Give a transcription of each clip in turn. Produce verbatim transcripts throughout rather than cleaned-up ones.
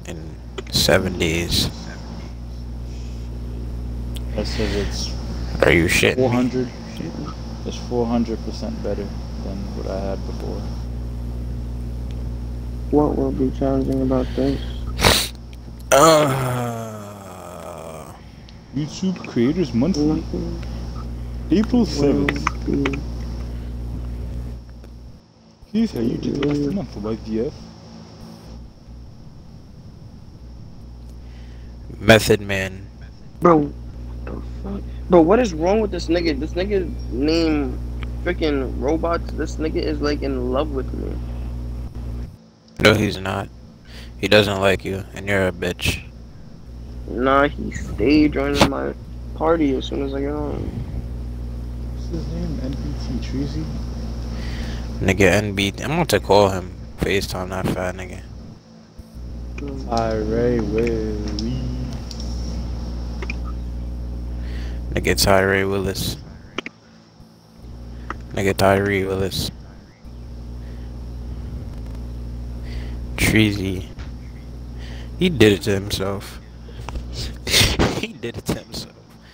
in seven days. I said it's Are you shitting four me? hundred. It's four hundred percent better than what I had before. What will be challenging about this? Uh, YouTube Creators Monthly, Nothing April will seventh. be. Here's how you did last month for Y V F. Method Man. Bro, what the fuck? Bro, what is wrong with this nigga? This nigga name freaking robots. This nigga is like in love with me. No, he's not. He doesn't like you, and you're a bitch. Nah, he stayed joining my party as soon as I get on. What's his name? N B T Treasy? Nigga, N B. I'm about to call him. FaceTime that fat nigga. Tyree Willie. Nigga, Tyree Willis. Nigga, Tyree Willis. Treasy. He did it to himself. He did it to himself.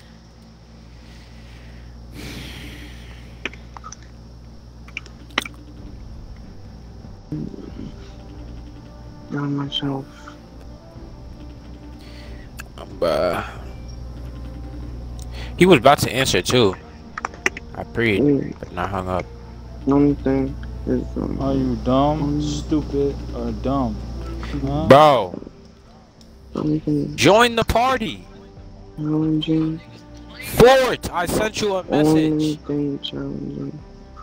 On myself. But he was about to answer too. I prayed, Mm. but not hung up. The only thing is, um, Are you dumb, stupid, or dumb? Huh? Bro, the only thing join the party. challenging. Fort, I sent you a Only message. thing challenging.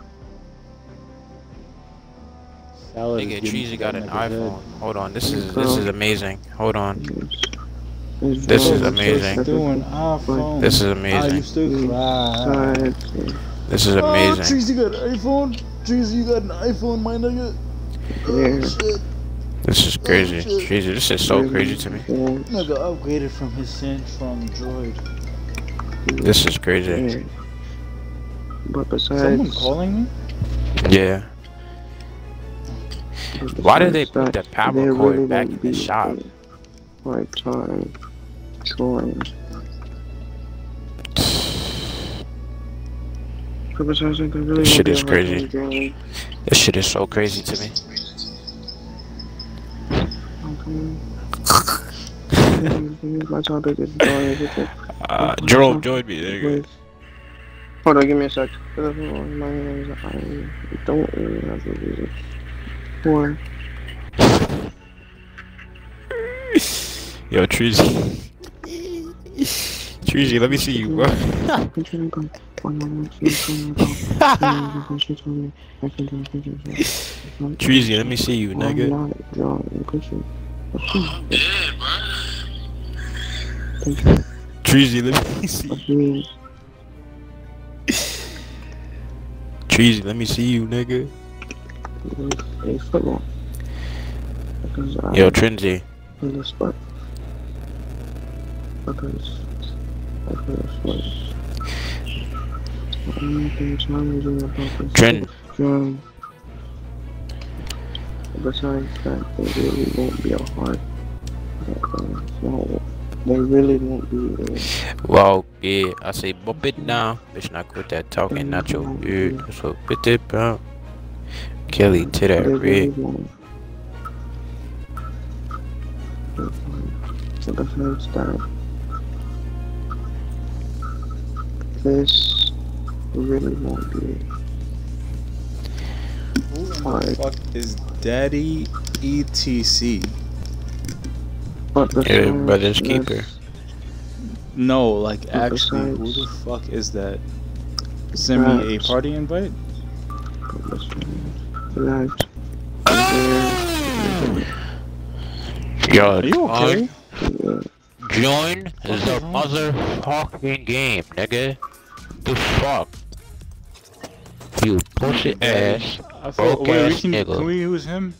Salad Nigga, is getting Treasy to got that an nigga's head. iPhone. Hold on, this is this is amazing. Hold on, Is, This wrong is with amazing. this Doing episode. iPhone. this is I amazing. used to cry. Besides, This is Oh, amazing. Treasy got an iPhone. Treasy, you got an iPhone, my nigga. Oh, yeah. shit. This is crazy. Crazy. This is so crazy to me. Nigga upgraded from his Samsung Droid. This is crazy. Yeah. But besides, Someone calling me? Yeah. but Why did they besides put the that, power there cord really back won't in the be shop? a Right time. Drawing. But besides that, there really This shit won't be is a right crazy. time drawing. This shit is so crazy to me. Okay. My topic is drawing everything. Uh, Jerome, join me. There you Wait. go. Hold on, give me a sec. My name is I don't really have a reason. Why? Yo, Treasy. Treasy, let me see you, bro. Treasy, let me see you, nigga. Treasy, let me see you. Treasy, let me see you, nigga. A football. Because I Yo, Trinzy. in the spot. Because I could have sworn. The only thing challenging about this Trin. drawing. Besides that, there really won't be a hard. Uh, no, there really won't be. A, Wow, yeah, I say bop it down. Bitch, not quit that talking, not your beard. So put it down. Kelly to that there really red. won't. So besides that, this really won't be. Who in Alright. the fuck is Daddy E T C? But Yeah, besides brother's this, keeper. No, like actually, who besides- the fuck is that? Send me a Besides- party invite? but besides that, Yo, Are you okay? there, join the motherfucking game, nigga. The fuck? You pussy ass. I thought, Broke wait, we ass can, nigga. can we use him?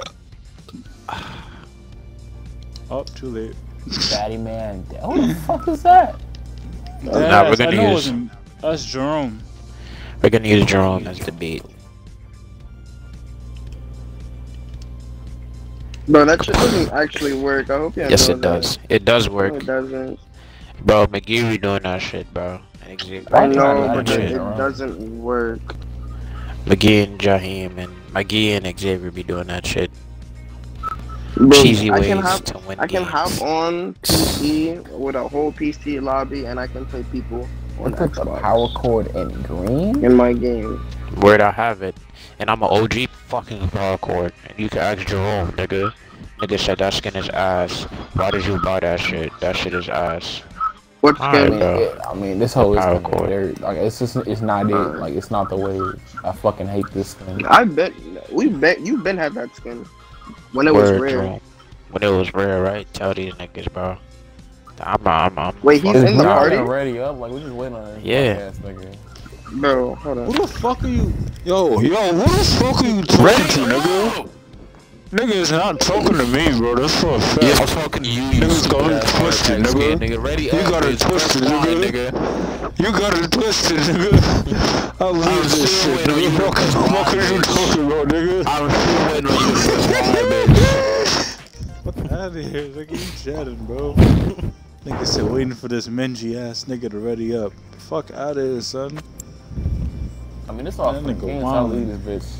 Oh, too late. Daddy man. Who the fuck is that? Nah, we're Yes, I gonna know it use- wasn't us, Jerome. We're gonna use Jerome as the bait. Bro, that shit doesn't actually work. I hope you Yes, know it that. does. It does No, work. it doesn't. Bro, McGee be doing that shit, bro. And Xavier I Why be can't know, doing I but that it, get shit. it it around? doesn't work. McGee and Jaheim and McGee and Xavier be doing that shit. Bro, Cheesy I can ways have to win I can games. hop on P C with a whole P C lobby, and I can play people on They put the Xbox power cord in green? in my game. Where'd I have it? And I'm an O G fucking power cord. And you can ask Jerome, nigga. Nigga said that skin is ass. Why did you buy that shit? That shit is ass. What I Alright, skin? mean, bro. it, I mean, this whole is Power kind of cord. dirt. Like, it's just, it's not it. Alright. Like, it's not the wave. I fucking hate this thing. I bet we bet you been had that skin when it was Word, rare. Jerome. When it was rare, right? Tell these niggas, bro. I'm, I'm, I'm. Wait, he's fucking in the proud. party? Already up. Like, we just waiting on it. Yeah. Nigga. Bro, hold on. Who the fuck are you? Yo, yo, who the fuck are you talking to, nigga? Nigga is not talking to me, bro. That's for a fact. Yeah, I'm talking to you. you Niggas got stupid it ass twisted, hard-ass nigga. skin, nigga. Ready You up, got it bitch. twisted, Press Y, nigga. You got it twisted, nigga. I love I'm this still shit, waiting on you nigga. to What press the Y, fuck are you bitch. talking about, nigga? I'm still waiting on you to press Y, bitch. Fuck out of here, nigga. You chatting, bro. Nigga said waiting for this Menji ass nigga to ready up. Fuck out of here, son. I mean, it's all That fun nigga games. I'll wildin'. leave this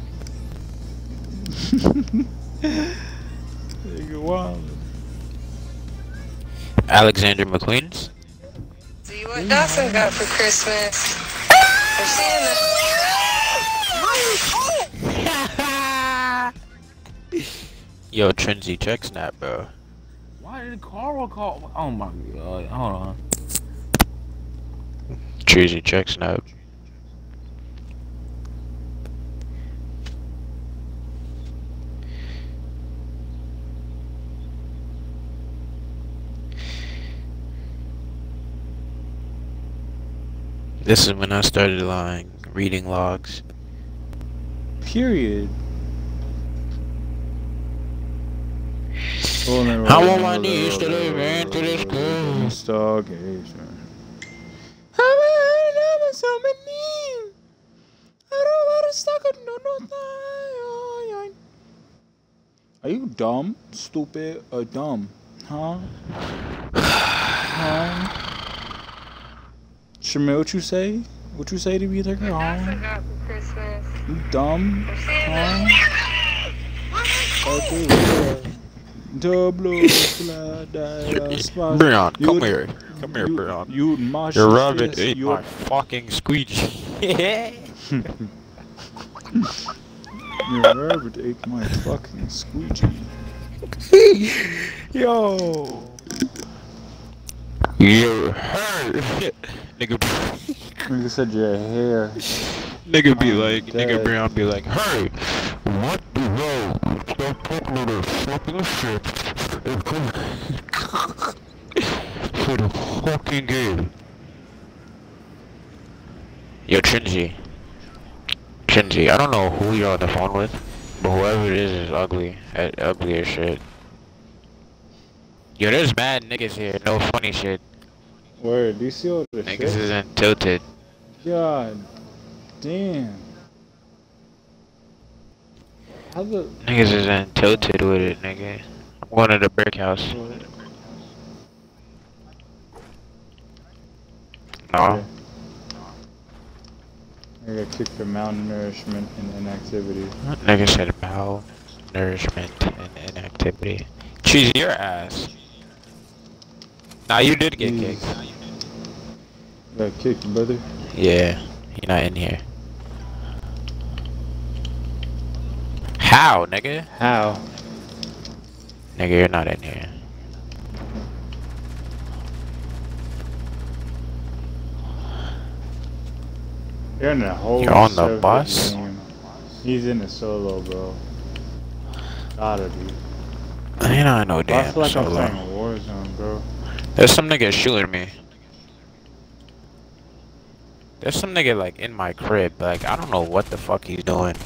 Nigga wild. Alexander McQueen's? See what Dawson got for Christmas. They're seeing that. Yo, Trinzy, check Snap, bro. Why did Carl call? Oh my god. Hold on. Trinzy, check Snap. This is when I started lying, reading logs. Period. I'm on my knees to the man to the school. Stargazing. Are you dumb, stupid, or dumb? Huh? Huh? Shamil, what you say? What you say to me, nigga? Dawson Huh? got for Christmas. You dumb? They're seeing Huh? that. Okay, Double fly die spot. Brian, come You- here. Come here, you- Brian. You mash Your his rabbit face, ate you- my fucking squeegee. Your rabbit ate my fucking squeegee. Yo. You hurt. Nigga, Nigga said your hair. nigga be I'm like, dead. nigga Brown be like, hey, what the hell? Stop talking to the fucking shit. And come for the fucking game. Yo, Trinzy. Trinzy, I don't know who you're on the phone with, but whoever it is is ugly. Uh, ugly as shit. Yo, there's mad niggas here, no funny shit. Word, do you see all the Niggas shit? isn't tilted. God damn. How the Niggas isn't tilted with it, nigga. I'm going to the brick house. No. I got kicked for malnourishment and inactivity. Nigga said malnourishment and inactivity. Cheese your ass. Nah, you did get Jeez. kicked. Got kicked, brother. Yeah, you're not in here. How, nigga? How? Nigga, you're not in here. You're in a whole You're on the separate bus? game. He's in a solo, bro. Gotta be. Ain't I no I damn feel like I'm solo. playing Warzone, bro. There's some nigga shooting me. There's some nigga like in my crib, like I don't know what the fuck he's doing.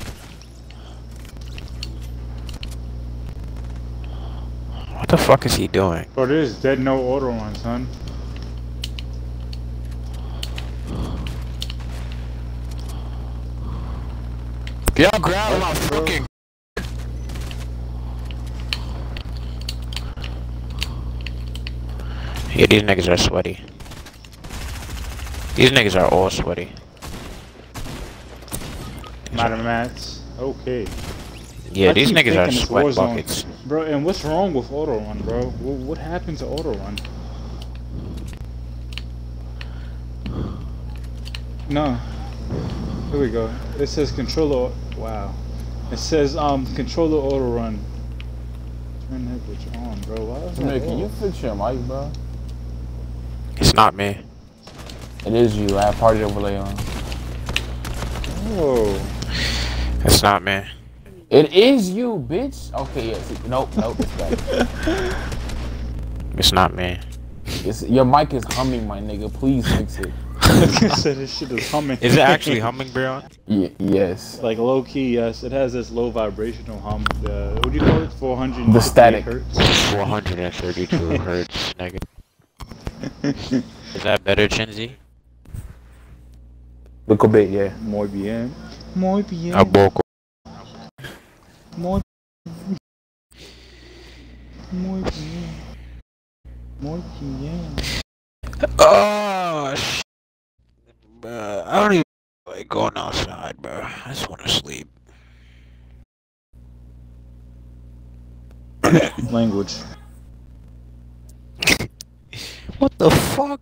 What the fuck is he doing? Bro, there's dead no order one, son. Y'all grab my fucking. Yeah, these niggas are sweaty. These niggas are all sweaty. Matter mats. Okay. Yeah, I these keep niggas are thinking it's sweat Warzone. buckets. Bro, and what's wrong with auto run, bro? What, what happened to auto run? No. Here we go. It says controller. Wow. It says um controller auto run. Turn that bitch on, bro. Why is that Nick, can you off? fix your mic, bro? It's not me. It is you. I have party overlay on. Oh. It's not me. It is you, bitch. Okay, yes. Nope, nope. It's back. It's not me. It's, your mic is humming, my nigga. Please fix it. I said this shit is humming. Is it actually humming, Brian? Y yes. Like low key, yes. It has this low vibrational hum. The what do you call it? four hundred. The static. Hertz. four hundred thirty-two hertz, nigga. Is that better, Chinzy? Look a bit, yeah. Muy bien. Muy bien. A poco. Muy. Muy bien. Muy bien. Oh, sh Bruh, I don't even like going outside, bro. I just want to sleep. Language. What the fuck?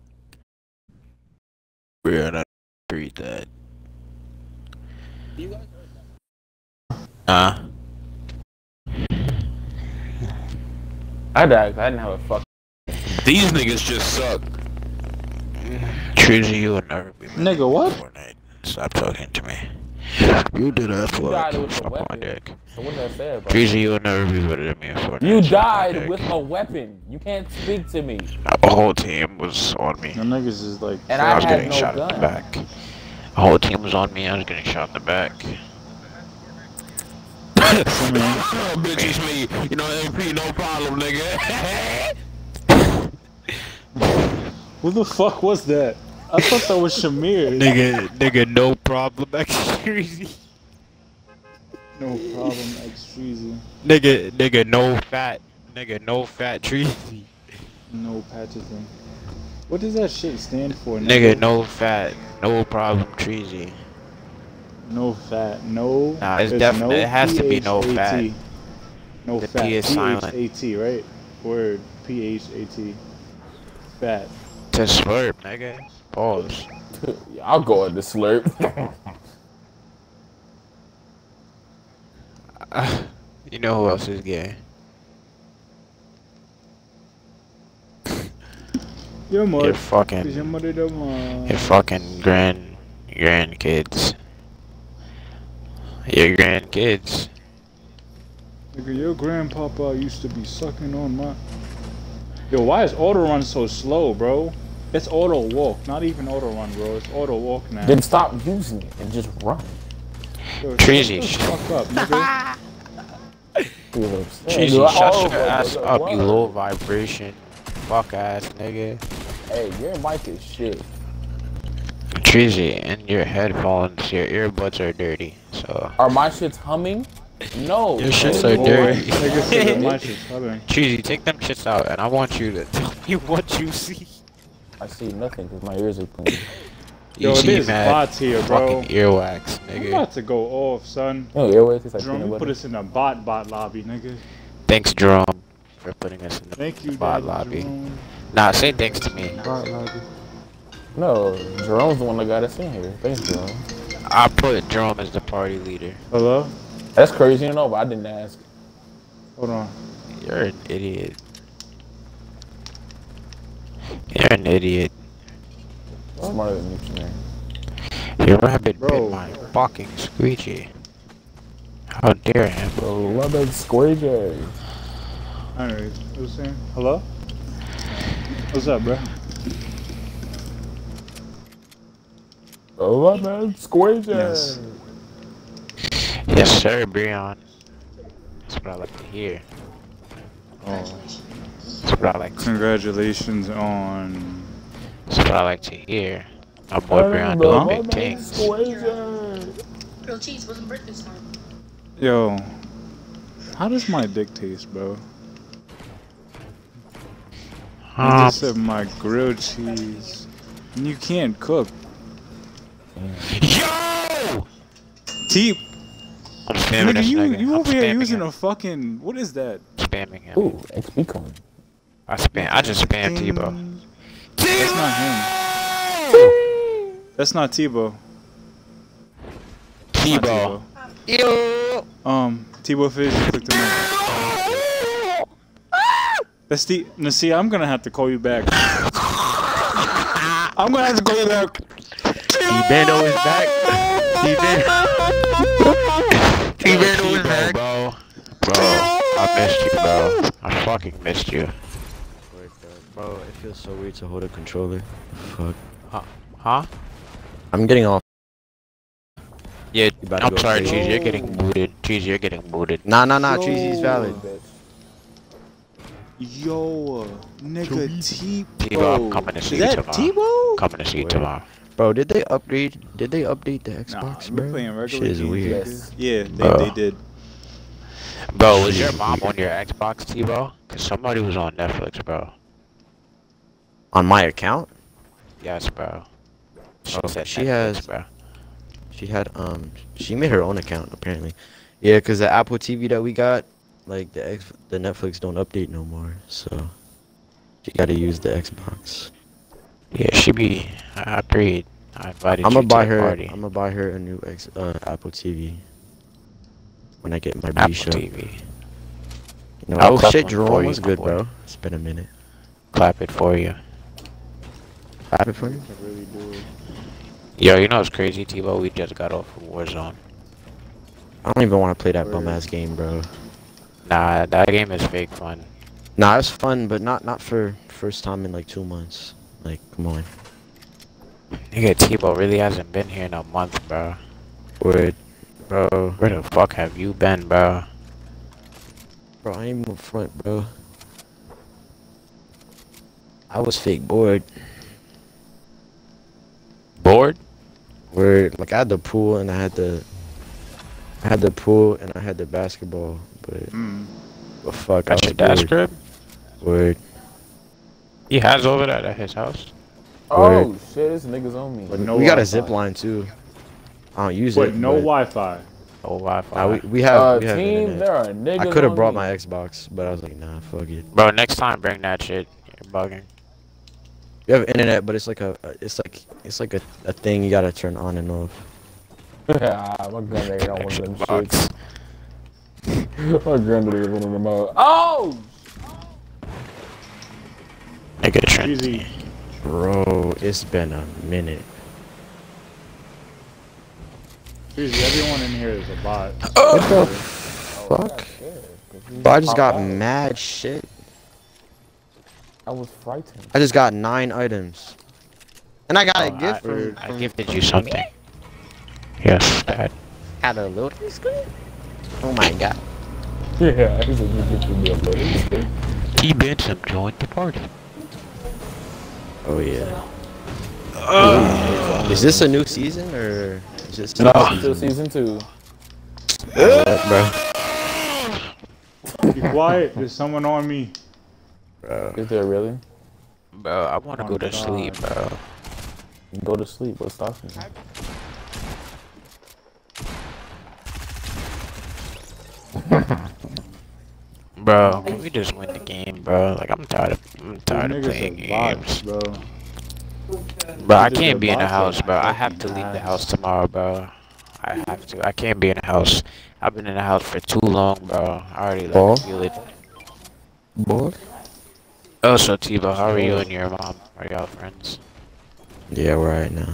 Weird, I don't read that. Nah. I died. I didn't have a fuck. These niggas just suck. Treasy, you would never be my Nigga, what? Fortnite. Stop talking to me. You did that You for died with a suck my weapon. dick. So what did I say, bro? Treasy, you would never be better than me in Fortnite. You Suck my died dick. with a weapon. You can't speak to me. A whole team was on me. The niggas is like. And I I was had getting no shot gun. in the back. A whole team was on me. I was getting shot in the back. Oh, bitch, it's me. You know, A P, no problem, nigga. Who the fuck was that? I thought that was Shamir. nigga, nigga, no problem. Treasy. No problem, X Treasy. Nigga, nigga, no fat. Nigga, no fat Treasy. No Patterson. What does that shit stand for? Nigga, no fat. No problem Treasy. No fat. No. Nah, it's there's definitely- no it has to be no P H A T. fat. No The fat. P is silent. P H A T, right? Word. P H A T. Fat. To slurp, nigga. Pause. I'll go at the slurp. Uh, you know who else is gay? Your mother. Your Cause fucking, your mother the one. your fucking grand, grandkids. Your grandkids. Nigga, your grandpapa used to be sucking on my. Yo, why is auto run so slow, bro? It's auto walk, not even auto run, bro. It's auto walk now. Then stop using it and just run. Yo, Treasy. shut the fuck up, nigga. Treasy, Dude, shut oh, your bro, ass bro, up, what? you low vibration. Fuck ass, nigga. Hey, your mic is shit. Treasy, and your headphones, your earbuds are dirty, so. Are my shits humming? No. Your shits no. are Boy, dirty. nigga said that my shit's humming. Treasy, take them shits out, and I want you to tell me what you see. I see nothing because my ears are clean. Yo, You see there's mad bots here, bro. fucking earwax, I'm nigga. about to go off, son. No, airways taste like Jerome, peanut you put butter. us in a bot bot lobby, nigga. Thanks, Jerome, for putting us in the Thank you, bot Daddy lobby. Jerome. Nah, say thanks to me. Bot lobby. No, Jerome's the one that got us in here. Thanks, Jerome. I put Jerome as the party leader. Hello? That's crazy, you know, but I didn't ask. Hold on. You're an idiot. You're an idiot. Smarter than you, Shamir. Your rabbit Bro. bit my fucking squeegee. How dare him? Bro, love that squidgy. Alright, what was saying? Hello? What's up, bro? Love that squidgy. Yes. Yes, sir, Breon. That's what I like to hear. Oh, That's what I like to, congratulations on. that's what I like to hear. My boy Breon doing big things. Squidgy. Grilled cheese wasn't burnt this time. Yo, how does my dick taste, bro? I Um, said my grilled cheese. And you can't cook. yo! T. I'm spamming Nigga, this you nigga. you I'm over here spamming using him. a fucking what is that? Spamming him. Ooh, X P coin. I spam. I just spammed Tebow. That's not him. That's not Tebow. That's not Tebow. Tebow. Um, Tebow Fish, you clicked him out. That's the. No, see, I'm gonna have to call you back. I'm gonna have to call you back. T-Bando is back. T-Bando. T-Bando is back. Bro. Bro, I missed you, bro. I fucking missed you. Bro, it feels so weird to hold a controller. Fuck. Huh? Huh? I'm getting off. Yeah, about to I'm go sorry, crazy. Cheese. You're getting booted. Cheese, you're getting booted. Nah, nah, nah. Cheesy's valid. Yo, nigga, Tebow. Tebow, I'm coming to see Is you that tomorrow. Tebow? Coming to see you Wait. tomorrow. Bro, did they upgrade? Did they update the Nah, Xbox, we're bro? playing regular Shit is games, weird. nigga. Yeah, they, Bro. they did. Bro, was your mom on your Xbox, Tebow? Cause somebody was on Netflix, bro. On my account? Yes, bro. She Oh, said she Netflix, has- bro. She had um, she made her own account apparently. Yeah, cause the Apple T V that we got, like the X, the Netflix don't update no more, so she got to use the Xbox. Yeah, she be. I agreed. I invited I'm you gonna buy to the her. party. I'm gonna buy her a new X, uh, Apple T V when I get my Apple Bisha. T V. You know, I'll oh clap shit, one for Jerome you, was my good, boy. bro. It's been a minute. Clap it for you. Happy for you? I really do. Yo, you know what's crazy, Tebow? We just got off of Warzone. I don't even want to play that bum ass game, bro. Nah, that game is fake fun. Nah, it's fun, but not not for first time in like two months. Like, come on. Nigga, Tebow really hasn't been here in a month, bro. Word, bro. Where the fuck have you been, bro? Bro, I ain't even up front, bro. I was fake bored. Bored? Word, like I had the pool and I had the, I had the pool and I had the basketball, but, Mm. but fuck, That's I your was dad's bored. crib? Word. He has over that at his house? Oh shit, this nigga's on me. But no we got a Wi-Fi. zip line too. I don't use But it. no but, Wi-Fi. Oh, Wi-Fi. Nah, we, we have, Uh, we have team, internet. there are niggas I could have on brought me. my Xbox, but I was like, nah, fuck it. Bro, next time bring that shit. You're bugging. We have internet, but it's like a, it's like, it's like a, a thing you gotta turn on and off. Yeah, my granddaddy got one of them Box. shits. My granddaddy got one of them out. Oh! Nigga, Trent. Easy. Bro, it's been a minute. Easy. Everyone in here is a bot. What the fuck? Bro, I just got mad shit. I was frightened. I just got nine items. And I got Oh, a gift I, from, I from gifted you something. Yes, Dad. Had a loading screen? Oh my god. Yeah, he said you gifted me a loading. T Benson joined the party. Oh yeah. Uh, is this a new season or is this No. Still season two. bro? Be quiet. There's someone on me. Bro. Is there really? Bro, I wanna Oh go to God. sleep, bro. Go to sleep. What stops me? Bro, can we just win the game, bro? Like, I'm tired of, I'm tired of These playing niggas are bots, games. bro. Bro, I These can't are be in the bots house, or bro. I fucking have to leave the ass. house tomorrow, bro. I have to. I can't be in the house. I've been in the house for too long, bro. I already like, Paul? feel it. Boy? Oh, so Tebow, how are you and your mom? Are y'all friends? Yeah, we're right now.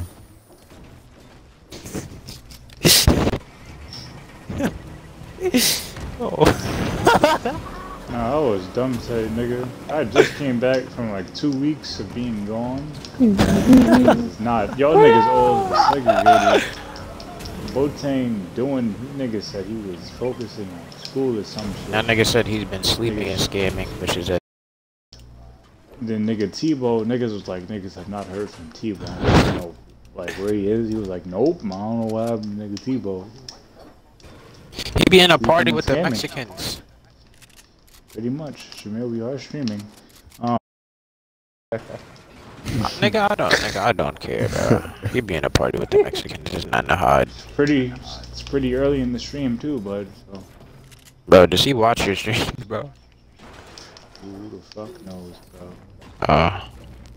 Nah, I was dumb say nigga. I just came back from like two weeks of being gone. It's not y'all niggas all segregated. Boateng doing he nigga said he was focusing on school or some shit. That nigga said he's been sleeping and scamming, which is a Then nigga Tebow, niggas was like, niggas have not heard from Tebow. I don't know like where he is. He was like, nope, I don't know what happened to nigga Tebow. he be in a He's party been with the scamming. Mexicans. Pretty much. Shamil, we are streaming. Nigga, I don't, nigga, I don't care, bro. You be in a party with the Mexicans is not in the hide. Pretty, it's pretty early in the stream too, bud. So. Bro, does he watch your streams, bro? Who the fuck knows, bro? Uh.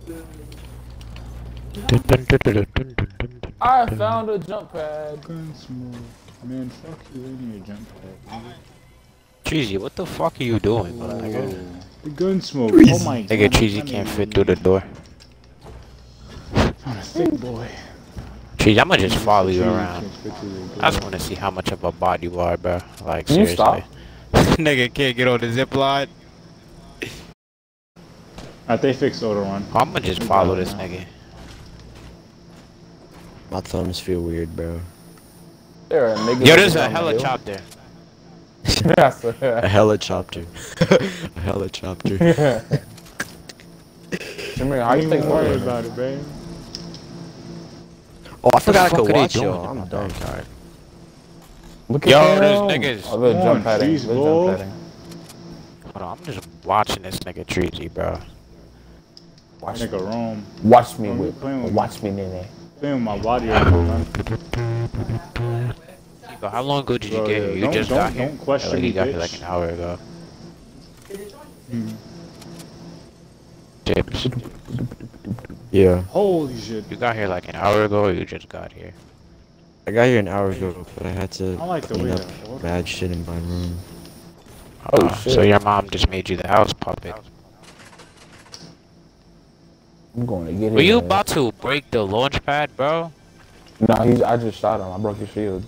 I found a jump pad. Gunsmoke. Man, fuck you in your jump pad. Cheesy, what the fuck are you doing, bro? Nigga, Oh, the Gunsmoke. Oh my god. nigga Cheesy can't fit through the door. I'm a thick boy. Cheesy, I'ma just follow you Cheesy around. can't fit through the door. I just wanna see how much of a bot you are, bro. Like, Can you seriously. stop? Nigga can't get on the zip line. Alright, they fixed auto run. I'ma just follow this nigga. My thumbs feel weird, bro. There are niggas. Yo, there's a on the hella hill. chop there. I swear. A helicopter. A helicopter. Jameer, how you Don't think even worry worry about it, babe. Oh, I forgot I fuck could are they watch doing y'all. in I'm my dumb. backyard? Look at Yo, him. there's niggas. Oh, they're Come jump on, padding. trees, They're boy. jump padding. Hold on, I'm just watching this nigga Treasy, bro. Watch, Nigga roam. watch me Don't be whip. playing with me. Watch me, nene. Playing with my body right now, man. But how long ago did you Bro, get yeah, here? You don't- just don't- got here? don't question like, me, you got here bitch. like an hour ago. Hmm. Tips. Yeah. Holy shit. You got here like an hour ago or you just got here? I got here an hour ago, but I had to I like the clean way up that. bad shit in my room. Oh, Uh, shit. So your mom just made you the house puppet. I'm going to get it. Were you about to break the launch pad, bro? No, he's. I just shot him. I broke his shield.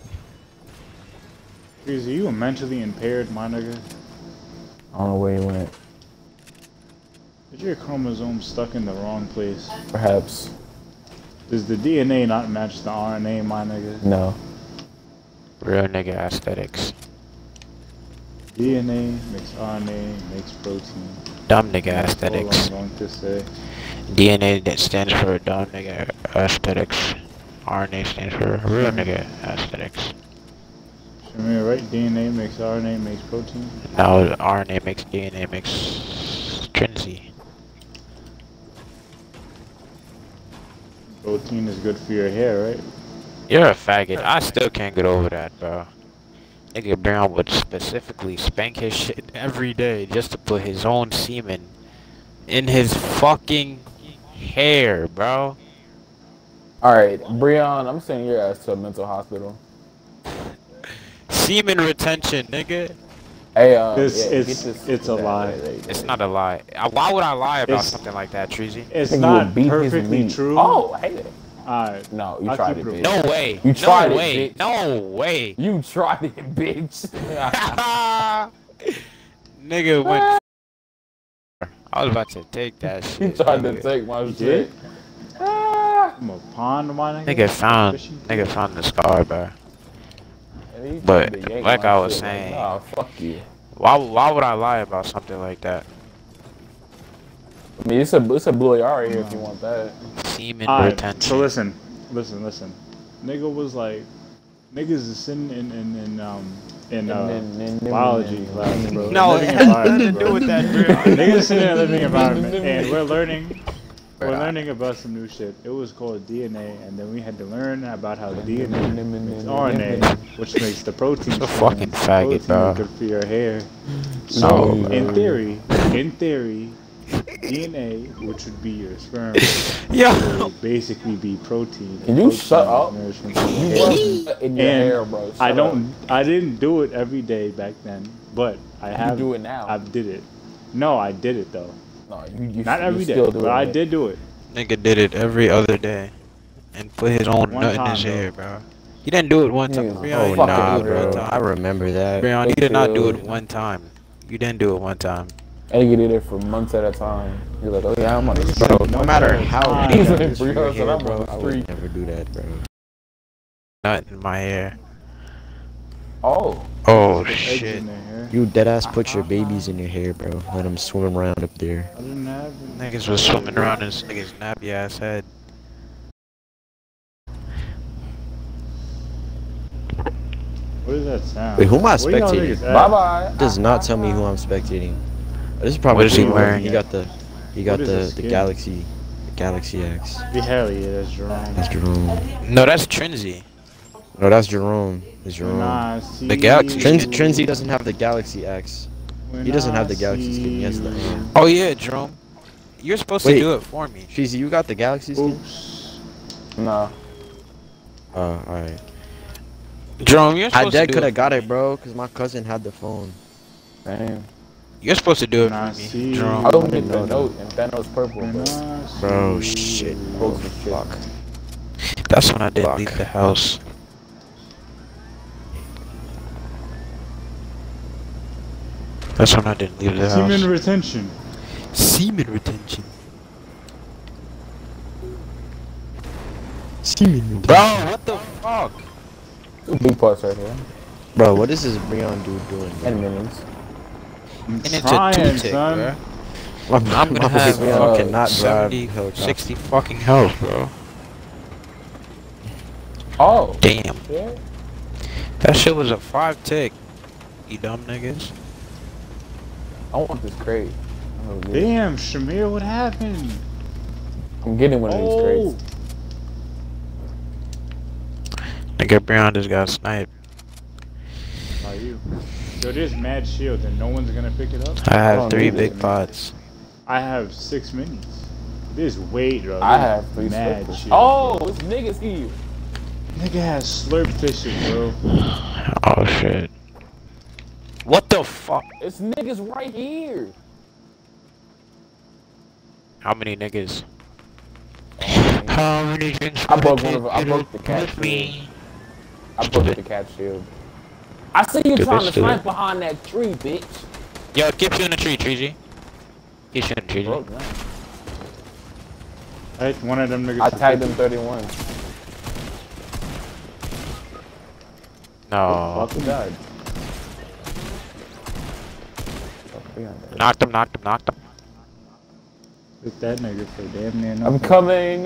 Is you mentally impaired, my nigga? I don't know where he went. Is your chromosome stuck in the wrong place? Perhaps. Does the D N A not match the R N A, my nigga? No. Real nigga aesthetics. D N A makes R N A, makes protein. Dumb nigga That's all aesthetics. I'm going to say. D N A that stands for dumb nigga aesthetics. R N A stands for real nigga aesthetics. Shamir, right? D N A makes R N A, makes protein. Now R N A makes D N A makes Trinity. Protein is good for your hair, right? You're a faggot. I still can't get over that, bro. Nigga Brown would specifically spank his shit every day just to put his own semen in his fucking hair, bro. Alright, Breon, I'm sending your ass to a mental hospital. Semen retention, nigga. Hey, uh, It's- yeah, it's- get this, it's a that- lie. that- that- that- It's not a lie. Uh, Why would I lie about It's- something like that, Treasy? It's Think you not would beat his perfectly meat. true. Oh, hey. Alright. No, you I'll tried keep it, it bitch. No way. You tried no it, way. bitch. No way. You tried it, bitch. Nigga went. I was about to take that you shit. tried to nigga. take my You shit. did? Ah. I'm a pond, my nigga. Nigga found. Fishy. Nigga found the scar, bro. And he But, tried to yank like my I was shit, saying- Nah, fuck you. Why? Why would I lie about something like that? I mean, it's a, it's a Blue A R here if you want that. Semen Alright, retention. so listen, listen, listen. Nigga was like, niggas is sitting in in in um in uh, In- in- in- biology in- class, bro. No, Living it has nothing environment, to do bro. with that, bro. Niggas sitting in a living environment, and we're learning. We're Right. learning about some new shit. It was called D N A, and then we had to learn about how D N A makes R N A, which makes the protein. You're a strand. fucking faggot, Protein bro. is good for your hair. So, No, in bro. theory, in theory, D N A, which would be your sperm, Yo. would basically be protein. Can you Protein shut is up? nourishment for your You hair. was in your And hair, bro. Shut I up. don't. I didn't do it every day back then, but I have. You do it now. I did it. No, I did it though. No, you, you, Not you every day, still do but it, I man. did do it. Nigga did it every other day, and put his own One nut in time, his though. hair, bro. He didn't do it one time. Niggas Breon, Oh you fucking didn't nah, do it one bro. time. I remember that. Breon, you did not do it Chill. one time. You didn't do it one time. And you did it for months at a time. You're like, oh yeah, I'm on the street. Bro, no matter how time. big He's I like, was for your Breon said, hair, I'm on bro, the I street. would never do that, bro. Nut in my hair. Oh, Oh Eggs shit. in their hair. You deadass put your babies in your hair, bro. Let them swim around up there. I didn't have it. Niggas was swimming around in this nigga's nappy ass head. What does that sound? Wait, who am I What do y'all spectating? niggas at? bye bye. Does not tell me who I'm spectating. This is probably What is he Breon. wearing? He got the He got What is the this the kid? Galaxy, the Galaxy X. Yeah, hell yeah, that's Jerome. That's Jerome. No, that's Trinzy. No, that's Jerome. It's Jerome. When I see The Galaxy Trins skin. Trinzy doesn't have the Galaxy X. when He doesn't I have the Galaxy skin. He has the. see Um, Oh yeah, Jerome. You're supposed Wait. to do it for me. Treasy, you got the Galaxy skin? Oops. Nah. Oh, alright. Jerome, you're I supposed dead to do could it have got for it, me. bro, because my cousin had the phone. Damn. You're supposed to do it When I for me, see Jerome. I don't didn't get know the that. note and Thanos purple, When bro. I Bro, see shit. you. Oh, Broke some shit. fuck. That's when I didn't Fuck. leave the house. That's when I didn't leave the Semen house. retention. Semen retention. Semen. Bro, what the fuck? Two big parts right here. Bro, what is this Breon dude doing? bro? And minions. I'm And it's trying, a two-tick, son. bro. My, I'm my gonna have Breon uh, cannot drive seventy, helicopter. sixty fucking health, bro. Oh. Damn. Yeah. That shit was a five tick. You dumb niggas. I want this crate. Oh, yeah. Damn, Shamir, what happened? I'm getting one of these Oh, crates. Nigga Brown just got sniped. how you? Yo, there's mad shields and no one's gonna pick it up. I have Oh, three nigga. big pots. I have six minis. There's weight, bro. I There's have three mad slippers. shields. Oh, bro. it's niggas here. Nigga has slurp fishes, bro. Oh shit. What the fuck? It's niggas right here. How many niggas? Oh, How many drinks? I broke one of I broke the cat shield. me. I broke the cat shield. I see you Stupid, trying to stupid. snipe behind that tree, bitch. Yo, keep shooting the tree, Treasy. Keep shooting the tree. Broke now. Right, one of them niggas. I tagged him thirty-one. No. Fuck, he died. Fuck, we on there. Knocked him, knocked him, knocked him. Took that nigga for damn near I'm nothing. coming.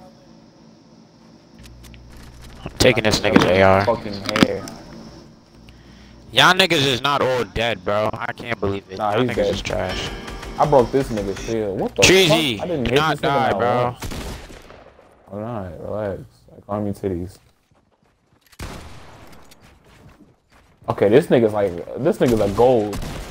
I'm taking this nigga's A R. Fucking hair. Y'all niggas is not all dead, bro. I can't believe it. Nah, Y'all he's niggas dead. is trash. I broke this nigga's shield. What the Treasy, fuck? I didn't do hit not this nigga die, not bro. once. Alright, relax. Like arm your titties. Okay, this nigga's like this nigga's a gold.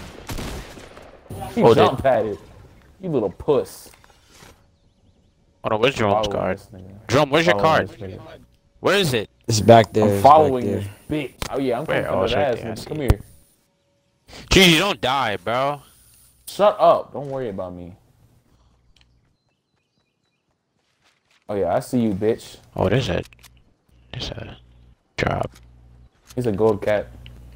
He Hold it. jumped at it. You little puss. Hold on, where's Jerome's Following card? this nigga. Jerome, where's your Following card? this nigga. Where is it? It's back there. I'm it's following back this there. bitch. Oh yeah, I'm Where? coming Oh, for it's that right ass. there, I nigga. see Come it. here. Treasy, don't die, bro. Shut up. Don't worry about me. Oh yeah, I see you, bitch. Oh, what is it? It's a drop. He's a gold cat.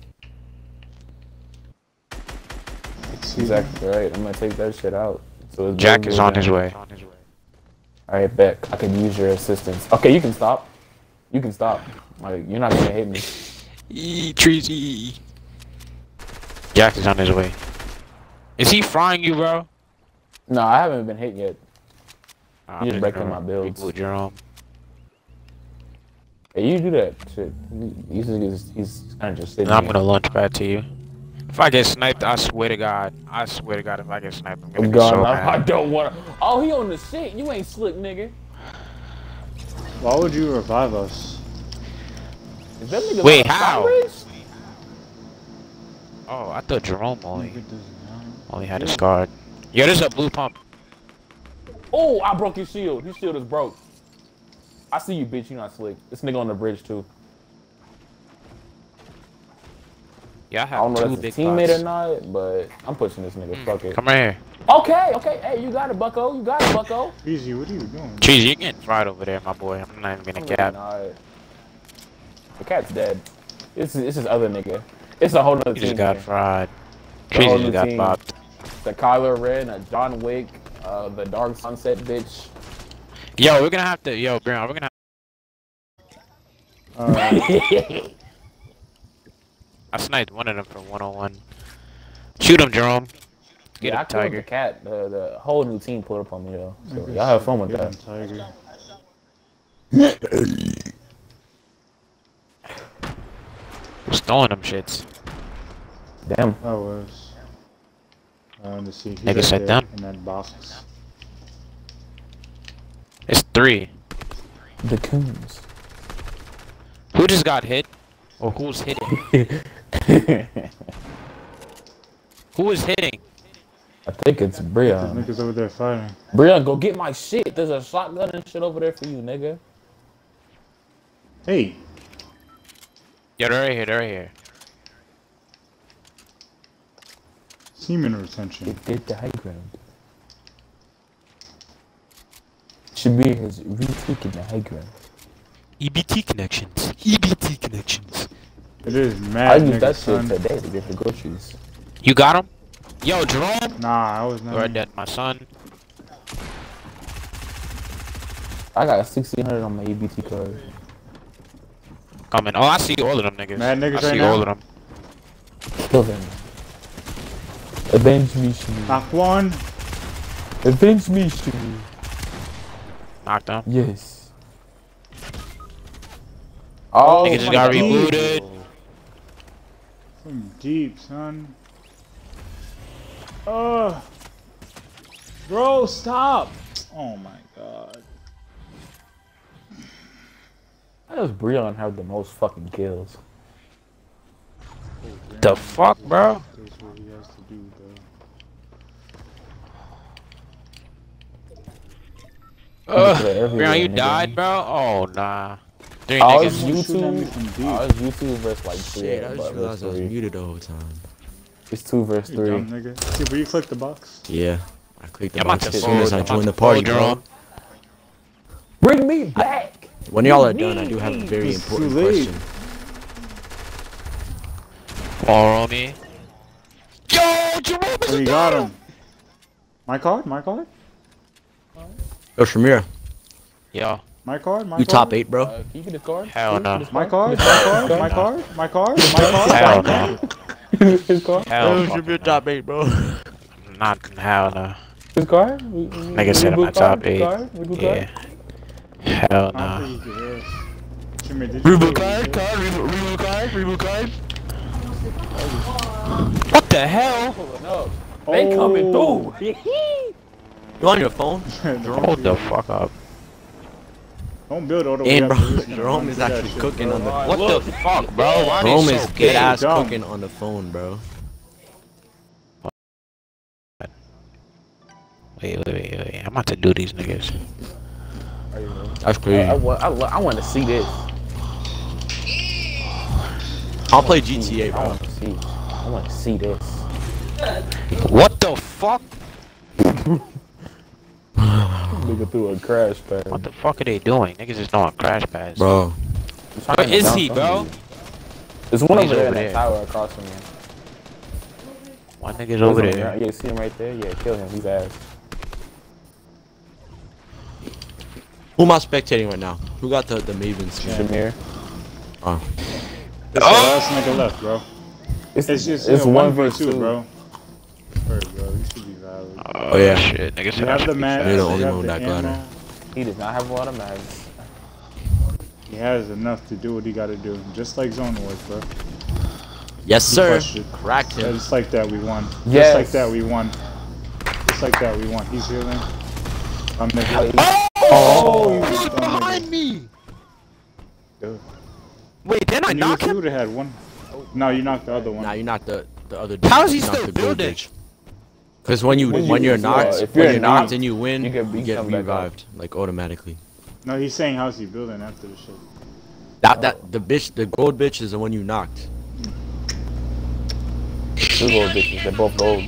Exactly right. I'm gonna take that shit out. So it's Jack gold is gold on his down. way. Alright, bet. I can use your assistance. Okay, you can stop. You can stop. Like, you're not gonna hit me. Eee, Treasy. Jack is on his way. Is he frying you, bro? No, I haven't been hit yet. Nah, You just I'm breaking gonna my builds. reboot Jerome. Hey, you do that shit. He's, he's, he's kind of just sitting And I'm here. gonna launch back to you. If I get sniped, I swear to God, I swear to God, if I get sniped, I'm gonna I'm be so gone. I, I mad. don't wanna. Oh, he on the shit. You ain't slick, nigga. Why would you revive us? Is that nigga Wait, on a how? side race? Oh, I thought Jerome only Nigga does not. only had a scar. Yo, there's a blue pump. Oh, I broke his shield. His shield is broke. I see you, bitch. You not slick. This nigga on the bridge too. Yeah, I I don't have know two if big it's a teammate pots. or not, but I'm pushing this nigga. Fuck it. Come right here. Okay, okay. Hey, you got it, Bucko. You got it, Bucko. Easy, what are you doing? Cheese, you're getting fried over there, my boy. I'm not even gonna I'm really cap. not. The cat's dead. This is this is other nigga. It's a whole nother You team. just got here. fried. The whole Cheese new just got team. bopped. The Kylo Ren, a John Wick, uh, the Dark Sunset bitch. Yo, we're gonna have to. Yo, Brown, we're gonna. Alright. I sniped one of them for one on one. Shoot him, Jerome. Get Yeah, I him, killed Tiger. the cat. The the whole new team pulled up on me though. So y'all have fun with that. Tiger. Who's throwing them shits? Damn. I was. Uh, to see. He's Nigga right said there them. in that box. It's three. The coons. Who just got hit? Or who's hitting? Who is hitting? I think it's There's Brian. niggas over there fighting. Brian, go get my shit. There's a shotgun and shit over there for you, nigga. Hey, Yeah, they're right here, they're right here. semen retention. Get, get the high ground. Shamir has retaken the high ground. E B T connections. E B T connections. It is I mad, used nigga, that shit son. today to get the groceries. You got him? Yo, Jerome? Nah, I was You're not. dead, my son. I got sixteen hundred on my E B T card. Coming. Oh, I see all of them niggas. Mad niggas I see right now? all of them. Kill them. Avenge me, Shamir. Knock one. Avenge me, Shamir. Knocked them. Yes. Oh, Niggas just my got God. rebooted. From deep, son. Uh, bro, stop. Oh my god. How does Brian have the most fucking kills? The fuck, bro? That's what he has to do, bro. Ugh. Everywhere, Brian, you nigga. died, bro? Oh, nah. Three I was niggas. Shooting at me YouTube. from deep. I was YouTube versus like three. Shit, I but just realized I was three. muted the whole time. It's two versus You three. dumb nigga. See, will you click the box? Yeah, I clicked the Yeah, I'm about box to as soon as fold. I I'm joined the about to party, fold, bro. Jerome. Bring me back. When y'all are done, I do have a very It's important too late. question. Follow me. Yo, Jerome is Oh, you got him. My card? My card? Yo, Shamir, Yo, My card? My you card? top eight, bro? Uh, can you get his card? Hell Can you no. get his My card? My card? My card? My card? My card? hell My card? no. His card? Hell no. top eight, bro. Not, hell no. His card? We- we- Like I said, I'm reboot at top card? eight. Card? Reboot Yeah. card? Hell I no. don't think you can hear. Jimmy, did you Reboot hear card, me? card, reboot, reboot card, reboot card. What the hell? Pulling up. They coming Oh. through. You on your phone? Hold the fuck up. Don't build all the way And up. bro, You're just gonna Jerome run is through that actually shit, cooking bro. on the. What look. the fuck, bro? Why Jerome they is so dead gay? ass dumb. cooking on the phone, bro. Wait, wait, wait, wait. I'm about to do these niggas. That's I, crazy. I, wa- I, wa- I want to see this. I'll play G T A, I bro. want to see. I want to see this. What the fuck? Nigga threw a crash pad. What the fuck are they doing? Niggas is doing crash pads. Bro, Where is he, bro? There's one He's over there in over that there. tower across from you. One nigga's over There's there. one, Yeah, see him right there? Yeah, kill him. He's ass. who am I spectating right now? Who got the the Maven skin? Shamir. Oh, It's the last nigga left, bro. It's, It's just it's a one versus versus two, bro. Word, bro. You should be valid. Oh, yeah. shit. Niggas You said I have should the be man. fast. You're the you only have one the that got ammo. her. He does not have a lot of mags. He has enough to do what he gotta do. Just like Zone Wars, bro. yes, sir. crushed it. Cracked Yeah, him. just like that, we won. Yes. Just like that, we won. Just like that, we won. He's healing. I'm nigga. Oh, he was behind me. Dude. Wait, didn't I You knock him? would have had one. No, you knocked the other one. Nah, you knocked the the other. How is he you knocked still the gold building? bitch. Cause when you When when, you- you're knocked, yeah, if when you're you're knocked knocked, and you win, you you get- you get come back up. revived like automatically. No, he's saying how's he building after the shit. That that the bitch, the gold bitch is the one you knocked. Two gold bitches. They're both gold.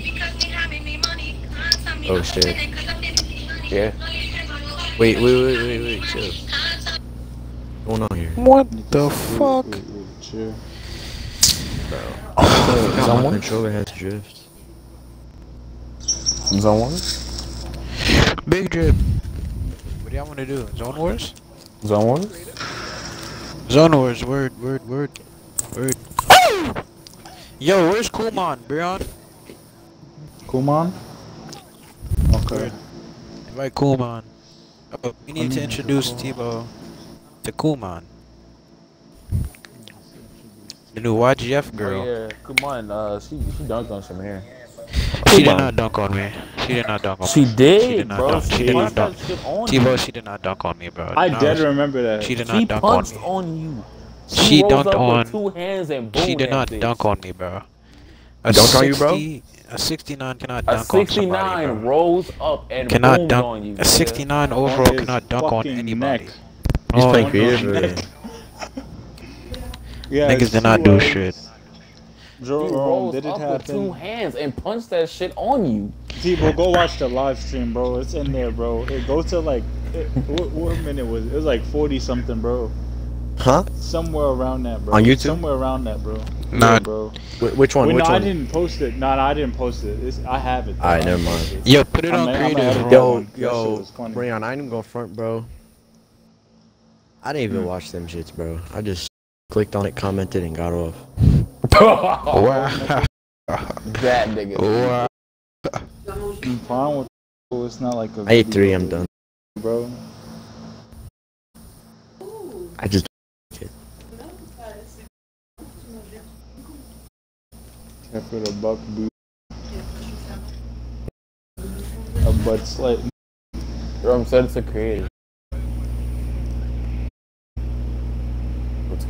Oh shit. Yeah. Wait, wait, wait, wait, wait, chill. What's going on here? What the fuck? Wait, wait, chill. Oh, my Someone? controller has drift. Zone one? Big drip. What do y'all want to do? Zone Wars? Zone one? Zone Wars. Word, word, word, word. Yo, where's Kuman, Brian? Kuman? Okay. Invite Kuman. Oh, we need to introduce Tebow to Kuman. The new Y G F girl. Oh, yeah. Come on. Uh, she, she dunked on Shamir. She did not dunk on me. She did not dunk on She me. did, She did not bro. dunk. She She did not punched dunk. that shit on T-Bo, you. she did not dunk on me, bro. I No, did remember that. She did She not dunk on punched me. on you. She rose dunked up on. with two hands and boom. She did that not bitch. dunk on me, bro. A Dunk on you, bro? sixty A sixty-nine cannot A dunk on somebody, sixty-nine bro. rose up and Cannot boomed dunk. on you. A nigga. sixty-nine On overall his cannot dunk on fucking anybody. neck. He's Oh, playing no, creative. no. Or... Yeah, Niggas she did not do was- shit. He Jerome, rose did it up with two happen? hands and punched that shit on you. T-Bo, go watch the live stream, bro. It's in there, bro. It go to like, it, what, what minute was it? It was like forty something, bro. Huh? Somewhere around that, bro. On YouTube? Somewhere around that, bro. Nah. Yeah, bro. Wh- which one? Wait, which no, I one? didn't post it. No, no, I didn't post it. It's, I have it. though. Alright, I never didn't mind. post it. Yo, put it I'm on a- I'm a creative. editor. bro. Yo, That shit yo, was funny. Rayon, I ain't even gonna front, bro. I didn't even watch them shits, bro. I just clicked on it, commented, and got off. Wow. That nigga. Wow. I'm fine with it. It's not like a I ate video, three, I'm done. bro. I just Kept it a buck boot. A butt slight. Jerome said it's a creative. What's-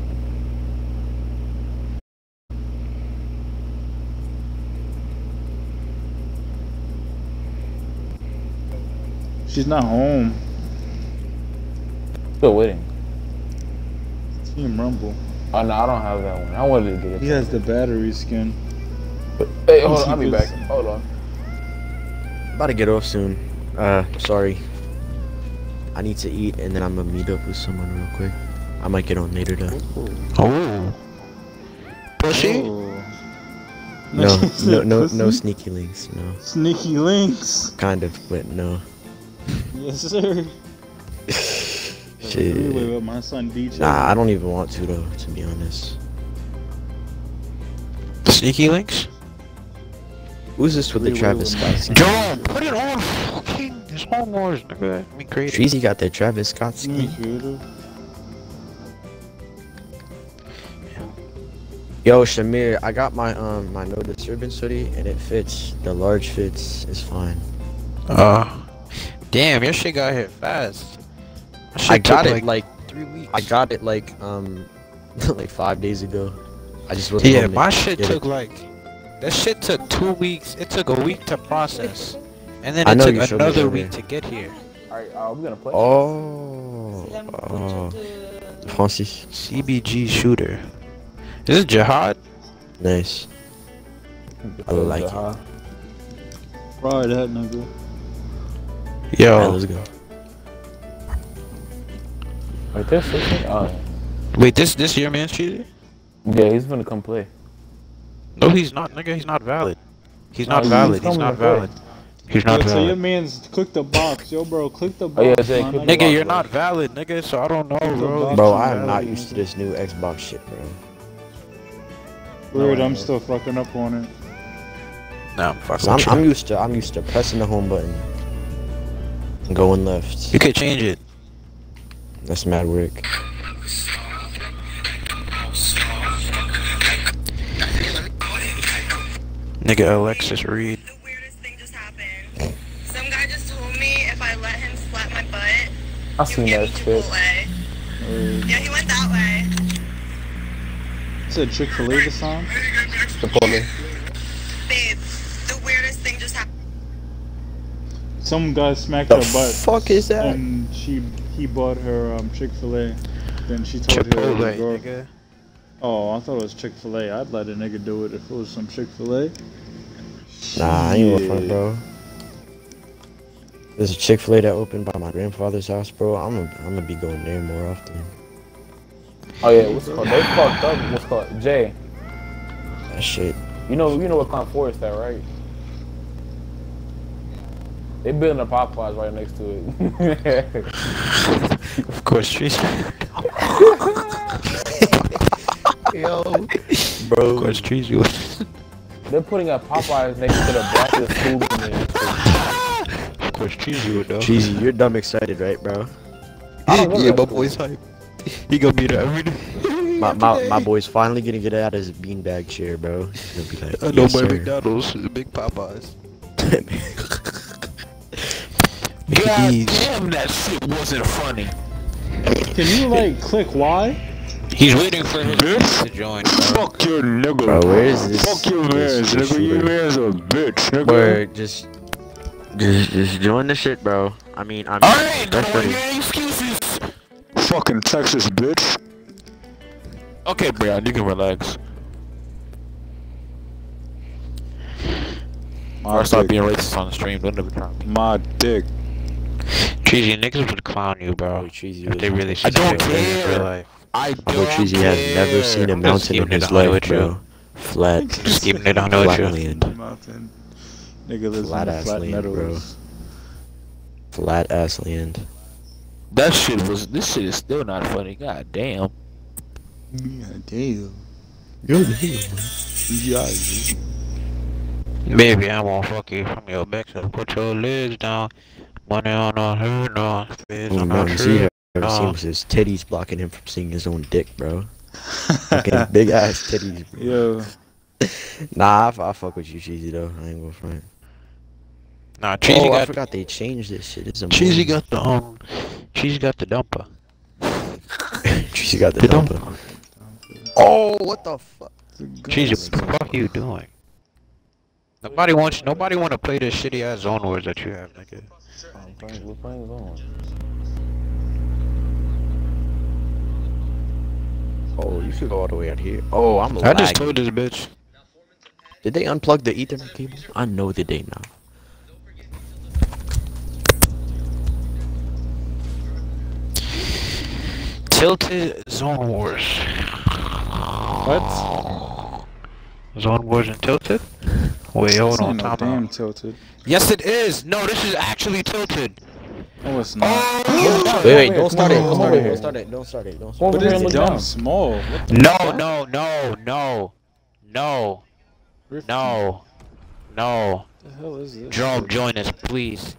She's not home. Still waiting. Team Rumble. Oh no, I don't have that one. I wanted to get He it. has the battery skin. Hey, hold on, I'll be back. Hold on. about to get off soon. Uh, sorry. I need to eat, and then I'm gonna meet up with someone real quick. I might get on later though. Oh. Pussy? Oh. No, She no, said no, pussy? no sneaky links. No, Sneaky links. kind of, but no. Yes, sir. Shit. Anyway, with my son D J. Nah, I don't even want to though, to be honest. Sneaky links? Who's this with the Wait, wait, Travis wait. Scott skin? Yo, put it on fucking this whole Wars, nigga. I mean, crazy. Treasy got that Travis Scott Mm, skin. creative. Yo, Shamir, I got my um my no disturbance hoodie, and it fits. The large fits. It's fine. Uh, damn, your shit got here fast. My shit I got took, it like three weeks. I got it like um like five days ago. I just wasn't Yeah, home to my shit get took it. like, that shit took two weeks. It took a week to process, and then I it know you took showed me another earlier. week to get here. Alright, uh, we're gonna play. Oh, oh. Francis, C B G shooter. Is this Jihad? nice. I like it. Uh, Right, that nigga. Yo, Alright, let's go. Wait, this is it? Oh, wait, this this your man's cheated? yeah, he's gonna come play. No, he's not, nigga. He's not valid. He's not No, he's valid. He's coming not to play. valid. He's not Yo, so your valid. man's click the box. Yo, bro, click the box. Oh, yeah, Jay, man. click I the got- Nigga, you're bro. not valid, nigga. So I don't know, the bro. box. Bro, Fucking I am not valid, used to nigga. this new Xbox shit, bro. Weird, No, I'm no. still fucking up on it. Nah, I'm fucking 'Cause I'm, with you. I'm used to I'm used to pressing the home button and going left. You could change it. That's mad work. Nigga, Alexis Reed. The weirdest thing just happened. Some guy just told me if I let him slap my butt, I he seen would get me that shit. Chipotle. Uh, Yeah, he went that way. said Chick-fil-A this time? Chipotle. Babe, the weirdest thing just happened. Some guy smacked The her butt. fuck is that? And she, he bought her um, Chick-fil-A. Then she told her Chipotle, the girl, nigga. oh, I thought it was Chick-fil-A. I'd let a nigga do it if it was some Chick-fil-A. Nah, I ain't gonna front, Shit. bro. There's a Chick-fil-A that opened by my grandfather's house, bro. I'm gonna I'm gonna be going there more often. Oh yeah, what's it called? They fucked up. What's it called? Jay, That shit. you know you know what Clown Forest at, right? They building a Popeyes right next to it. Of course, she's. Yo, Of bro. course, Treasy was. They're putting a Popeyes next to the blackest food in the industry. Of course, Treasy would know. Cheesy, you're dumb excited, right, bro? I don't know Yeah, that my food. boy's hype. He gonna be there every day. My my, my boy's finally gonna get out of his beanbag chair, bro. He's gonna be like, I know yes, my sir. McDonald's, Big Popeyes. God damn, that shit wasn't funny. Can you like click Y? He's waiting for his Bitch. to join. Fuck your nigga. Bro, where is this? Fuck your this mans, nigga. Your shooter? man's a bitch, nigga. Word, just, just, just join the shit, bro. I mean, I mean, Alright, that's don't funny. hear any excuses. Fucking Texas, bitch. Okay, Brian, you can relax. My Or stop dick. being racist on the stream. Don't ever try me. My dick. Cheesy niggas would clown you, bro. Cheesy If they was- really I don't see it in care. real life. I Bro, don't Cheesy care. has never seen a I'm just mountain in keeping it his a hundred life, with you. bro. Flat, Just keeping it a hundred with flat you. land, Mountain. Nigga lives Flat in the ass flat land, meadows. flat ass land. That shit was. This shit is still not funny. God damn. Yeah, damn. Yo, Yeah. Baby, I won't fuck you from your back, so put your legs down. Money on our head, no. Face Oh, on no, our you see, shirt. ever no. seen was his titties blocking him from seeing his own dick, bro. Fucking big ass titties, bro. Yo. Nah, I, I fuck with you, Cheesy, though. I ain't gonna front. Nah, Cheesy Oh, I got. forgot they changed this shit. It's a Cheesy got the um. Cheesy got the dumper. Cheesy got the The dumper. dumper. Oh, what the fuck? Cheesy, what the fuck are you doing? Nobody wants. Nobody want to play this shitty ass zone wars that you have, nigga. I'm playing, we're playing zone. Oh, you should go all the way out here. Oh, I'm I lagging. just told this bitch. Did they unplug the Ethernet cable? I know they did now. Tilted Zone Wars. What? Zone Wars and Tilted? Wait, hold This on, ain't no time damn out. tilted. Yes, it is. No, this is actually Tilted. No, it's not. Oh! Wait, wait, here, don't start it. come Don't over start it. here. Don't start it. Don't start it. Don't Come start over it. here But and it's look dumb down. small. What the No, fuck? no, no, no, no, What no, no. the hell is this? Jerome, join us, please.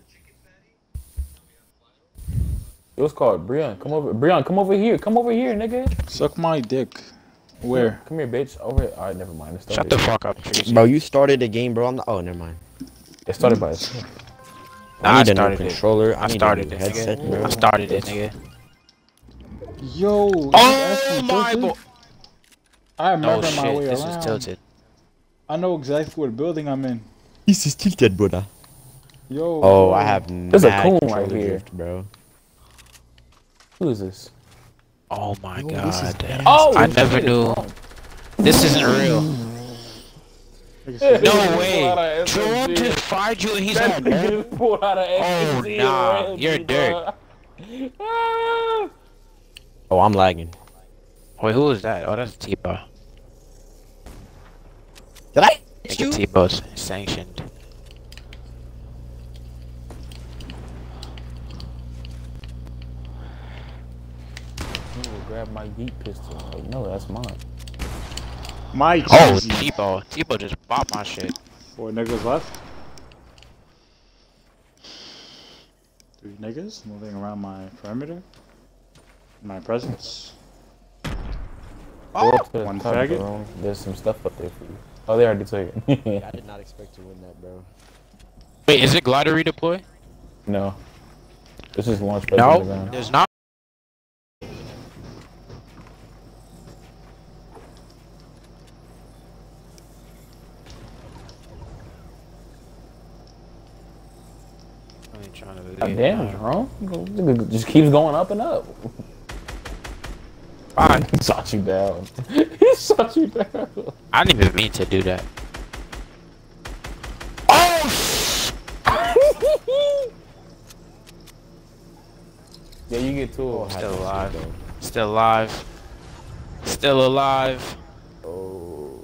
It was called Brian. Come over, Brian. Come over here. Come over here, nigga. Suck my dick. Where? Come here, bitch. Over here. All right, never mind. It Shut started. the fuck up, Tracy. Bro, you started the game, bro. I'm not. Oh, never mind. It started by itself. Nah, I I need a new started it. controller. I need a started new it, headset, nigga. bro. I started it, nigga. Yo. is this Oh actually my tilted? boy. I No remember my shit, way this around. is Tilted. I know exactly what building I'm in. This is tilted, brother. Yo. Oh, bro. I have There's a mad coon controller right here. drift, bro. Who is this? Oh my Yo, this is god. bad. Oh, I this never shit is knew. wrong. This isn't real. Nigga said- No Pulled out way. of Jerome S M G. just fired you and he's That on nigga mobile? just pulled out of Oh, S M G nah, and ran you're a me, dick. bro. Ah. Oh, I'm lagging. Wait, who is that? Oh, that's T-Bow. Did I I hit think you? T-Bow's sanctioned. He will grab my yeet pistol. Like, no, that's mine. My Oh, cheesy. T-Bow. T-Bow just bought my shit. Four niggas left. Three niggas moving around my perimeter. My presence. Go up to the one top of the faggot. room. There's some stuff up there for you. Oh, they already took it. I did not expect to win that, bro. Wait, is it glider redeploy? No. This is launch pad No, underground. there's not. I ain't trying to God believe damn, that. Jerome. Nigga just keeps going up and up. Fine. He shot you down. He shot you down. I didn't even mean to do that. Oh! Yeah, you get two of them. Still alive. Still alive. Still alive. Oh.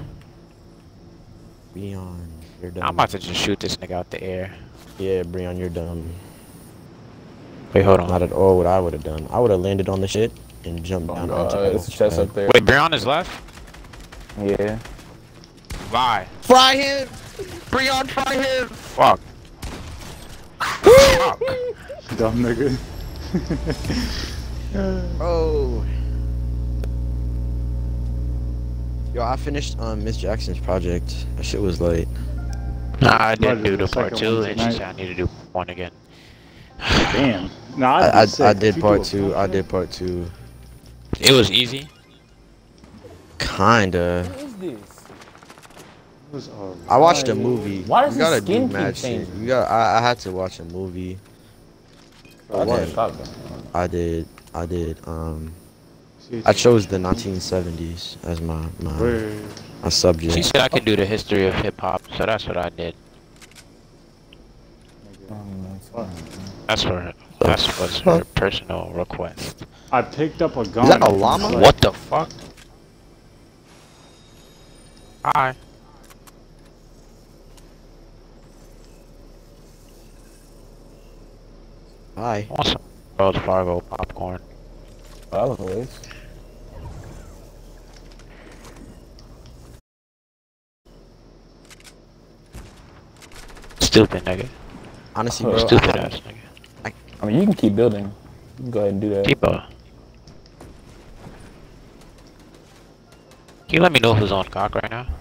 Breon, you're done. I'm about to just shoot this nigga out the air. Yeah, Breon, you're done. Wait, hold on. Not at all what I would have done. I would have landed on the shit and jumped down onto Uh, the it's a chest up there. Wait, Brian is left? Yeah. Bye. Fry him! Breon, fry him! Fuck. Fuck. Dumb nigga. Oh. Yo, I finished um Miss Jackson's project. That shit was late. Nah, I didn't Started do the the part second two, one and she tonight. said I need to do one again. Damn. Nah, I'd I be I, sick. I If did you part do a two. I punch-up- did part two. It was easy. Kinda. What is this? It was alright. I watched a movie. Why does you his gotta skin do keep mad shit. changing? You got. I, I had to watch a movie. I what? just shotgun. I did. I did. Um. Shit. I chose the nineteen seventies as my my, Word. my subject. She said I can do the history of hip hop, so that's what I did. That's her. That's what's her personal request. I picked up a gun. Is that a llama? Like, What the fuck? Hi. Hi. I want some Wells Fargo popcorn. I look ways. Stupid nigga. Honestly, Oh, bro. I Stupid have- ass nigga. I mean, you can keep building. You can go ahead and do that. People. Can you let me know who's on cock right now?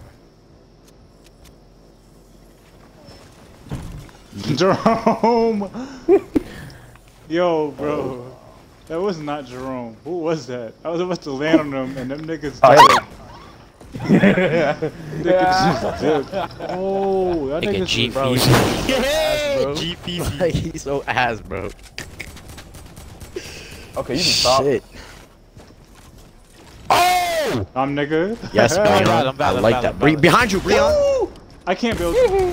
Jerome. Yo, bro. That was not Jerome. Who was that? I was about to land on them, and them niggas. Oh, died. Niggas just dipped. Oh, that Nigga niggas G was probably. Yeah, G P Z. Like, he's so ass, bro. Okay, you can stop. Shit. Oh! I'm nigga. Yes, I'm Breon. valid, I'm valid, I I'm like valid, that. I'm Bre- valid. behind you, Breon. I can't build.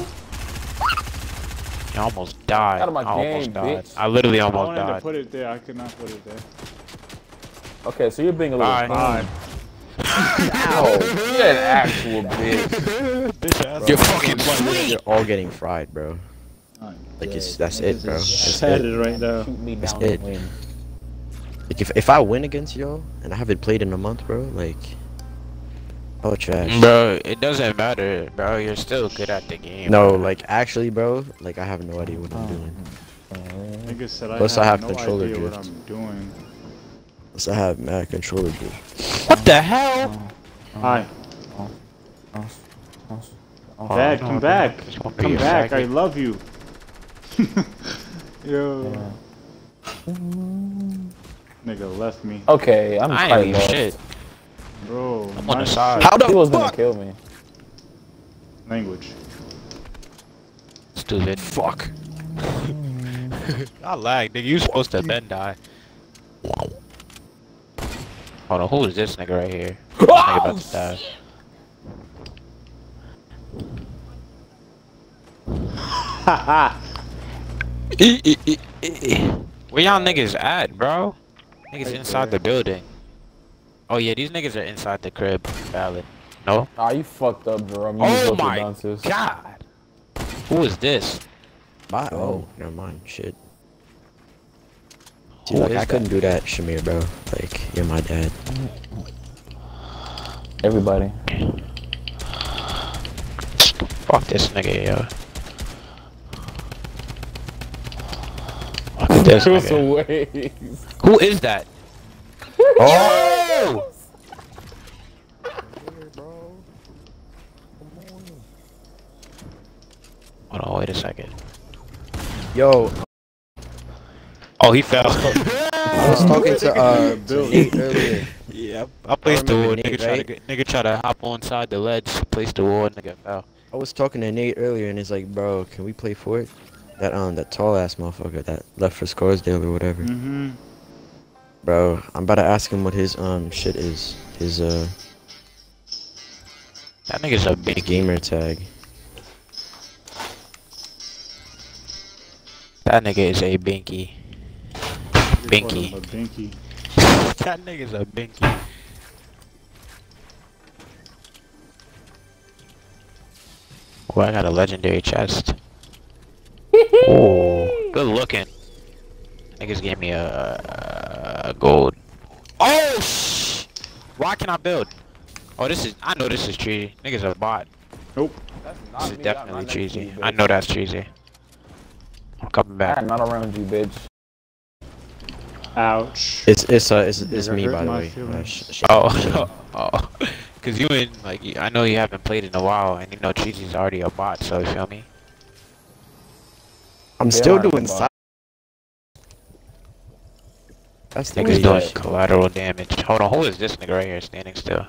I almost died. Out of my I almost game, died. bitch. I literally I almost wanted to died. put it there. I could not put it there. Okay, so you're being a little. Bye. Bye. Ow. You're an actual bitch. You're fucking sweet. You're all getting fried, bro. Like it's that's it, bro. That's Sad it. it right now. Shoot me That's down it. and win. Like if if I win against y'all and I haven't played in a month, bro, like oh trash. Bro, it doesn't matter, bro. You're still good at the game. No, bro. like actually, bro, like I have no idea what I'm doing. Nigga said I Plus have, I have no controller idea what drift. I'm doing. Plus I have mad controller drift. What the hell? Hi. Oh, Dad, no, come no, back. this won't be Come a back. I faggot. love you. Yo. Nigga left me. Okay, I'm I ain't probably leave lost. shit. Bro, I'm on my the side. How the He was gonna fuck? kill me. language. Stupid. Fuck. I lagged, nigga. You supposed to then die. Hold on, who is this nigga right here? This nigga about to die. Haha. Where y'all niggas at, bro? Niggas Right inside there. the building. Oh yeah, these niggas are inside the crib. Valid. No? Ah, you fucked up, Jerome. You Oh just my bounces. god! Who is this? My, oh, never mind. Shit. See, Who like is I couldn't do that, Shamir, bro. Like you're my dad. Everybody. Fuck this nigga, yo. Fuck this There was nigga. some ways. Who is that? Oh! Hold on, wait a second. Yo, Oh, he fell. I was talking to uh to Nate earlier. Yeah, I placed the remember wood. Nate, Nigga try to right? get, nigga try to hop on side the ledge, place the wood, nigga fell. I was talking to Nate earlier, and he's like, "Bro, can we play for it?" That um, that tall ass motherfucker that left for Scarsdale or whatever. Mm-hmm. Bro, I'm about to ask him what his um shit is. His uh That nigga's a big game. gamer tag. That nigga is a binky. Binky. A binky. That nigga's a binky. Oh, I got a legendary chest. Ooh, good looking. Niggas gave me a, a gold. Oh sh! Why can I build? Oh, this is. I know this is cheesy. Niggas a bot. Nope. That's This not is me, I'm definitely not next to cheesy. you, I bitch. know that's cheesy. I'm coming back. I'm not around you, bitch. Ouch. It's it's uh it's, it's Nigga me hurt by the my way. Uh, feelings. sh- sh- Oh, oh, cause you and like I know you haven't played in a while, and you know Cheesy's already a bot, so you feel me? I'm They still aren't doing bomb. side. That's the Niggas good doing shit. collateral damage. Hold on, who is this nigga right here standing still?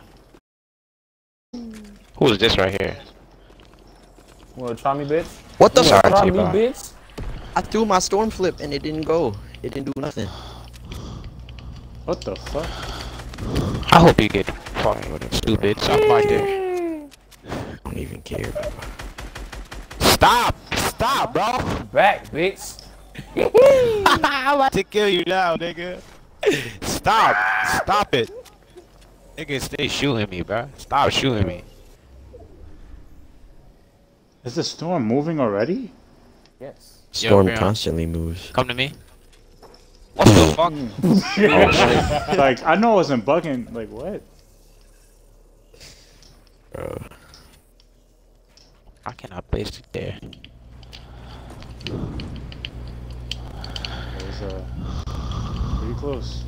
Who is this right here? You wanna try me, bitch? What the You fuck? wanna try me, T-Bar. bitch? I threw my storm flip and it didn't go. It didn't do nothing. What the fuck? I hope you get fucking stupid. Stop right there. I don't even care. Bro. Stop! Stop, bro! Back, bitch. I'm about to kill you now, nigga. Stop! Stop it! Nigga, stay shooting me, bro. Stop shooting me. Is the storm moving already? Yes. Storm Yo, Brian, constantly moves. come to me. What the fuck? Like, I know I wasn't bugging. Like, what? Bro. I cannot place it there. It was, uh, pretty close.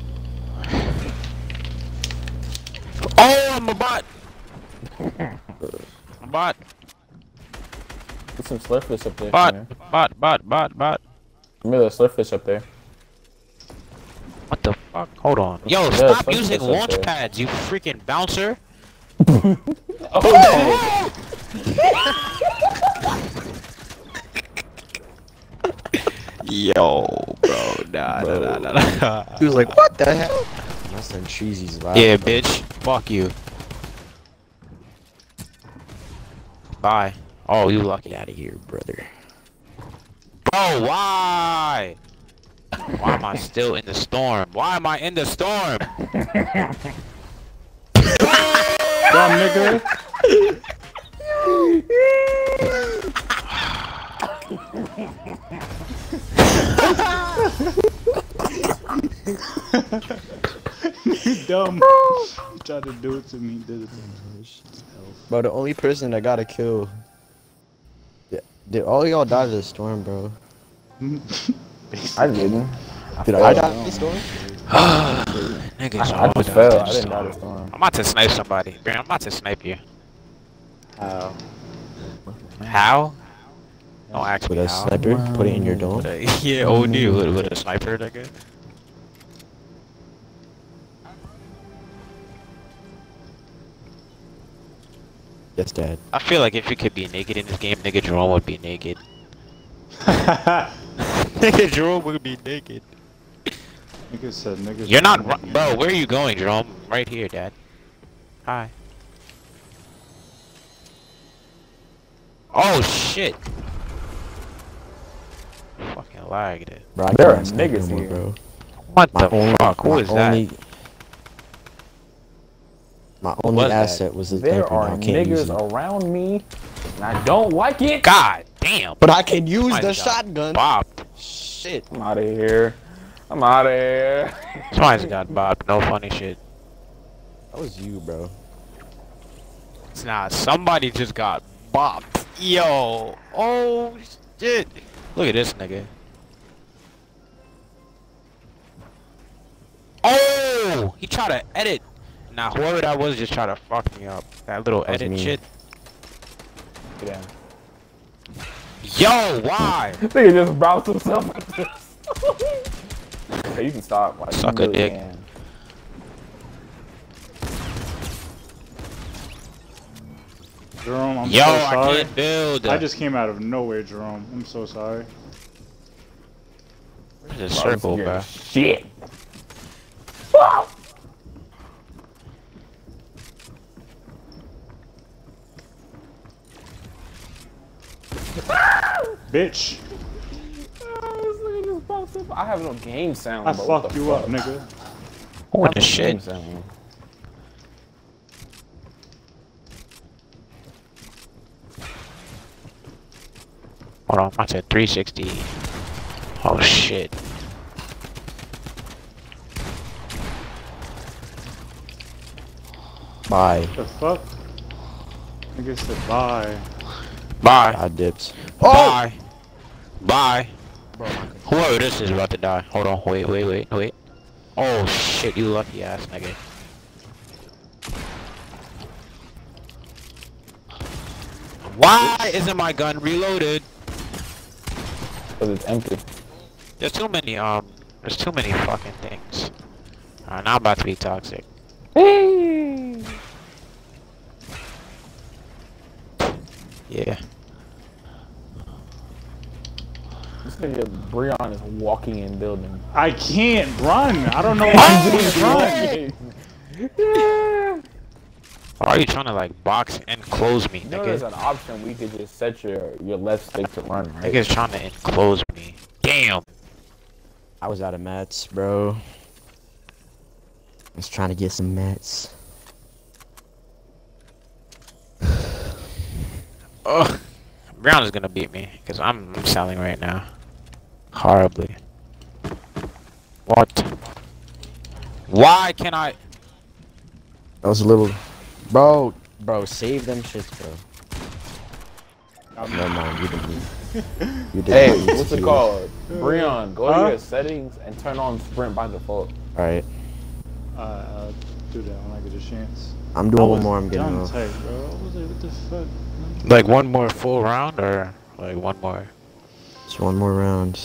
Oh, I'm a bot! I'm a bot. Put some slurfish up there. Bot, Man. bot, bot, bot, bot. Remember the slurfish up there. What the fuck? Hold on. Yo, Yeah, stop fuck using this up launch there. pads, you freaking bouncer. Oh, Yo, bro, nah, nah, nah, nah, nah. He was like, what the hell? That's them cheesy's vibe. Yeah, bitch. Fuck you. Bye. Oh, you lucky. Get out of here, brother. Bro, why? Why am I still in the storm? Why am I in the storm? Dumb nigga. You dumb. You tried to do it to me. Did it to me. Bro, the only person that got a kill. Did, did all y'all die to the storm, bro? I didn't. I Did fell. I die to the storm? Niggas I, I all just died fell. to I the didn't die storm. to storm. I'm about to snipe somebody. Bro, I'm about to snipe you. How? How? Don't ask With me a how. sniper? Put it in your dome? With a- yeah, O D with, with a sniper, nigga. Yes, Dad. I feel like if you could be naked in this game, nigga Jerome would be naked. Nigga Jerome would be naked. Nigga said niggas. You're not, don't ru- bro. Where are you going, Jerome? Right here, Dad. Hi. Oh shit! Fucking lagged it. Bro, I There can't are snipe niggas no more, here. bro. What My the only, fuck? Who my is that? only, My only was that? asset was the There sniper. are and I can't use niggas it. around me, and I don't like it. God damn! But I can use Somebody the got shotgun. bopped. Shit. I'm out of here. I'm out of here. Somebody's got bopped. No funny shit. That was you, bro. It's not. Somebody just got bopped. Yo. Oh shit. Look at this nigga. Oh! He tried to edit. Nah, whoever that was just tried to fuck me up. That little That was edit me. shit. Get down. Yo, why? Nigga just browsed himself like this. Okay, you can stop. Like, Suck you a really dick. can. Jerome, I'm Yo, so I sorry. can't build. I just came out of nowhere, Jerome. I'm so sorry. Where's the circle, You're bro? Shit. Bitch, I have no game sound. I bro. What fucked the you up, fuck? nigga. What the Game shit? sound. Hold on, I said three sixty. Oh shit. Bye. What the fuck? Nigga said bye. Bye. I dipped. Bye. Bye. Whoever this is about to die. Hold on, wait, wait, wait, wait. Oh shit, you lucky ass nigga. Why isn't my gun reloaded? Cause it's empty. There's too many, um, there's too many fucking things. Alright, now I'm about to be toxic. Hey. Yeah. This nigga Breon is walking in building. I can't run. I don't know why I can't run. Why are you trying to like box and close me, You know there's nigga? an option where you could just set your your left stick to run, right? Nigga's trying to enclose me. Damn. I was out of mats, bro. I was trying to get some mats. Ugh. Brown is gonna beat me because I'm, I'm selling right now. Horribly. What? Why can I? That was a little, bro. Bro, save them shits, bro. Never mind, you didn't. need- You did Hey, not need what's to it do called? Breon, go Huh? to your settings and turn on sprint by default. All right, Uh, I'll do that when I get a chance. I'm I doing one was more. I'm getting done off. tight, bro. What was it? What the fuck? Like one more full round or like one more? Just one more round.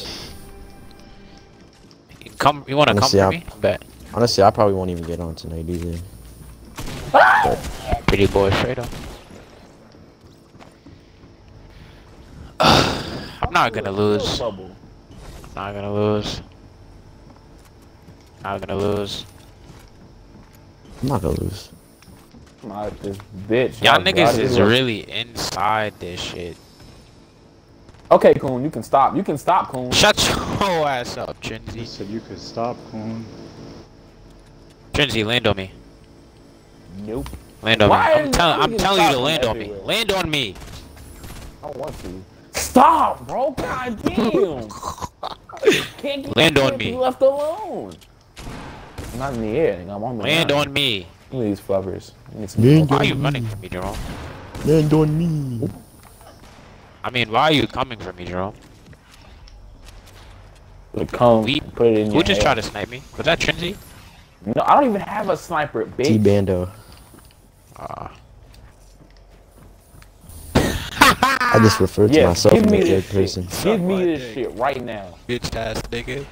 You come? You wanna come Honestly, for I- me? Bet. Honestly, I probably won't even get on tonight either. Pretty boy straight up. I'm not gonna lose. Trouble. Not gonna lose. Not gonna lose. I'm not gonna lose. My this bitch. Y'all y'all niggas got it. is really inside this shit. Okay, Coon, you can stop. You can stop, Coon. Shut your ass up, You Trinzy. said you could stop, Coon. Trinzy, land on me. Nope. Land on Why me. I'm are telling you I'm telling you to stopping land on me. everywhere? Land on me. I don't want to. Stop, bro. God damn. Can't get Land on can't be me. left alone. I'm not in the air. nigga. I'm on the Land ground. on me. Look at these fluffers. I need some Land Why are on you me. running from me, Jerome? Land on me. I mean, why are you coming for me, Jerome? Look, come, We- put it in Who your just head. tried to snipe me? Was that Trinzy? No, I don't even have a sniper, T bitch. Bando. Uh, I just referred to Yes, myself give in me the third this person. shit. Give me this shit right now. bitch ass nigga.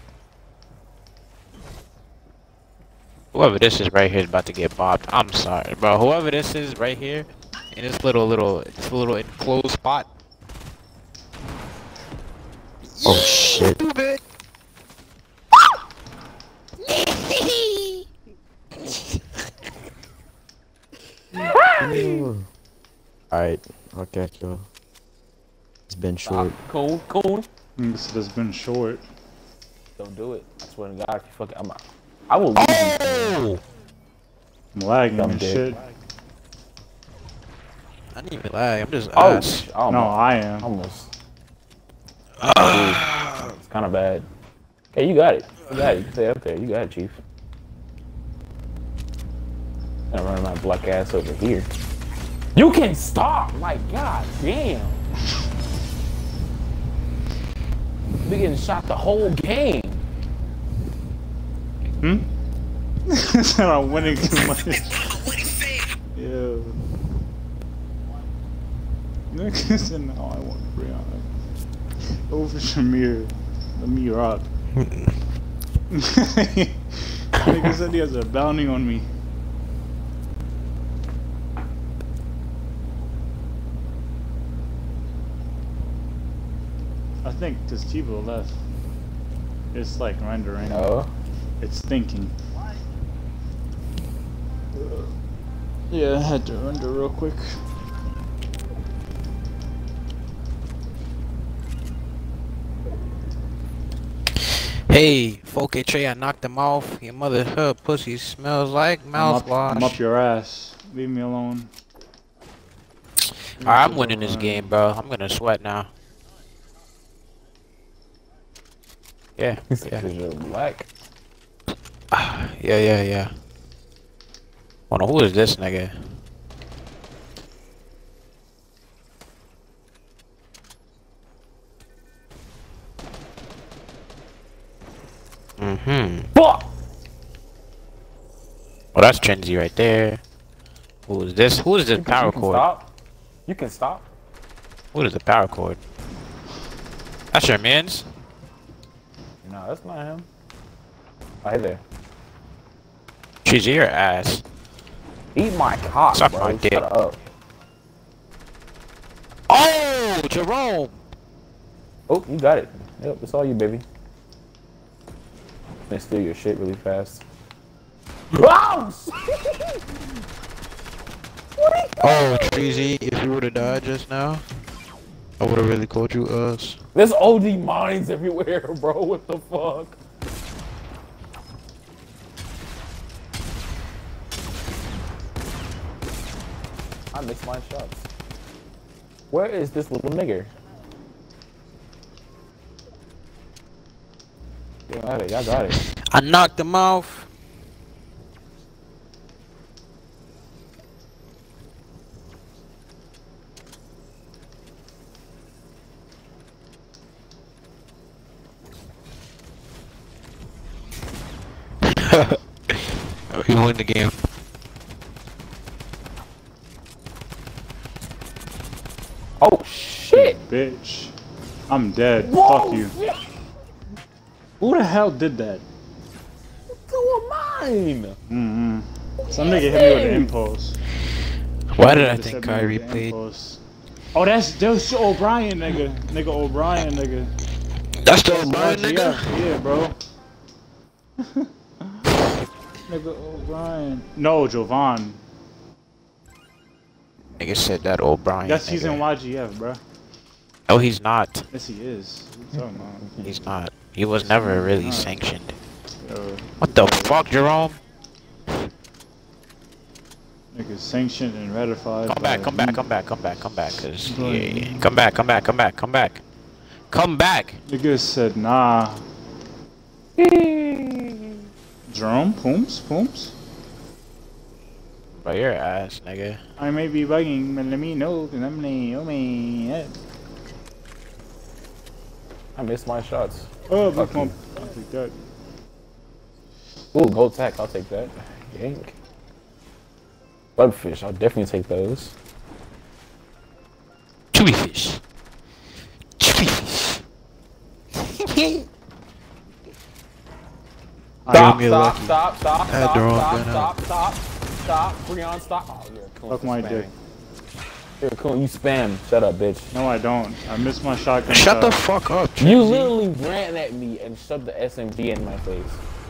Whoever this is right here is about to get bopped. I'm sorry, bro. Whoever this is right here, in this little little this little enclosed spot. Oh shit. Stupid. Alright, I'll catch you. It's been short. Coon, Coon. You said it's been short. Don't do it. I swear to God, if you fucking, I'm out. I will leave you. Oh! I'm lagging Dumb and dick. shit. I didn't even lie. I'm just Oh, ass. sh- almost. No, I am. Almost. It's kind of bad. Okay, you got it. You got it. You can stay up there. You got it, Chief. I'm running my black ass over here. You can stop! Like, god damn. Be getting shot the whole game. Hmm? Said I'm winning too much. Yeah. Nigga said no, I want Brianna. Over Shamir. Let me rock. Nigga said he has a bounty on me. I think this Tivo left. It's like rendering. No. It's thinking. Yeah, I had to render real quick. Hey, four K Trey, I knocked him off. Your mother, her pussy smells like I'm up, mouthwash. I'm up your ass. Leave me alone. Alright, I'm winning this game, bro. I'm gonna sweat now. Yeah, yeah, Because you're black. yeah, yeah, yeah. Hold on, who is this nigga? Mm-hmm. Fuck! Well, that's Trinzy right there. Who is this? Who is this You can, power you can cord? stop. You can stop. What is the power cord? That's your man's? No, that's not him. Oh, hey there. She's your ass. Eat my cock, Suck bro. my dick. Shut up. Oh, Jerome! Oh, you got it. Yep, it's all you, baby. They steal your shit really fast. Wow! Oh, Treasy, if you would've died just now, I would've really called you us. There's O G mines everywhere, bro. What the fuck? I missed my shots. Where is this little nigger? Y'all got it, y'all got it. I knocked him off. We win the game. Oh shit! Bitch. I'm dead. Whoa, Fuck you. shit. Who the hell did that? Two of mine! Mm-hmm. Some nigga hit me with an impulse. Why did I Just think hit me with Kyrie the played? impulse. Oh, that's that's O'Brien, nigga. Nigga O'Brien, nigga. That's the O'Brien Yeah, nigga? yeah, bro. Nigga O'Brien. No, Jovan. Nigga said that O'Brien. Yes, he's nigga. in Y G F, bro. No, he's not. Yes, he is. What you talking about? He's not. He was never really sanctioned. Yo, What the fuck, Jerome? nigga sanctioned and ratified. Come back, by come back, me. come back, come back, come back, cause yeah, Right. yeah. Come back, come back, come back, come back. Come back! Nigga said, nah. Jerome, Pooms, Pooms. Bro, your ass, nigga. I may be bugging, but let me know, cause I'm the oh man. I missed my shots. Oh, Fuck big pump. you. I'll take that. Ooh, gold tack, I'll take that. Yank. Bugfish, I'll definitely take those. Chewy fish. Chewy fish. Stop, me a stop, lucky. stop, stop, I had stop, the wrong stop, gun stop, stop, stop, Freon, stop. Oh, you're a coon. Fuck for my spamming. dick. You're a coon, you spam. Shut up, bitch. No, I don't. I missed my shotgun. Shut the shot. fuck up, You Chewy. literally ran at me and shoved the S M G in my face.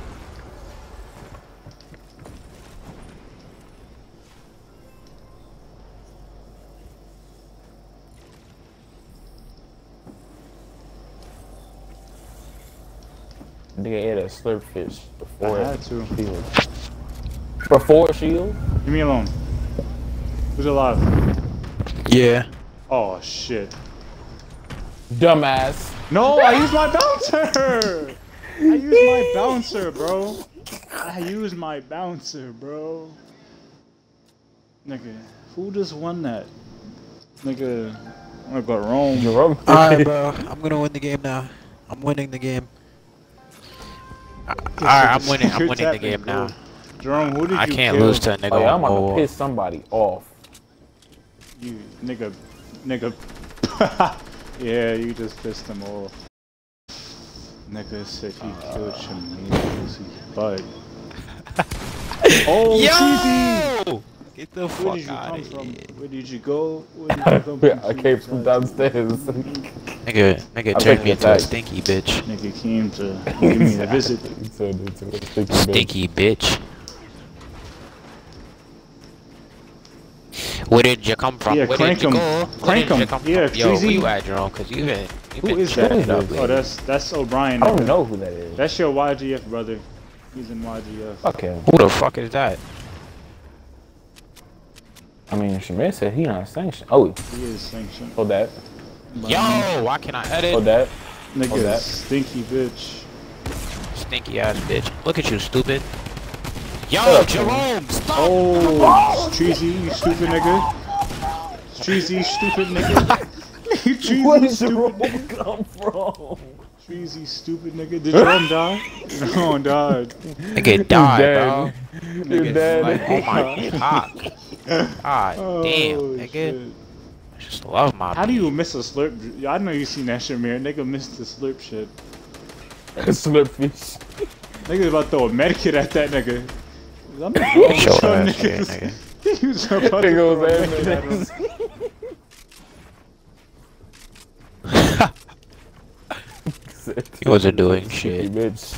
Nigga ate a slurp fish before I had to. shield. Before shield? Leave me alone. Who's alive? Yeah. Oh shit. Dumbass. No, I used my bouncer. I used my bouncer, bro. I used my bouncer, bro. Nigga, who just won that? Nigga, I'm gonna go Rome. Jerome. Alright, bro. I'm gonna win the game now. I'm winning the game. Alright, I'm winning. I'm You're winning the tapping, game bro. now. Jerome, who did I you can't kill? lose to a nigga. Oh yeah, I'm about oh, to piss somebody off. You nigga, nigga. Yeah, you just pissed him off. Nigga said he killed Shami's butt. Oh, cheesy! Yo! Get the Where fuck did you out come of from? here. Where did you go? Where did you come Yeah, from? I came from downstairs. Nigga, nigga I'll turned take me it into a back. stinky bitch. Nigga came to give me a visit. Stinky bitch. Where did you come from? Yeah, Where crank did you him. go? Where Crank did you him. come Yeah, from? Yo, where Treasy. you at, Jerome? Cause you been, you Who been is that? chewing up Oh, lately. that's that's O'Brien. I don't nigga. know who that is. That's your Y G F brother. He's in Y G F. Okay. Who the fuck is that? I mean, Shamir said he not sanctioned. Oh, He is sanctioned. hold that. Yo, why can I edit? Hold that. Nigga, Oh, that. stinky bitch. Stinky ass bitch. Look at you, stupid. Yo, Shut up, Jerome, stop! Oh, Treasy, you stupid nigga. Treasy, you stupid nigga. Treasy, Where did stupid Jerome nigga. come from? Treasy, stupid nigga. Did Jerome die? Jerome died. Nigga died, dead. bro. You're Nigga's dead. like, oh my cock. God Oh, damn, nigga. shit. Just love my. How do you miss a slurp? I know you seen that shit, man. Nigga missed the slurp shit. Slurp fish. Nigga about to throw a medkit at that nigga. I'm not Show going with ass your here, niggas. nigga. He was about to throw a medkit at him. He wasn't doing You shit. bitch.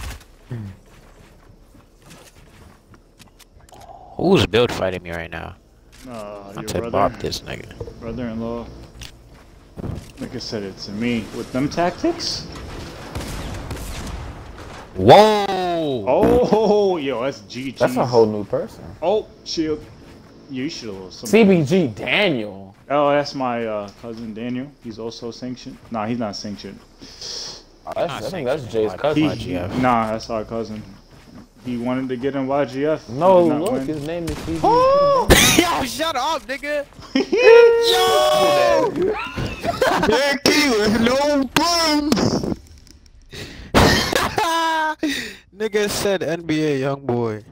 Who's build fighting me right now? Uh, I your said brother, bop this nigga. brother-in-law. Like I said, it to me with them tactics. Whoa! Oh, yo, that's G G. That's a whole new person. Oh, shield. You should have. C B G Daniel. Oh, that's my uh, cousin Daniel. He's also sanctioned. Nah, he's not sanctioned. Oh, that's, I think that's Jay's He, cousin. he- nah, that's our cousin. He wanted to get in Y G F. No, did not look, win. his name is C B G. Yo, shut up, nigga! Yo! Yankee with no bum! Nigga said N B A young boy.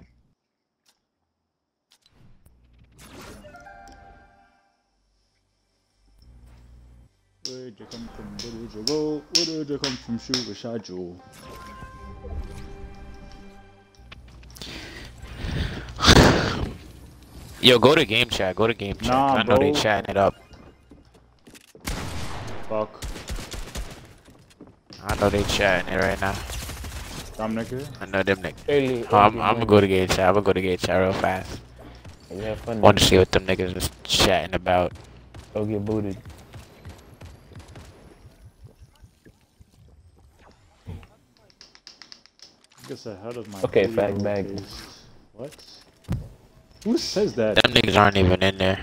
Where'd you come from? Where did you go? Where did you come from? Sugar Shah Joe. Yo, go to game chat. Go to game chat. Nah, I know they bro. chatting it up. Fuck. I know they chatting it right now. Dumb nigga. I know them niggas. Early, Oh, I'm, early I'm gonna go to game chat. I'm gonna go to game chat real fast. You have fun. Want to see what them niggas is chatting about. Go get booted. Gets ahead of my Okay, booty fact hole bag. face. What? Who says that? Them niggas aren't even in there.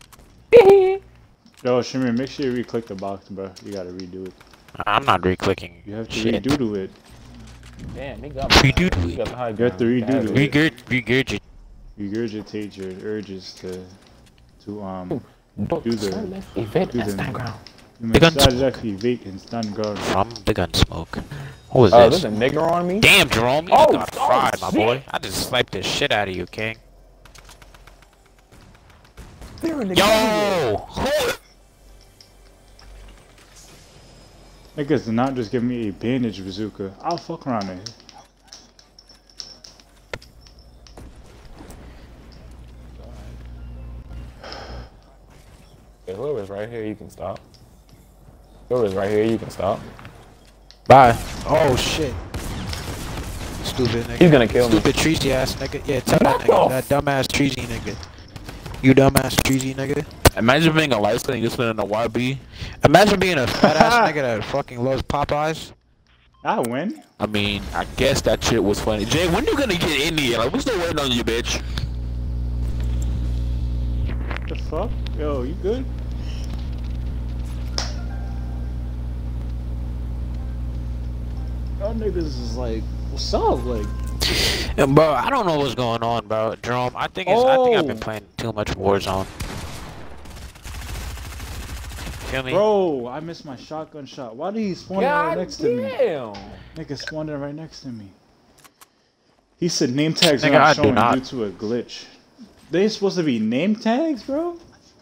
Yo, Shimmer, make sure you re-click the box, bro. You gotta redo it. I'm not re-clicking. You have to shit. redo it. Damn, he got Redo he got the high You have to ground. redo it. Regurg regurgit. Regurgitate your urges to, to um, Don't do the- start evade do and the- stand ground. you The gun massage smoke. that vape and stun guard. From the gun smoke. What was Oh, this? there's a nigger on me? Damn, Jerome, you Oh, got oh, fried, my shit. boy. I just sniped the shit out of you, King. There a nigga Yo! Who- Niggas did not just give me a bandage bazooka. I'll fuck around it. Okay, whoever's right here, you can stop. Whoever's right here, you can stop. Bye. Oh, shit. Stupid nigga. He's gonna kill me. Stupid treasy ass nigga. Yeah, tell that What nigga. the That dumbass treasy nigga. You dumbass treasy nigga. Imagine being a light skin and you spinning a Y B. Imagine being a fat ass nigga that fucking loves Popeyes. I win. I mean, I guess that shit was funny. Jay, when you gonna get in here? Like, we still waiting on you, bitch. The fuck? Yo, you good? Y'all niggas is like, what's up? Like, Yeah, bro, I don't know what's going on, bro. Jerome, I think it's, I think I've been Oh. playing too much Warzone. Feel me? bro, I missed my shotgun shot. Why did he spawn right God next to me? damn. Nigga spawned right next to me. He said name tags are Nigga, I not do showing not. due to a glitch. They supposed to be name tags, bro?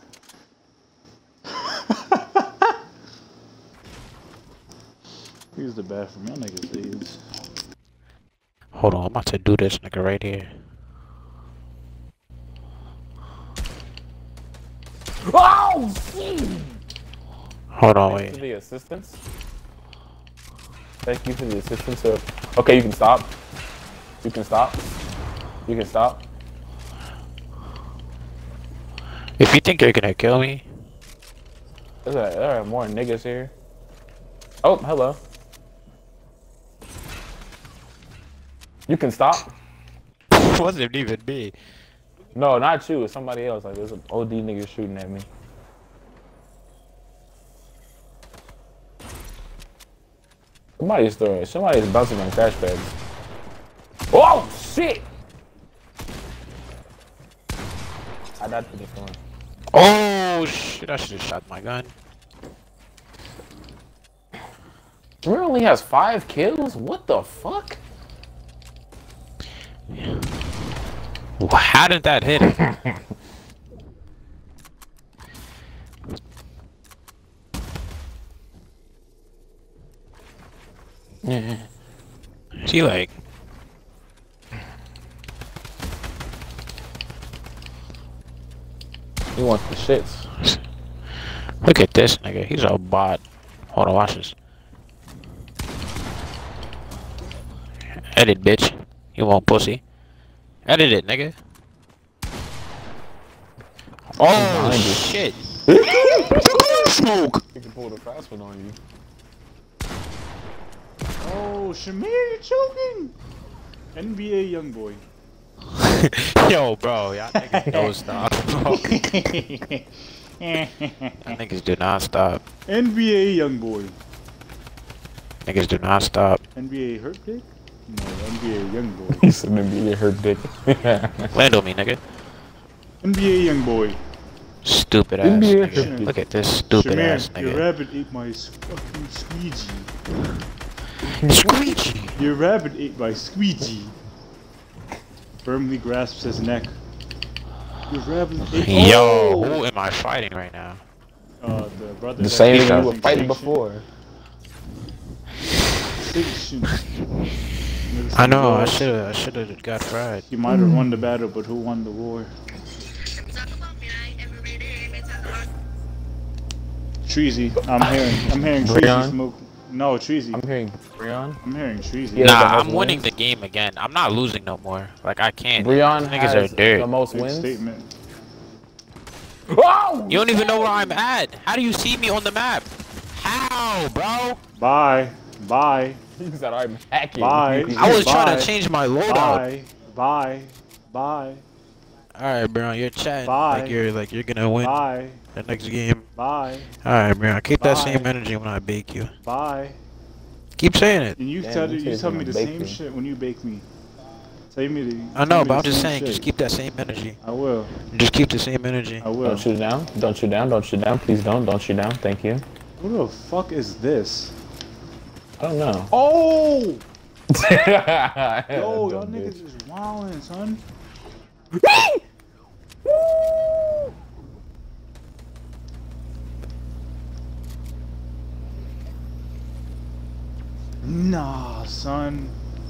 Use the bathroom. Y'all niggas leaves. Hold on, I'm about to do this nigga right here. Oh, shit. Hold on, Thank you for wait. the assistance. Thank you for the assistance. Of... Okay, you can stop. You can stop. You can stop. If you think you're gonna kill me, There's a, there are more niggas here. Oh, hello. You can stop. it wasn't even me. No, not you. It's somebody else. Like, there's an O D nigga shooting at me. Somebody's throwing. Somebody's bouncing on crash pads. Oh shit! I died for this one. Oh shit! I should have shot my gun. Samir only has five kills. What the fuck? How did that hit him? She like. He wants the shits. Look at this nigga. He's a bot. Hold on, watch this. Edit, bitch. You want pussy? Edit it, nigga. Oh shit! Smoke. He can pull the fast one on you. Oh, Shamir, you're choking. N B A young boy. Yo, bro, y'all niggas don't stop, bro. Y'all niggas do not stop. N B A young boy. Niggas do not stop. N B A hurt dick? No, N B A young boy. He said maybe hurt dick. Land on me, nigga. N B A young boy. Stupid ass N B A nigga. Look at this stupid Shamir, ass your nigga. rabbit ate my fucking squeegee. Screechy. Your rabbit ate my squeegee. Firmly grasps his neck. Your rabbit ate. Yo, Oh! who am I fighting right now? Uh, the brother. The that same gave thing us you were fighting extinction. before. Extinction. I know. I should have. I should have got fried. He might have won the battle, but who won the war? Treasy. I'm hearing. I'm hearing Treasy Breon? smoke. No, Treasy. I'm hearing Breon. I'm hearing Treasy. Yeah. Nah, the most I'm winning wins. the game again. I'm not losing no more. Like I can't. Breon These niggas has are dirt. the most Big wins. statement. Oh! You don't even know where I'm at. How do you see me on the map? How, bro? Bye. Bye. He said I'm hacking. Bye. I was trying Bye. to change my loadout. Bye. Bye. Bye. All right, bro. You're chatting Bye. like you're like you're gonna win Bye. the next game. Bye. All right, bro. Keep that Bye. same energy when I bake you. Bye. Keep saying it. And you Damn, tell you you said tell you me the gonna same bake me. shit when you bake me. Tell me the. I tell know, me but the I'm just same saying, just shit. keep that same energy. I will. Just keep the same energy. I will. Don't shoot down. Don't shoot down. Don't shoot down. Please don't. Don't shoot down. Thank you. Who the fuck is this? I don't know. Oh! Yo, Yo, y'all niggas is wildin', son. Nah, son.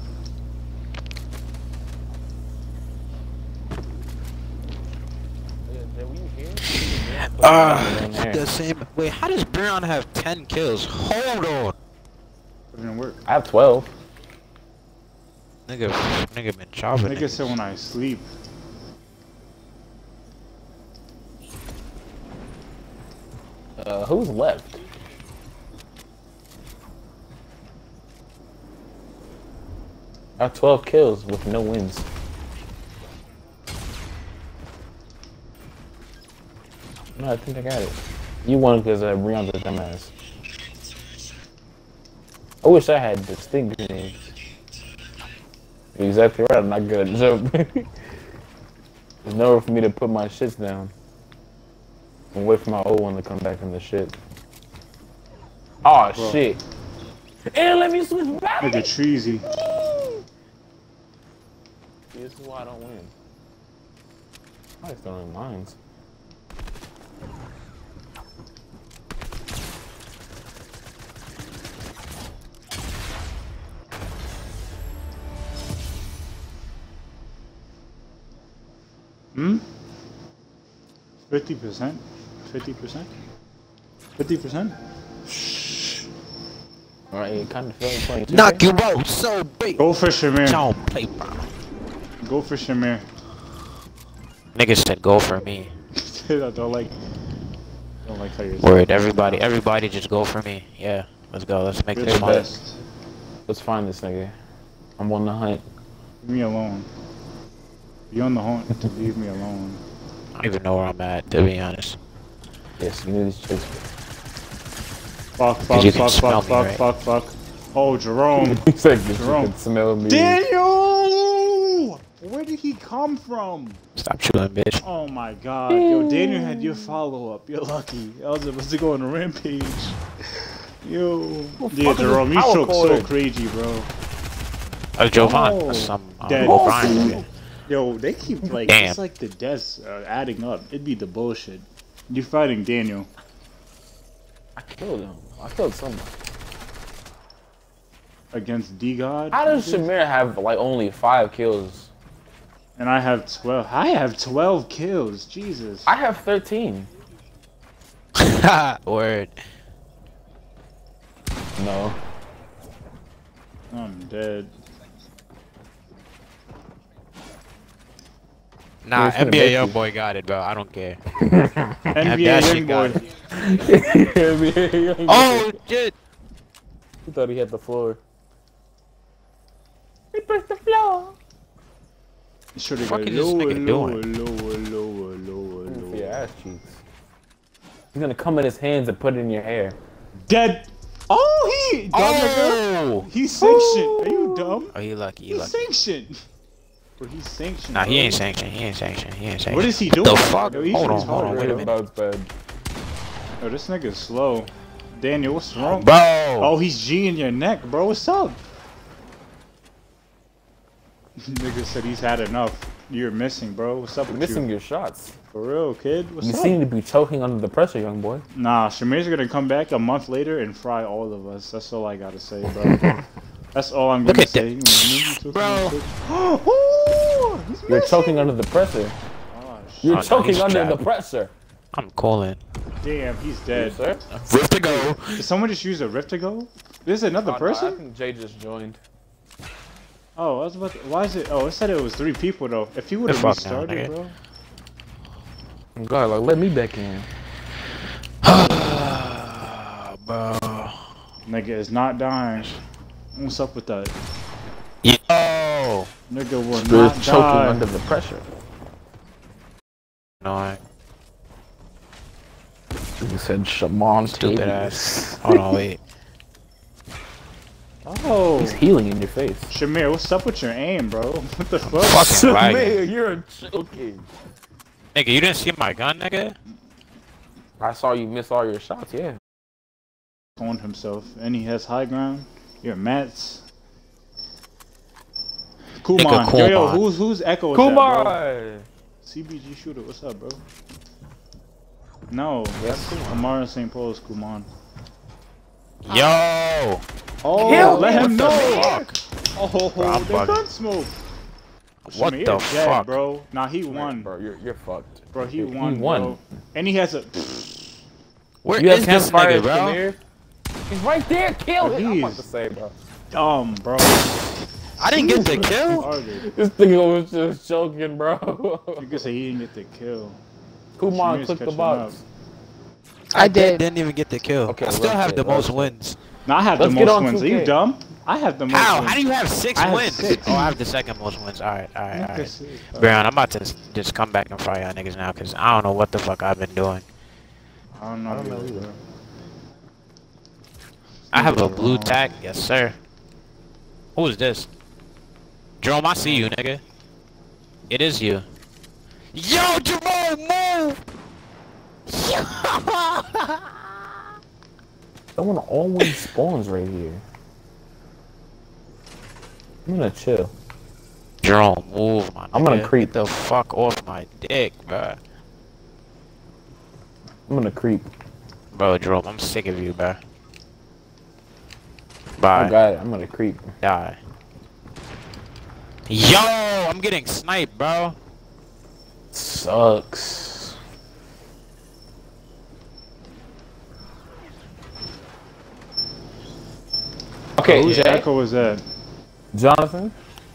Ah, keep that same. Wait, how does Breon have ten kills? Hold on. It didn't work. I have twelve. Nigga, nigga been chopping. Nigga said when I sleep. Uh, who's left? I have twelve kills with no wins. No, I think I got it. You won because uh, Breon's a dumbass. I wish I had distinct grenades. You're exactly right, I'm not good. So there's nowhere for me to put my shits down. And wait for my old one to come back in the shit. Oh Bro. shit. And let me switch back. Nigga treasy. This is why I don't win. I like throwing mines. Hmm? fifty percent? fifty percent? fifty percent? Alright, it kind of feels like Knock you out so big. Go for Shamir. Don't play, bro. Go for Shamir. Niggas said go for me. I don't like. Don't like how you're. Word, everybody, everybody just go for me. Yeah, let's go. Let's make You're this the fun. best. Let's find this nigga. I'm on the hunt. Leave me alone. Be on the hunt to leave me alone. I don't even know where I'm at, to be honest. Yes, you need these chicks. Fuck, fuck, you can fuck, smell fuck, me, fuck, right? fuck, fuck. Oh, Jerome. He's like, this Jerome. can smell me. Daniel! Where did he come from? Stop chewing, bitch. Oh my god. Yo, Daniel had your follow up. You're lucky. I was supposed to go on a rampage. Yo. Yeah, Jerome, you power choke so chord? crazy, bro. Uh, Jovan. Oh, That's some um, dead. O'Brien. Yo, they keep like, Damn. it's like the deaths are adding up. It'd be the bullshit. You're fighting Daniel. I killed him. I killed someone. against D-God. How does Shamir have like only five kills? And I have twelve. I have twelve kills. Jesus. I have thirteen. Word. No. I'm dead. Nah, Who's gonna N B A make young you? boy got it, bro. I don't care. N B A that shit young got boy. Oh shit! He thought he had the floor. He pressed the floor. Should have Fuck got is this lower, nigga lower, doing? lower, lower, lower, For lower. your ass cheeks. He's gonna come in his hands and put it in your hair. Dead. Oh, he. Dumb Oh! nigga. He's sanctioned. Are you dumb? Oh, he lucky. He He's lucky. sanctioned. Bro, he's sanctioned. Nah, he bro. ain't sanctioned. He ain't sanctioned. He ain't sanctioned. What is he What doing? the fuck? Yo, he's Hold on, hold on. retarded. Wait a minute. That's bad. Oh, this nigga's slow. Daniel, what's wrong? Bro! Oh, he's G in your neck, bro. What's up? Nigga said he's had enough. You're missing, bro. What's up You're with missing you? your shots. For real, kid. What's You up? seem to be choking under the pressure, young boy. Nah, Shamir's gonna come back a month later and fry all of us. That's all I gotta say, bro. That's all I'm Look gonna at say. that. Bro. Ooh, he's You're missing. choking under the pressure. Oh, shit. You're Oh, no, choking he's under trapped. the pressure. I'm calling. Damn, he's dead. Sir? Rift to go. Did someone just use a rift to go? This is another Oh, no, person? I think Jay just joined. Oh, I was about to, why is it? Oh, it said it was three people though. If he would have fuck now, restarted, nigga. bro. Oh, God, like, let me back in. Bro. Nigga is not dying. What's up with that? Yo! Nigga will You're not choking die. under the pressure. No, I You said Shaman stupid ass. Hold on, wait. Oh, He's healing in your face. Shamir, what's up with your aim, bro? What the fuck? Fucking lagging. you're joking. Nigga, you didn't see my gun, nigga? I saw you miss all your shots, yeah. On himself, and he has high ground. You're Mats. Kuman. Nigga, Yo, yo, Kuman. who's who's Echo? Is that, bro? Kumar! C B G shooter. What's up, bro? No, Yes, that's Amara Saint Paul's Kuman. Yo! Oh, Kill let me, him what the know. fuck? Oh, Bro, I'm the bugging. gun smoke. What Shamir the is dead, fuck? bro? Nah, he won, Bro, you're, you're fucked. bro. He He won, won. bro. And he has a. Where You is have this campfire, nigga, bro? Shamir? He's right there, kill Bro, him! I'm he about is- to say, bro. Dumb, bro. I didn't get the kill? Retarded. This nigga was just joking, bro. You could say he didn't get the kill. Kumar, Shamir's click the catching box. I did. Didn't even get the kill. Okay, I still let's have get- the most let's- wins. Now I have Let's the get most on wins. Are two K. you dumb? I have the most How? wins. How do you have six I have wins? six. Oh, I have the second most wins. Alright, alright, Like I alright. said, Brian, I'm about to s- just come back and fry y'all niggas now, because I don't know what the fuck I've been doing. I don't know. I don't know either, either. bro. I have a blue tack. Yes, sir. Who is this? Jerome, I see you, nigga. It is you. Yo, Jerome, move! Someone always spawns right here. I'm gonna chill. Jerome, move, my nigga. I'm gonna creep. Get the fuck off my dick, bro. I'm gonna creep. Bro, Jerome, I'm sick of you, bro. I Bye. got it. I'm gonna creep. Die. Yo, I'm getting sniped, bro. Sucks. Okay, Whose Jay. echo was that? Jonathan.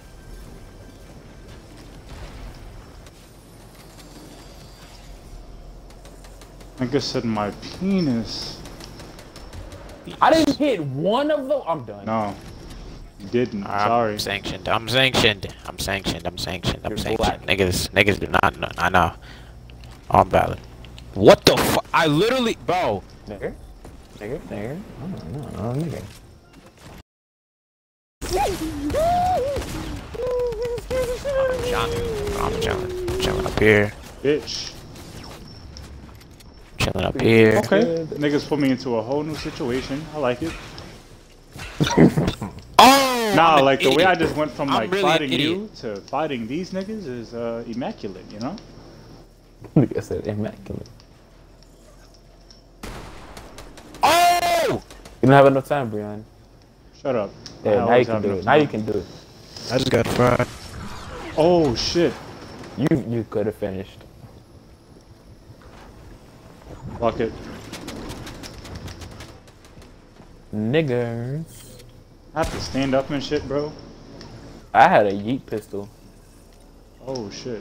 Like I said, my penis. I didn't hit one of them. I'm done. No, you didn't. I'm Sorry. sanctioned. I'm sanctioned. I'm sanctioned. I'm sanctioned. I'm You're sanctioned. black. Niggas, niggas do not know. I know. I'm valid. What the fuck? I literally, bro. Nigger. Nigger. Nigger. Oh, no, no, nigger. I'm chilling. I'm chilling. I'm chilling up here. Bitch. Chilling up here. Okay. Niggas put me into a whole new situation. I like it. Oh! Nah, I'm an like the way I idiot. just went from I'm like really an fighting idiot. you to fighting these niggas is uh, immaculate, you know? Nigga said immaculate. Oh! You don't have enough time, Brian. Shut up. I Yeah, now you always can have do enough it. Now you time. can do it. I just got fried. Oh shit. You you could have finished. Fuck it. Niggers. I have to stand up and shit, bro. I had a yeet pistol. Oh shit.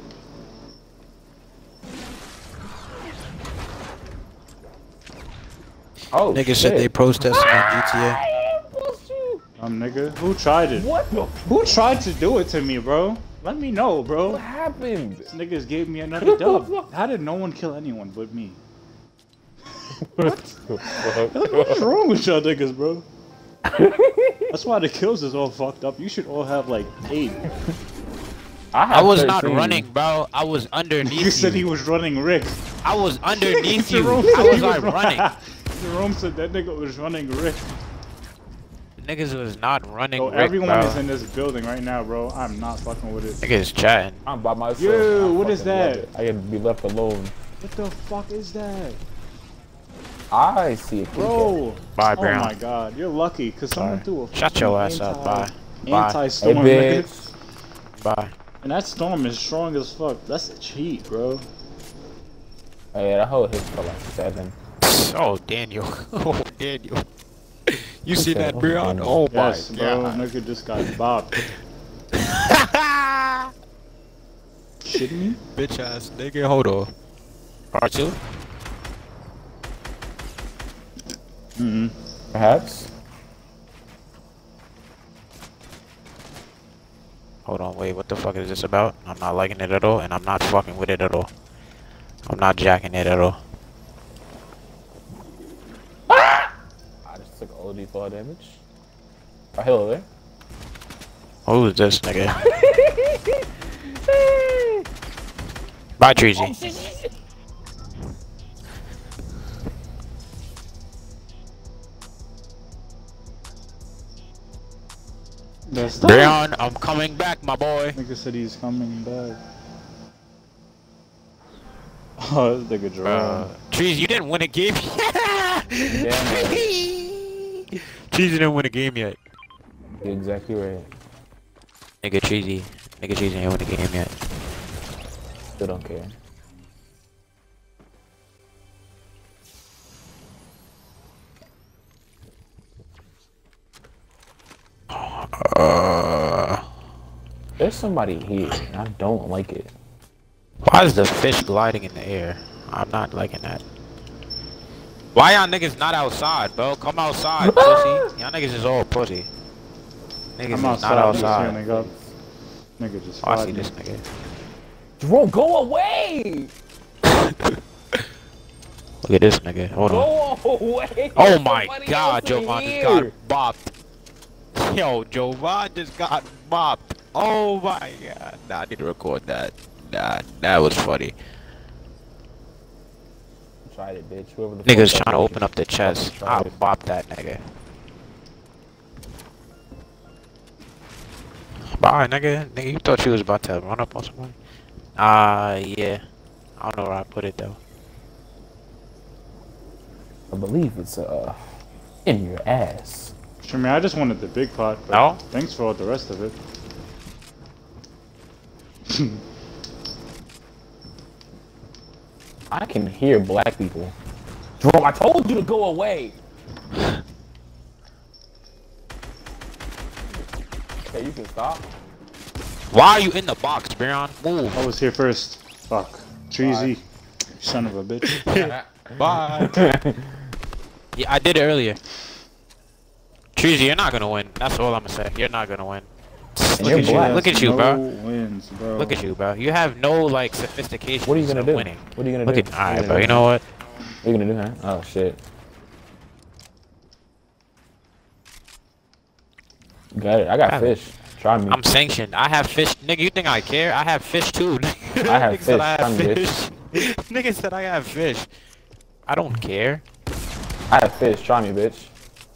Oh Niggas shit. said they protesting on G T A. Um, nigga, who tried it? What the? Who tried to do it to me, bro? Let me know, bro. What happened? These niggas gave me another dub. How did no one kill anyone but me? What the fuck? What's wrong with y'all niggas, bro? That's why the kills is all fucked up. You should all have like eight. I was not thirteen. running, bro. I was underneath You said you. he was running Rick. I was underneath you. Jerome How said was he I run- running? Jerome said that nigga was running Rick. Niggas was not running. Yo, Rick, everyone bro. is in this building right now, bro. I'm not fucking with it. Niggas chatting. I'm by myself. Yo, I what is fucking love that? it. I get to be left alone. What the fuck is that? I see it. Bro. Bye, Oh Brown. my god, you're lucky, cause someone Bye. threw a Shut your fucking ass up. anti- Bye. Bye. Anti-storm, Hey, nigga. bitch. Bye. And that storm is strong as fuck. That's a cheat, bro. Hey, that whole hit for like seven. Oh, Daniel. Oh, Daniel. You see Okay, that, Breon? okay. Oh my Yes, bro. god. Nigga just got bopped. Shitting me? Bitch ass nigga. Hold on. Part two? Mm-hmm. Perhaps. Hold on, wait. What the fuck is this about? I'm not liking it at all, and I'm not fucking with it at all. I'm not jacking it at all. I just took all the fall damage. Oh, hello there. Who is this nigga? Bye, Treasy. That's Breon, I'm coming back, my boy. Nigga said he's coming back. Oh, this nigga Jerome. Uh, Trees, you didn't win a game. Damn Trees didn't win a game yet. You're exactly right. Nigga Treesy. Nigga Treesy didn't win a game yet. Still don't care. Uh, There's somebody here, and I don't like it. why is the fish gliding in the air? I'm not liking that. Why y'all niggas not outside, bro? Come outside, pussy. Y'all niggas is all pussy. Niggas I'm is outside. not Just outside. standing up. Nigga just Oh, I fought see me. this nigga. Jerome, go away! Look at this nigga. Hold on. Go away! Oh my Somebody god, else in Jovan just here. got bopped. Yo, Jovan just got bopped. Oh my god. Nah, I need to record that. Nah, that was funny. Tried it, bitch. Whoever the Niggas fuck that trying to was, open up the chest. fucking tried I'll it. bop that nigga. Bye, nigga. Nigga, you thought you was about to run up on somebody? Uh, yeah. I don't know where I put it though. I believe it's uh in your ass. I mean, I just wanted the big pot. But No? Thanks for all the rest of it. I can hear black people. Jerome, I told you to go away. Okay, you can stop. Why are you in the box, Brian? Move. I was here first. Fuck. Treasy. Son of a bitch. Bye. Yeah, I did it earlier. Treasy, you're not gonna win. That's all I'm gonna say. You're not gonna win. Look you're at you. black. Look at you, no bro. Wins, bro. Look at you, bro. You have no like sophistication. What are you gonna of do? Winning. What are you gonna Look do? at. What are Alright, gonna bro. do? You know what? What are you gonna do, huh? Oh shit. Got it. I got I- fish. Try me. I'm sanctioned. I have fish. Nigga, you think I care? I have fish too. I have Nigga said I fish. have I'm fish. Nigga said I have fish. I don't care. I have fish. Try me, bitch.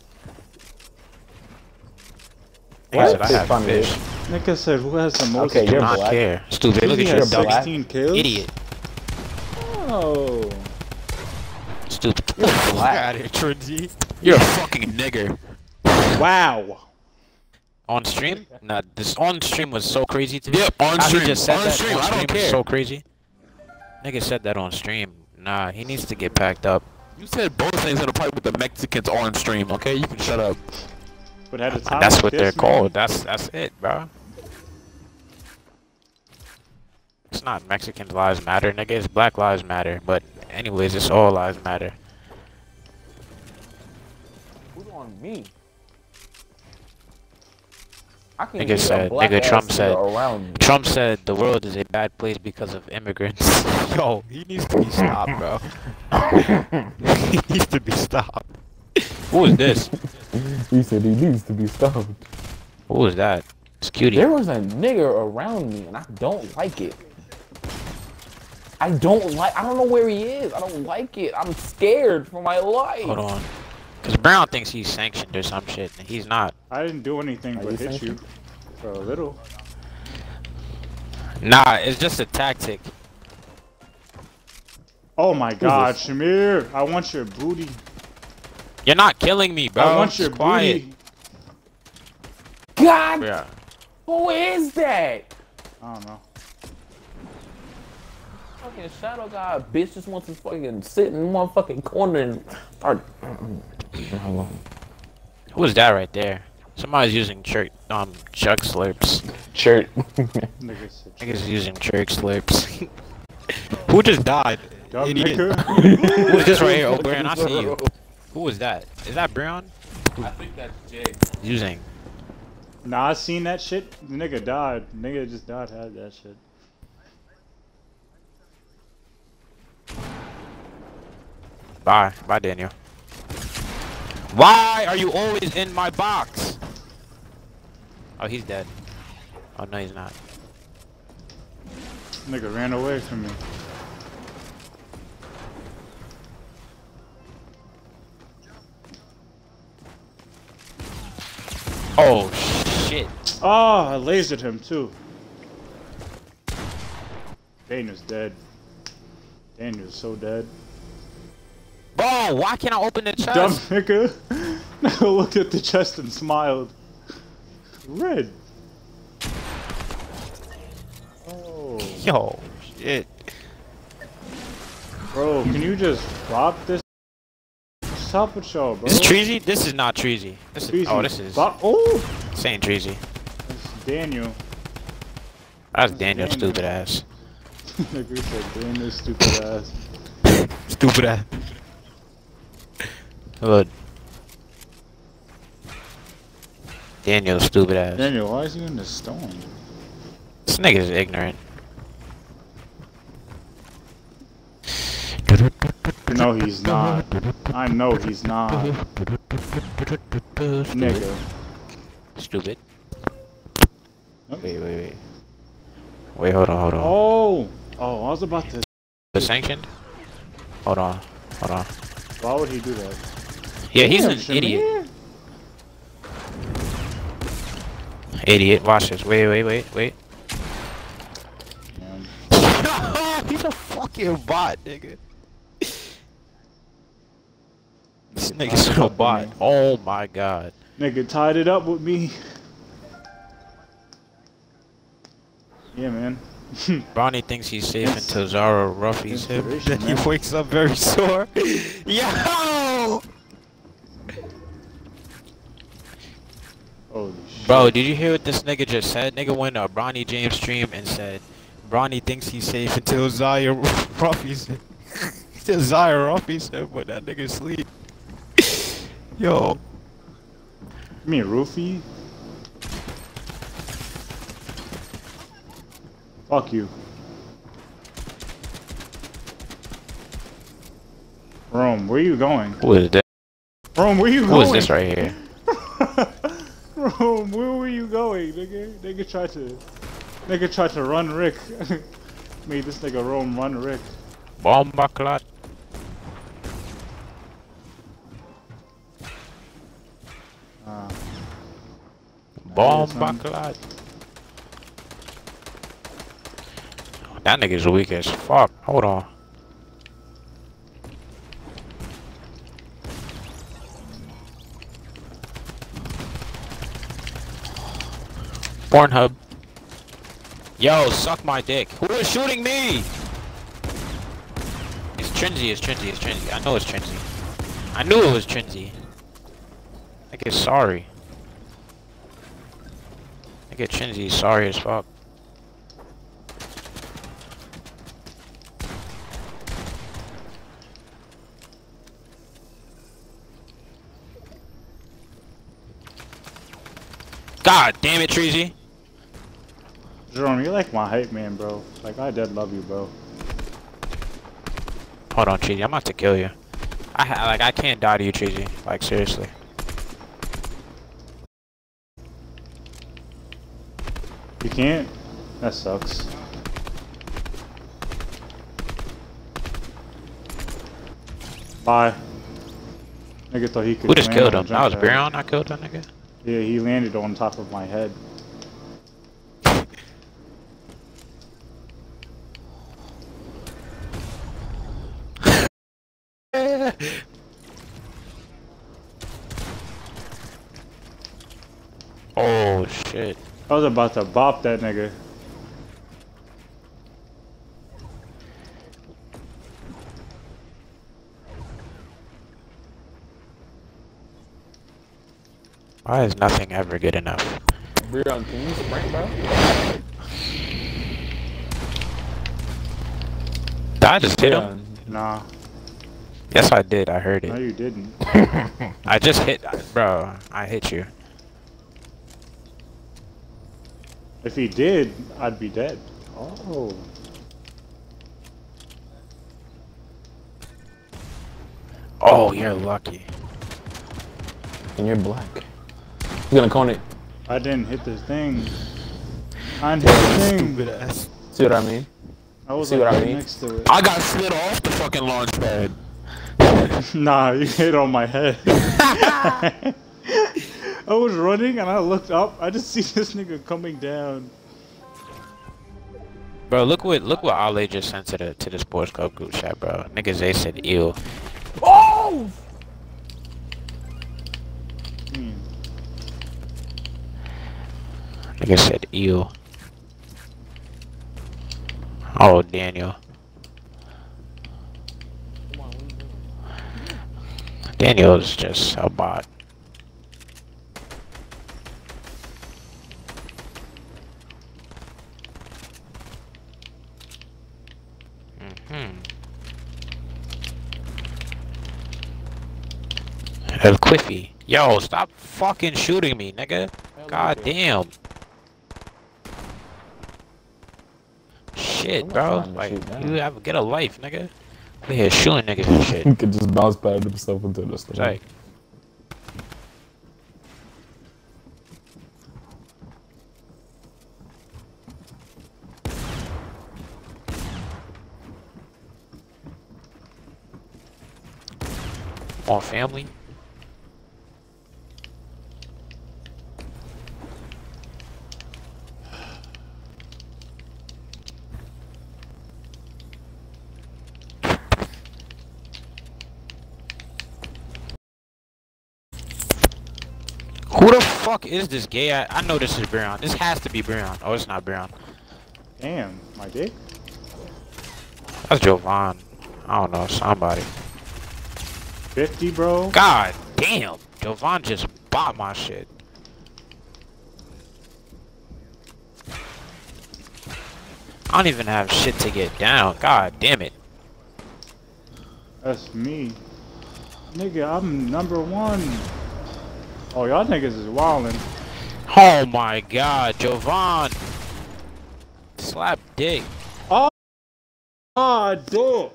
Nigga I said I fish, have try me, fish. bitch. Nigga said who has the most? Okay, Do you're not black. care. Stupid. Look at Treasy your has dumb black. sixteen kills. idiot. Oh. Stupid. You're Fuck black. out of here, Trinzy. You're a fucking nigger. Wow. On stream? Nah, this on stream was so crazy to me. Yep, on How he stream. just said On that stream, on I don't stream was care. so crazy. Nigga said that on stream. Nah, he needs to get packed up. You said both things gonna fight with the Mexicans on stream, okay? You can shut up. But at a time That's like what this, they're man, called. That's that's it, bro. It's not Mexican lives matter, nigga. It's Black Lives Matter. But anyways, it's all lives matter. Who's on me? I can Nigga hear a said, black nigga ass Trump nigga said, around me. Trump said the world is a bad place because of immigrants. Yo, he needs to be stopped, bro. He needs to be stopped. Who is this? He said he needs to be stopped. Who is that? It's Cutie. There was a nigger around me, and I don't like it. I don't like. I don't know where he is. I don't like it. I'm scared for my life. Hold on. Cause Brown thinks he's sanctioned or some shit, and he's not. I didn't do anything Are but you hit you sanctioned? for a little. Nah, it's just a tactic. Oh my God, this? Shamir! I want your booty. You're not killing me, bro. I want your Just quiet. booty. God, Yeah. who is that? I don't know. Fucking shadow guy, bitch, just wants to fucking sit in one fucking corner and start. Who is that right there? Somebody's using church, um, chug slurps. Shirt. Nigga said, Niggas using chug slurps. Who just died? dumb Idiot. nigga. Who is this right here? Oh, Brian, I see you. Who is that? Is that Brown? I think that's Jay. Using. Nah, I seen that shit. The nigga died. Nigga just died. Had that shit. Bye. Bye, Daniel. Why are you always in my box? Oh, he's dead. Oh, no, he's not. Nigga ran away from me. Oh, shit. Oh, I lasered him too. Daniel's dead. Daniel's so dead. Bro, why can't I open the chest? Dumb nigga. Nigga looked at the chest and smiled. Red. Oh. Yo, shit. Bro, can you just drop this? What's up with y'all, bro? Is this Treasy? This is not Treasy. This is, Treasy. oh, this is. Bop- Oh! This ain't Treasy. That's Daniel. That's That's Daniel, Daniel. stupid ass. Nigga said Daniel, stupid ass. Stupid ass. Good. Daniel, stupid ass. Daniel, why is he in the stone? This nigga is ignorant. No, he's not. I know he's not. Nigga. Stupid. Nope. Wait, wait, wait. Wait, hold on, hold on. Oh! Oh, I was about to. The sanctioned? Hold on, hold on. Why would he do that? Yeah, he's Damn, an Shamir. idiot. Idiot, watch this. Wait, wait, wait, wait. Damn. He's a fucking bot, nigga. This nigga's tied it a up with bot. me. Oh my god. Nigga tied it up with me. Yeah, man. Bronny thinks he's safe until Zara roughies him. Inspiration, Then he man. wakes up very sore. Yo! Holy shit. Bro, did you hear what this nigga just said? Nigga went to a Bronny James stream and said, Bronny thinks he's safe until Zaya roughies him. He said Zaya roughies him when that nigga sleep. Yo. You mean roofie? Fuck you. Rome, where you going? Who is that? Rome, where you Who going? is this right here? Rome, where were you going, nigga? Nigga tried to... Nigga tried to run Rick. Made this nigga Rome run Rick. Bomba clot. Uh, Bomba son. clot. That nigga's weak as fuck. Hold on. Pornhub. Yo, suck my dick. Who is shooting me? It's Trinzy, it's Trinzy, it's Trinzy. I know it's Trinzy. I knew it was Trinzy. I get sorry. I get Trinzy sorry as fuck. God damn it, Treasy. Jerome, you're like my hype man, bro. Like, I dead love you, bro. Hold on, Treasy. I'm about to kill you. I ha like I can't die to you, Treasy. Like, seriously. You can't? That sucks. Bye. Nigga thought he could. Who just land killed on him? a That was jump pad. Brion I killed that nigga? Yeah, he landed on top of my head. Oh shit. I was about to bop that nigga. Why is nothing ever good enough? Brion, can you sprint, bro? Did I just hit him? Nah. Yes, I did. I heard No, it. you didn't. I just hit, bro. I hit you. If he did, I'd be dead. Oh. Oh, you're lucky. And you're black. He's gonna cone it. I didn't hit the thing. I didn't hit the thing. Stupid ass. See what I mean? I was See like what I right mean? next to it. I got slid off the fucking launch pad. Nah, you hit on my head. I was running and I looked up. I just see this nigga coming down. Bro, look what look what Ale just sent to the to the sports club group chat, bro. Niggas they said ew. Oh! Hmm. Nigga said ew. Oh, Daniel. Daniel's just a bot. Mm-hmm. El Quiffy. Yo, stop fucking shooting me, nigga. God damn. Shit, I'm not bro. trying to Like, shoot now. you have get a life, nigga. We here shooting niggas and shit. He could just bounce pad himself into the storm. Like, come on, family. Who the fuck is this gay? I, I know this is Brion. This has to be Brion. Oh, it's not Brion. Damn, my dick. That's Jovan. I don't know, somebody. fifty, bro. God damn. Jovan just bought my shit. I don't even have shit to get down. God damn it. That's me. Nigga, I'm number one. Oh, y'all niggas is wildin'. Oh my god, Jovan. Slap dick. Oh, ah, dude.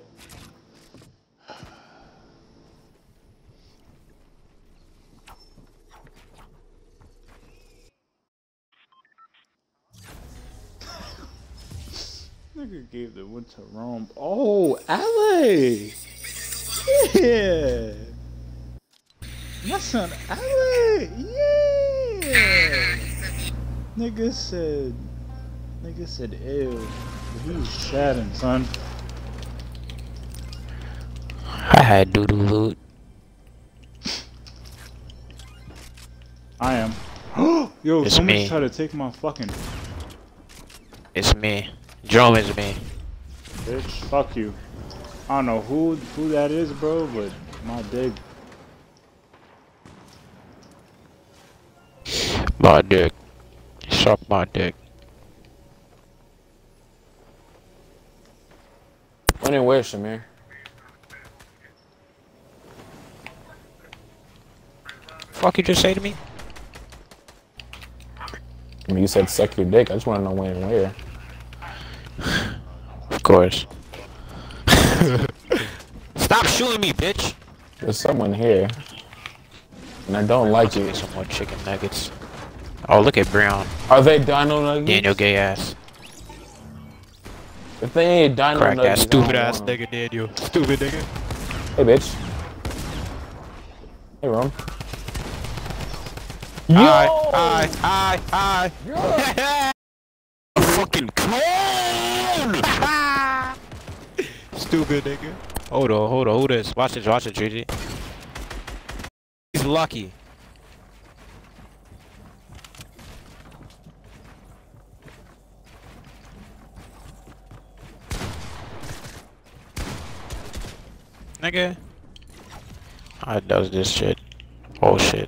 Nigga gave the win to Rome. Oh, L A. Yeah. My son, L A. Yeah. Nigga said, nigga said, ew. He's chatting, son. I had doodle loot. I am. Yo, It's someone's me. trying to take my fucking It's me. Jerome is me. bitch. Fuck you. I don't know who who that is, bro, but my dick. My dick. Suck my dick. When and where, Shamir? Fuck you just say to me? I mean, you said suck your dick. I just want to know when and where. Of course. Stop shooting me, bitch. There's someone here, and I don't like you. Get some more chicken nuggets. Oh, look at Brown. Are they dino nuggets? Daniel gay ass. If they ain't dino Crack nuggets, ass stupid I don't ass want 'em. nigga Daniel. Stupid nigga. Hey, bitch. Hey, Rom. Aye, aye, aye, aye. Fucking clone! Stupid nigga. Hold on, hold on, hold this. Watch this, watch it, G G. He's lucky. Nigga. I does this shit. Oh shit.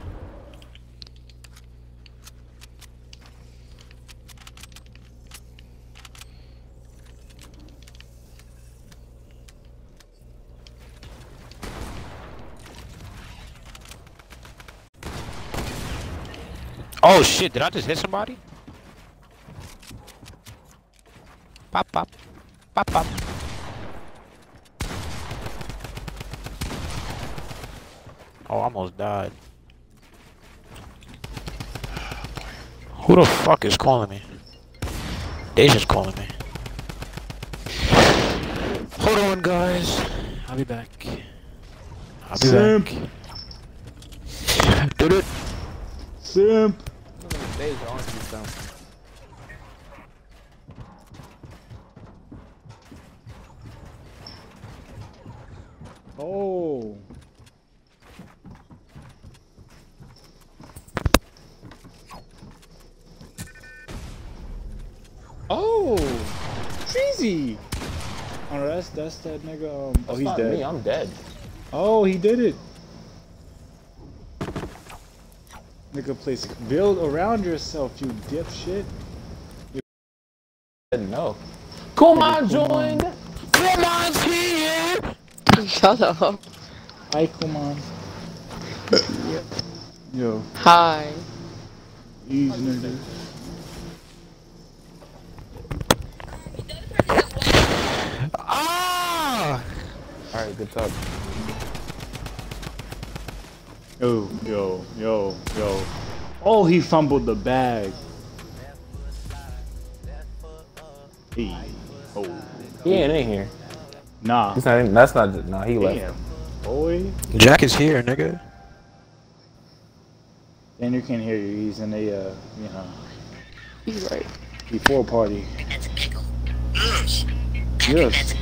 Oh shit, did I just hit somebody? Pop, pop. Pop, pop. Oh, I almost died. Who the fuck is calling me? Deja's calling me. Hold on, guys. I'll be back. I'll be Simp. back. Dude, it. Simp. Oh. Oh. Treasy. Oh, no, that's that's that nigga. Um, oh, That's he's not dead. me. I'm dead. Oh, he did it. Nigga, place build around yourself, you dipshit. No. Kumon joined. Kumon's here! Shut up. Hi, Kuman. Yo, Hi. easy nigga. Ah! Alright, good talk. Yo, yo, yo, yo. Oh, he fumbled the bag. Hey. Oh. He ain't in here. Nah. He's not in, that's not. No, he left. Damn. Boy. Jack is here, nigga. Daniel can't hear you. He's in a, uh, you know, He's right. before party. Yes. Yes.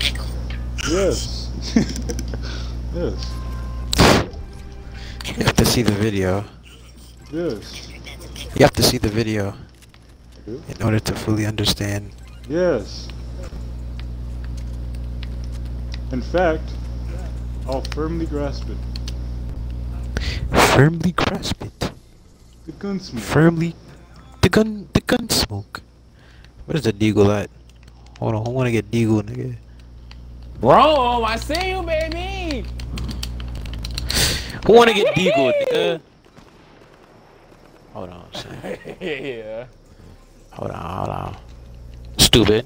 Yes. You have to see the video. Yes. You have to see the video do? in order to fully understand. Yes. In fact, I'll firmly grasp it. Firmly grasp it. The gunsmith. Firmly. The gun. The gun smoke. Where's the deagle at? Hold on. I want to get deagle, nigga. Rome, I see you, baby. Who want to get deagle, nigga? Hold on. Son. Yeah. Hold on. Hold on. Stupid.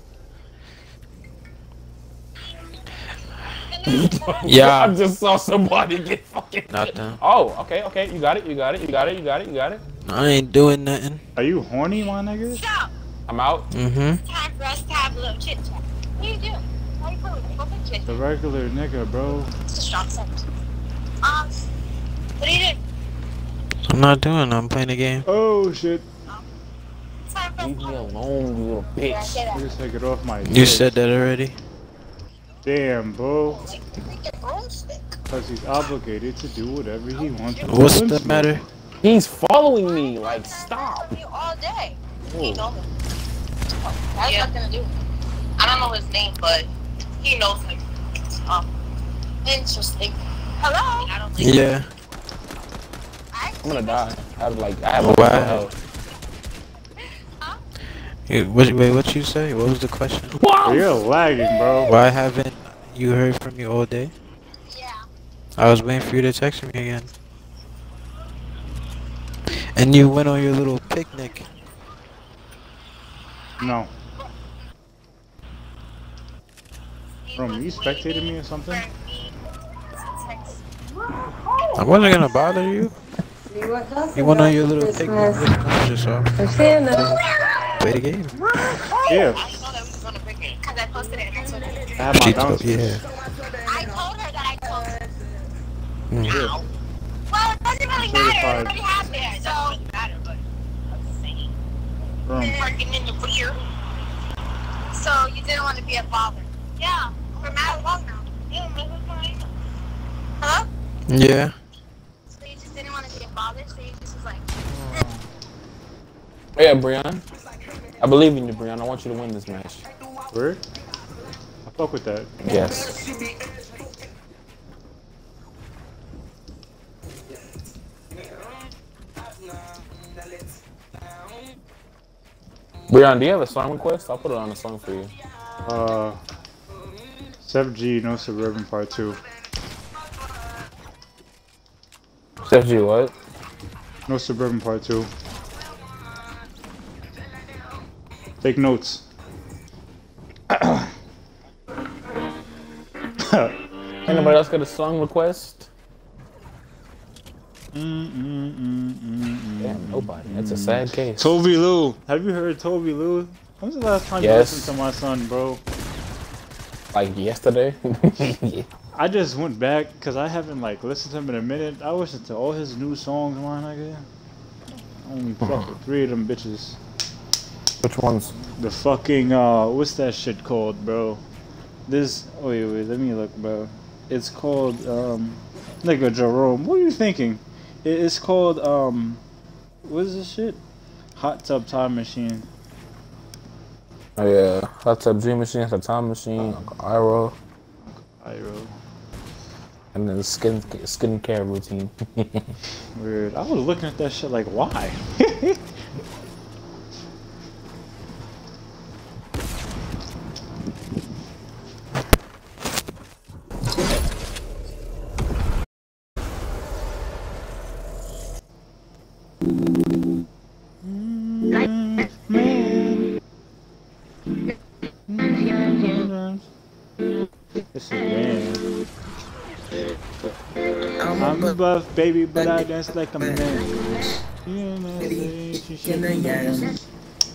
Yeah. I just saw somebody get fucking. Nothing. Oh, okay, okay. You got it. You got it. You got it. You got it. You got it. I ain't doing nothing. Are you horny, my nigga? I'm out. Mm-hmm. Time for us to have a little chit chat. What are you doing? How are you feeling? Go for chit The regular nigga, bro. It's a strong sentence. Um, what are you doing? I'm not doing. I'm playing a game. Oh shit. Time for Leave me alone, you little Yeah, bitch. get I up. just take it off my You dick. said that already. Damn, bro. Like, make your own stick. Because he's obligated to do whatever he wants. with What's gun the smoke. matter? He's following me. Like, stop. You all day. Oh. He knows him. That's yeah. nothing to do. I don't know his name, but he knows him. Um, interesting. Hello. I don't think Yeah. I'm gonna die. I have like I have a Wow. lot of health. Hey, what, wait, what you say? What was the question? You're lagging, bro. Why haven't you heard from me all day? Yeah. I was waiting for you to text me again. And you went on your little picnic. No. Bro, you spectated me or something? I wasn't gonna bother you. You went on your little picnic. Just off. Play the game. Yeah. I know that we was on a picnic because I posted it on Twitter. I have my She bounce. told, yeah. I told her that I told her. Mm. Yeah. Well, it doesn't really matter. Certified. It already happened. So, it doesn't matter, but I'm saying. Boom. Working in the rear. So, you didn't want to be a father. Yeah. For mad long now. Yeah, hello? Yeah. So, you just didn't want to be a father, so you just was like, Oh, yeah, Brian. I believe in you, Brian. I want you to win this match. Word? I fuck with that. Yes. Brian, do you have a song request? I'll put it on a song for you. Uh, Sep G, No Suburban Part two. Steph G, what? No Suburban Part two. Take notes. Ain't nobody else got a song request? Mm, mm, mm, mm, mm, Damn, nobody. That's a sad case. Toby Lou. Have you heard Toby Lou? When's the last time Yes. you listened to my son, bro? Like yesterday? I just went back because I haven't like listened to him in a minute. I listened to all his new songs, my nigga. I only fuck with three of them bitches. Which ones? The fucking uh, what's that shit called, bro? This wait, wait, let me look, bro. It's called um, nigga Jerome. What are you thinking? It- It's called um, what is this shit? Hot Tub Time Machine. Oh yeah, Hot Tub Dream Machine, Hot Time Machine, Uncle Iroh, Iroh. and then the skin skincare routine. Weird. I was looking at that shit like, why? This is man. I'm a buff baby, but I dance like a man. Yeah, man, she shaking the ass.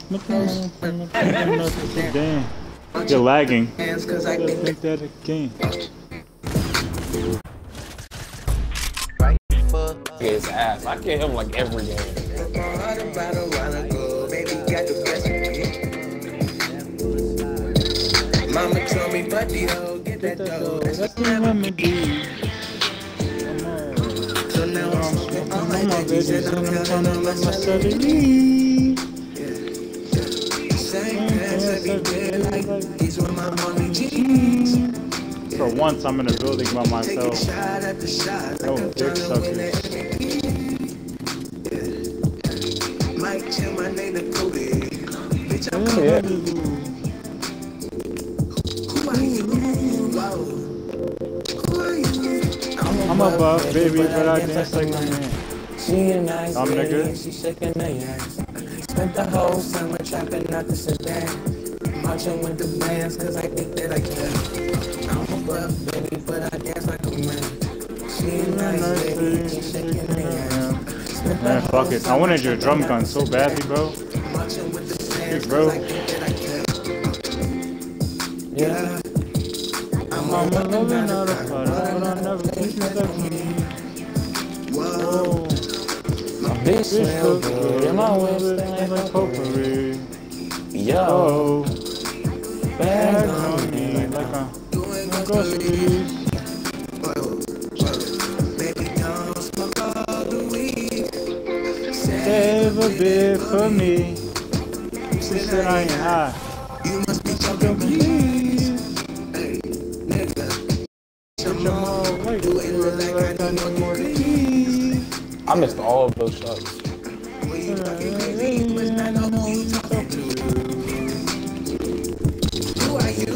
Damn, you're lagging. Just think that again. His ass. I get him like every game. Mama told me, but the hoe, get that dough. That's the remedy. So now I'm smoking on my veggies and I'm counting on my celery. Same pants every day, like these were my mommy jeans. For once, I'm in a building by Take a myself. shot at the shot, Oh, like I'm dick trying to win suckers. it. Mike Jim, my name is Kobe. Bitch, I'm Yeah. coming. Who are you? Wow. Who are you? I'm a buff baby, but I dance like a man. She a nice Dumb lady, nigga. she shaking her ass. Spent the whole summer trapping out the sedan. Marching with the bands, cause I think that I can. I'm a buff baby, but I dance like a man. She a nice lady, she shaking her ass. Spent the Man, fuck whole it. I summer wanted your drum gun trapping so badly, bro. Marching with the bands, Bro. cause I think that I can. Yeah. I'm I'm a a living out of fun, but I never think like me. Whoa. My bitch smell Bitch, good, and my whip look smell like like potpourri. Yo, Oh, bag bag on on me. me like a Doing my groceries. Whoa. Whoa. Baby, don't smoke all the weed. bit for me. She said I ain't high. You must be Fucking please. do it look like I need more keys. I missed all of those shots. Who are you?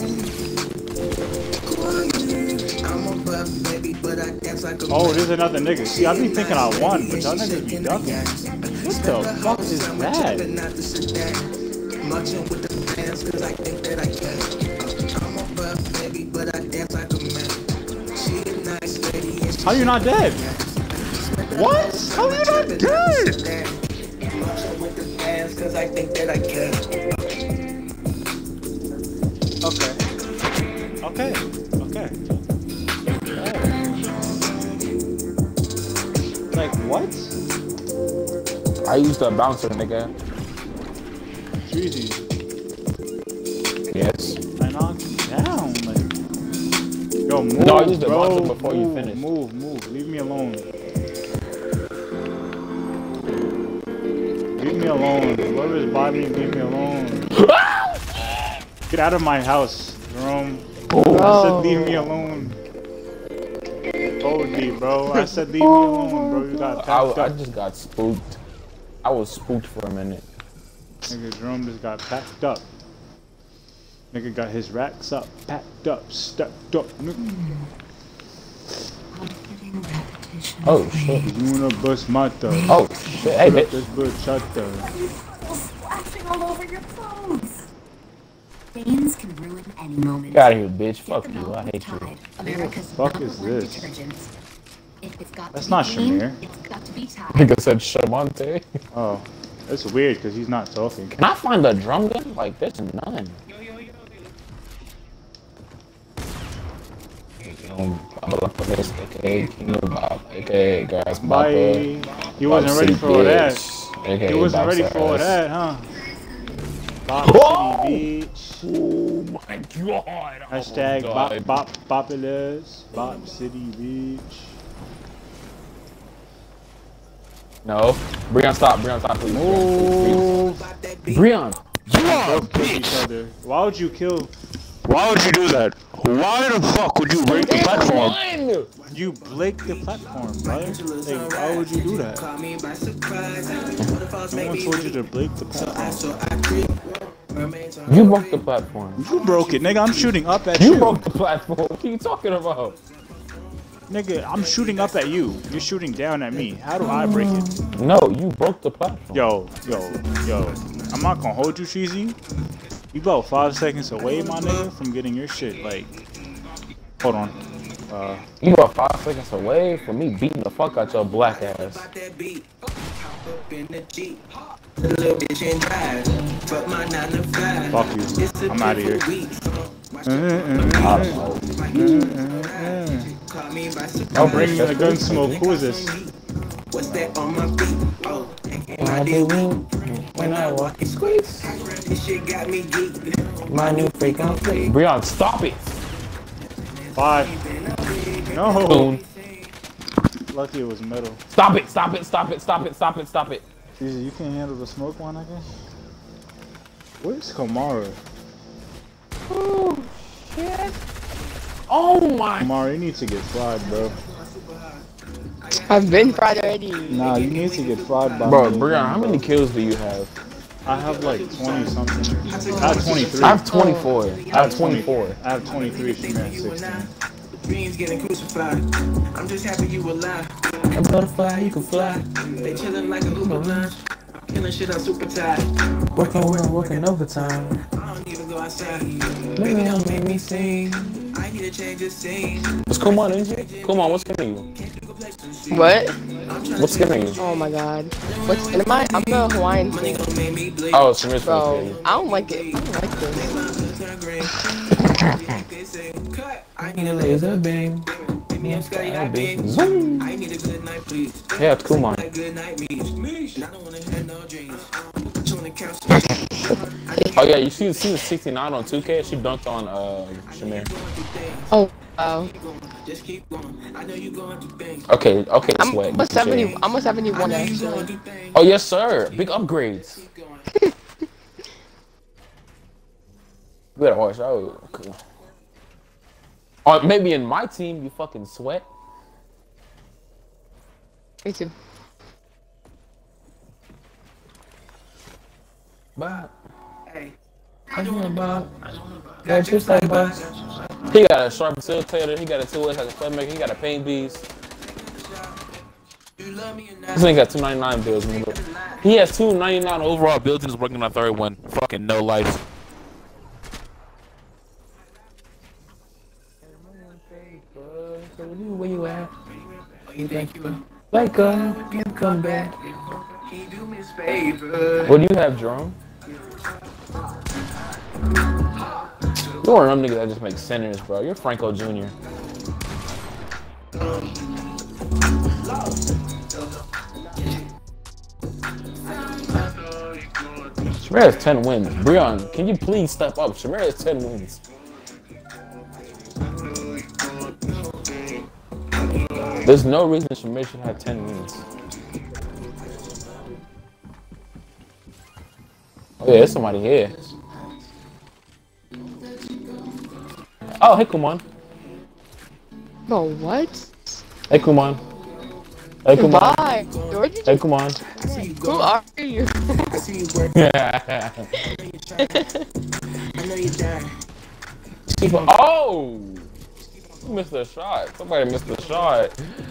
Who are you? I'm a buff baby, but I dance like a Oh, there's another nigga. See, I be thinking I won, but y'all niggas be ducking. What the fuck is that? Marching with the fans, cause I think that I can. I'm a buff baby, but I dance like a man. She a nice lady and she How you not dead? What? How you not dead? marching with the fans, cause I think that I can. Okay. Okay. Okay. Like what? I used a bouncer, nigga. Jeezy. Yes. I knocked him down. Like, yo, move, No, I used the bro. bouncer before move, you finish. Move, move. Leave me alone. Leave me alone. Whoever's by me, leave me alone. Get out of my house, Jerome. I said leave me alone. O D, bro. I said leave me alone, bro. You got I, packed I up. just got spooked. I was spooked for a minute. Nigga, Jerome just got packed up. Nigga got his racks up, packed up, stepped up. Nigga. Oh shit. Una bus mata. Oh shit. Hey, bitch. This bachata. Splashing all over your clothes. Stains can ruin any moment. Get out of here, bitch. Fuck you. I hate you. America's Fuck is number one this? detergent. If it's got That's to not be clean, Shamir. it's got to be Tide. Nigga said Shamante. Oh, it's weird because he's not talking. Can I find a drum gun? Like, there's none. aka King of Bob, aka Grass Bye. He wasn't ready for all that. He wasn't ready for all that, huh? Bop City Beach. Oh my god. Hashtag Bop Bop Populous. Bop City Beach. No. Breon, stop. Breon, stop, please. Move. Breon. You are a Both kill each bitch. other. Why would you kill? Why would you do that? Why the fuck would you break the platform? You break the platform, right? Like, why would you do that? No one told you to break the platform. You broke the platform. You broke it, nigga. I'm shooting up at You you. broke the platform. What are you talking about? Nigga, I'm shooting up at you. You're shooting down at me. How do I break it? No, you broke the platform. Yo, yo, yo. I'm not gonna hold you, Cheesy. You about five seconds away, my nigga, from getting your shit, like... Hold on. Uh... You are five seconds away from me beating the fuck out your black ass. Fuck you. I'm out of here. I'll bring you a gun smoke. Who is this? What's that on my feet? Oh, I do when I walk and squeeze. this shit got me geeked. My new freak on fleek. Breon, stop it. Five. No. Boom. Lucky it was metal. Stop it, stop it, stop it, stop it, stop it, stop it. Cheesy, you can't handle the smoke one, I guess? Where's Kamara? Oh, shit. Oh my. Kamara, you need to get fried, bro. I've been fried already. Nah, you need to get fried by Bro, me, Breon, how bro. many kills do you have? I have like twenty something. I have twenty-three. I have twenty-four. I have twenty-four. I have twenty-three. She has sixteen. Dreams getting crucified. I'm just happy you alive. A butterfly, you can fly. They chilling like a Uber lunch. Killing shit, I'm super tired. Working, working, working overtime. I don't even go outside. Maybe don't make me sing. I need to change the scene. What's come on, N J? Come on, what's giving you? What? What's giving you? Oh my god. What's in my? I'm the Hawaiian thing. Oh, it's from Bro, Richmond. I don't like it. I don't like this. I need a laser beam. Zoom. I need a good night, please. Yeah, it's Kumon. Good night, me. I don't wanna hear no dreams. Chilling Oh yeah, you see, see the sixty-nine on two K? She dunked on uh, Shamir. Oh wow. Okay, okay, I'm Sweat. a seventy. I'm a seventy-one actually. Oh yes, sir. Big upgrades. We gotta watch out. Cool. Or maybe in my team, you fucking Sweat. Me too. Bob. Hey. I don't know Bob. Got just like Bob. He got a sharp facilitator. He got a two X like a playmaker. He got a paint beast. This nigga got two ninety-nine builds. He has two ninety-nine overall builds and is working on a third one. Fucking no life. Where you at? Oh, you think you like uh, you come back? Can you do me a favor? What do you have, Jerome? You're one of them niggas that just make centers, bro. You're Franco Junior Shamir has ten wins. Breon, can you please step up? Shamir has ten wins. There's no reason Shamir should have ten wins. Oh yeah, there's somebody here. Oh, hey Kuman. Bro, what? Hey Kuman. Hey Kuman. Bye. Hey Kuman. Who are you? Oh! You missed a shot. Somebody missed a shot.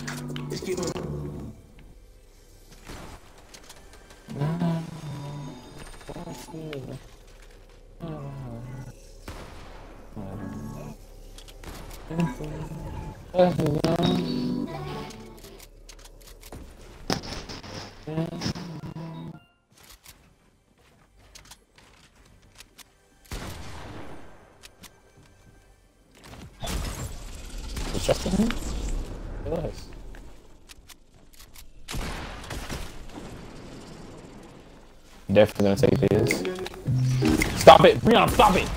Was Justin here? It was. Definitely gonna take this. Stop it! Breon, stop it!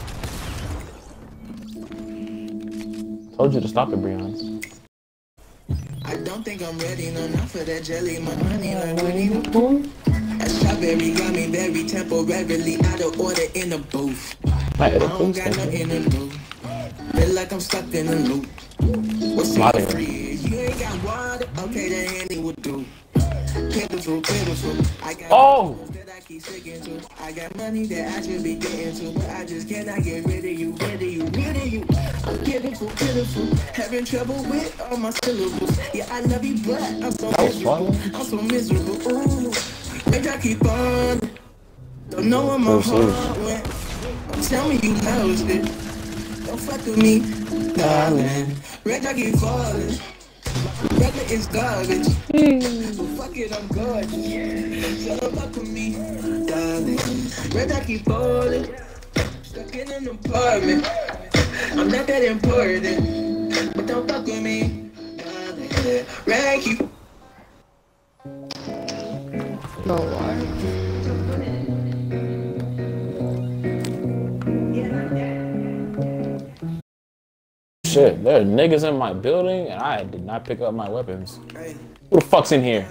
Told you to stop it, Breon. I don't think I'm ready, no, not for that jelly, my honey, like Winnie the Pooh. That strawberry got me very temporarily out of order in the booth. I don't got nothing to do. Feel like I'm stuck in a loop. What's in the fridge? You ain't got water? Okay, that handy would do. Pitiful, pitiful. I got oh! that I keep sticking to. I got money that I should be getting to, but I just cannot get rid of you, rid of you, rid of you. I'm pitiful, pitiful. Having trouble with all my syllables. Yeah, I love you, but I'm so miserable. I'm so miserable. Ooh, maybe I keep on. Don't know where my heart went. Tell me you lost it. Don't fuck with me, darling. Red, I keep falling. Brother is garbage. So fuck it, I'm gorgeous. So don't fuck with me, darling. Red, I keep falling. Stuck in an apartment. I'm not that important, but don't fuck with me, darling. Red, I keep. No, why? Shit, there are niggas in my building and I did not pick up my weapons. Who the fuck's in here?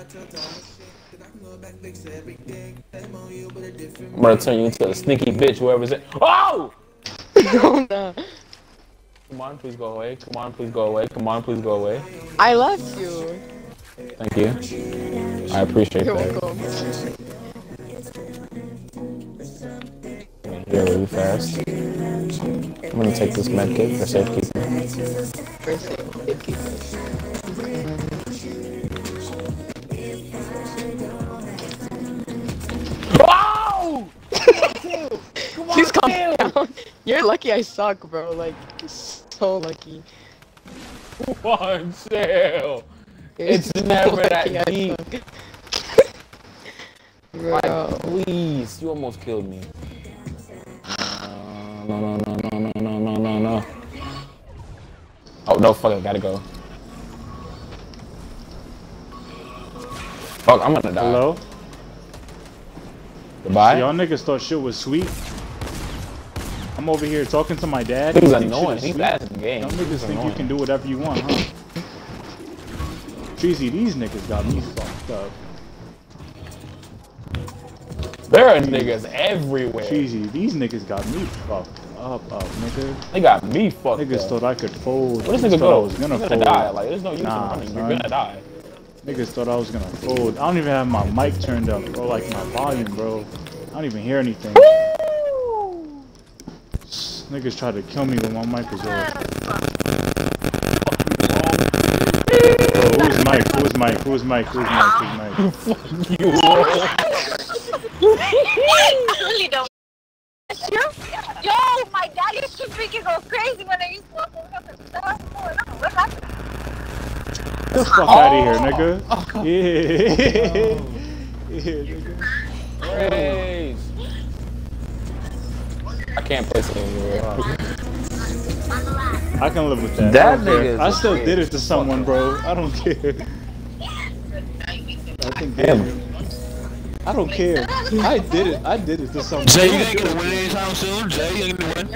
I'm gonna turn you into a sneaky bitch, whoever's in. Oh! No, no. Come on, please go away. Come on, please go away. Come on, please go away. I left you. Thank you. I appreciate You're that. welcome. Here really fast. I'm gonna take this med kit for safekeeping. For safekeeping. Oh! Please calm down. You're lucky I suck, bro. Like, so lucky. One chill. It's never that deep. Like, please, you almost killed me. Uh, no, no, no, no, no, no, no, no, no. Oh no, fuck! I gotta go. Fuck! I'm gonna die. Hello. Goodbye. Y'all niggas thought shit was sweet. I'm over here talking to my dad. He's You think annoying. shit is He's sweet? ass in the game. Y'all niggas He's think annoying. you can do whatever you want, huh? Treasy, these niggas got me fucked up. There are niggas everywhere. Treasy, these niggas got me fucked up, up, nigga. They got me fucked Niggas up. thought I could fold. What this Niggas nigga thought go? I was gonna You're fold. gonna die. Like, there's no use Nah, in running. son. You're gonna die. Niggas thought I was gonna fold. I don't even have my mic turned up, bro. Like my volume, bro. I don't even hear anything. Niggas tried to kill me when my mic was off. Bro, who's Mike? Who's Mike? Who's Mike? Who's Mike? Who's Mike? Fuck you. I really don't. Yo, my dad used to freaking go crazy when I used to walk over the stuff. What happened? Get the fuck out of here, nigga. Yeah. Yeah, nigga. Praise. I can't play this anymore. I can live with that. That I don't care. nigga is I still a did it to someone, bro. I don't care. I think Damn. I don't care. I did it. I did it to someone. Jay, you ain't gonna win anytime soon. Jay, you ain't gonna win.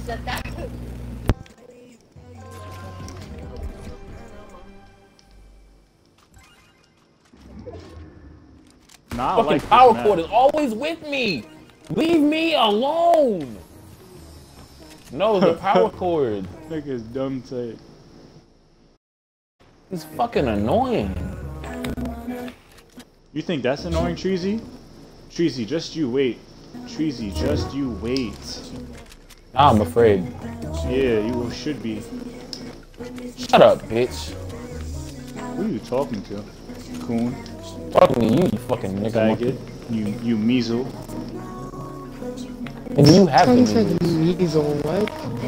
Nah, I Fucking like this power map. cord is always with me. Leave me alone. No, the power cord. Nigga's dumb tight. It's fucking annoying. You think that's annoying, Treasy? Treasy, just you wait. Treasy, just you wait. Nah, I'm afraid. Yeah, you should be. Shut up, bitch. Who are you talking to? Coon. Talking to you, you fucking nigga. Faggot. You, you measle. And you have Sounds to like measle, what?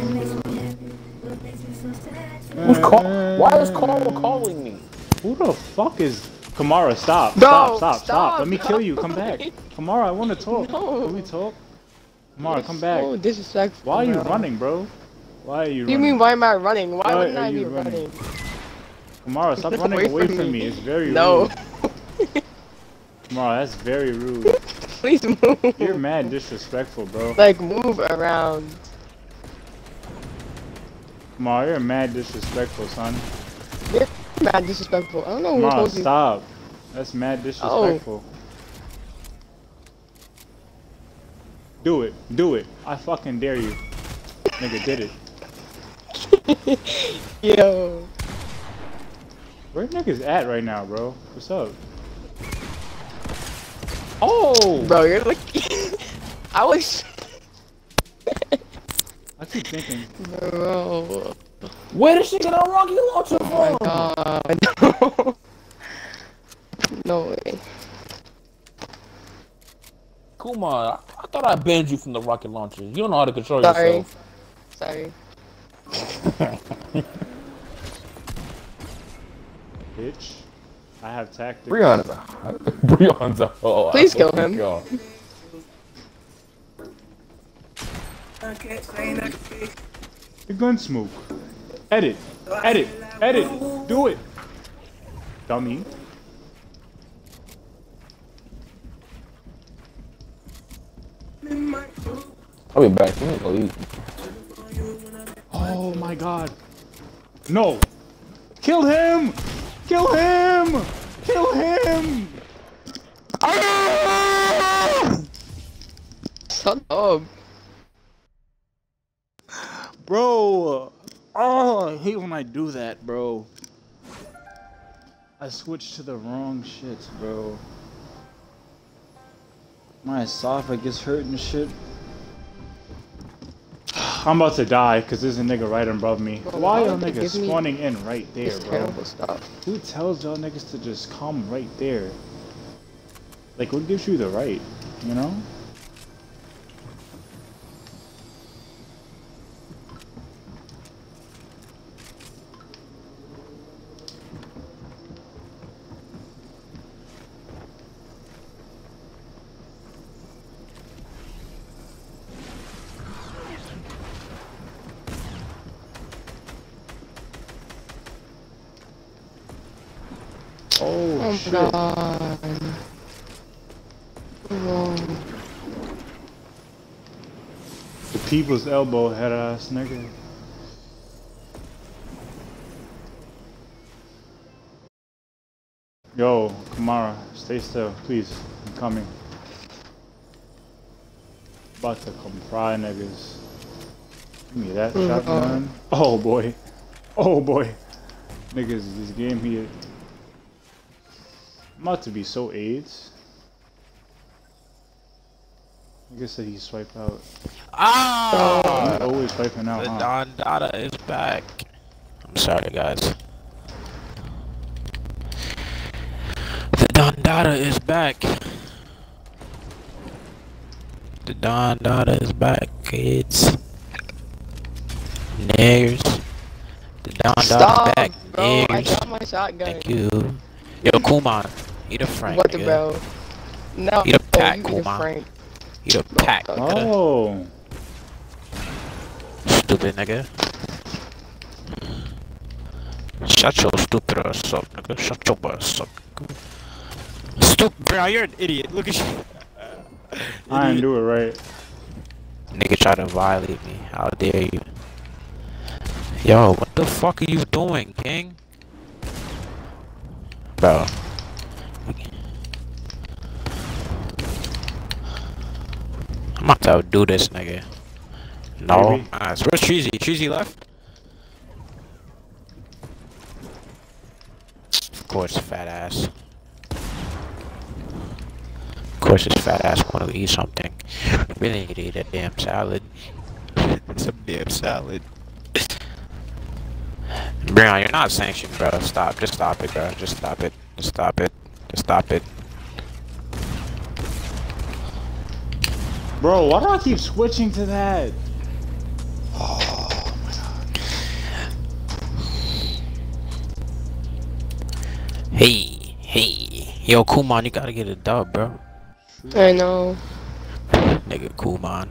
Who's call- Why is Carl calling me? Who the fuck is... Kamara, stop. No, stop, stop, stop, stop, Let me kill you. Come back. Kamara, I want to talk. No. Can we talk? Kamara, come back. So disrespectful. Why are you bro. running, bro? Why are you What do you running? mean, why am I running? Why, Why wouldn't are I you be running? running? Kamara, stop running Away away from from me. me. It's very No. rude. Kamara, that's very rude. Please move. You're mad disrespectful, bro. Like, move around. Kamara, you're mad disrespectful, son. You're mad disrespectful. I don't know who Kamara, told you. stop. That's mad disrespectful. Do it. Do it. I fucking dare you. Nigga did it. Yo. Where niggas at right now, bro? What's up? Oh! Bro, you're lucky. I was... I keep thinking. Bro. Where did she get a rocket launcher from? Oh my god. No way. Kumar, I thought I banned you from the rocket launcher. You don't know how to control Sorry. yourself. Sorry. Bitch. I have tactics. Breon's a... Breon's a... Oh, Please I- kill oh my him. God. The gun smoke. Edit. Edit. Edit. Do it. Dummy. I'll be back. Let me go eat. Oh my god. No. Kill him. Kill him. Kill him. Shut up. Bro. Oh, I hate when I do that, bro. I switched to the wrong shit, bro. My esophagus hurt and shit. I'm about to die because there's a nigga right above me. Bro, Why why are would they niggas give me spawning in right there, This bro? terrible stuff. Who tells y'all niggas to just come right there? Like, what gives you the right, you know? Oh, Oh my shit. god. Whoa. people's elbow, head ass nigga. Yo, Kamara, stay still, please. I'm coming. About to come fry niggas. Give me that Mm, shotgun. Oh boy. Oh boy. Niggas, this game here. I'm about to be so AIDS. Nigga said he swipe out. Ah! He's always swiping out, The huh? Don Dada is back. I'm sorry, guys. The Don Dada is back. The Don Dada is back, kids. Niggers. The Don Dada Stop, back, bro. I niggers. got my shotgun. Thank you. Yo, Kuman. Eat a Frank, What the nigga. bro? No, Eat a pack, you eat a Kuman. Frank. Eat a pack, nigga. Oh. Stupid nigga. Shut your stupid ass up, nigga. Shut your ass up, nigga. Stupid, bro, you're an idiot. Look at you. I didn't do it right. Nigga try to violate me. How dare you? Yo, what the fuck are you doing, King? Bro. I'm about to outdo this nigga. No. Maybe. Nice. Where's Cheesy? Cheesy left? Of course, fat ass. Of course, this fat ass want to eat something. Really need to eat a damn salad. Some damn salad. Brian, you're not sanctioned, bro. Stop. Just stop it, bro. Just stop it. Just stop it. Just stop it. Bro, why do I keep switching to that? Oh my god. Hey, hey. Yo, Kuman, you gotta get a dub, bro. I know. Nigga, Kuman.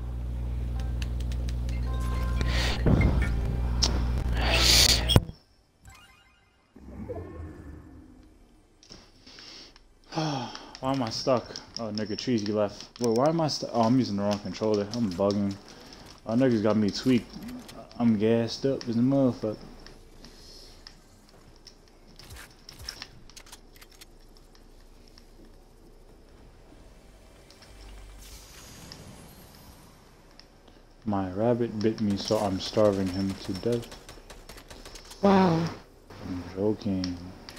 Why am I stuck? Oh, nigga, trees, you left. Wait, why am I stuck? Oh, I'm using the wrong controller. I'm bugging. Oh, niggas got me tweaked. I'm gassed up as a motherfucker. My rabbit bit me, so I'm starving him to death. Wow. I'm joking.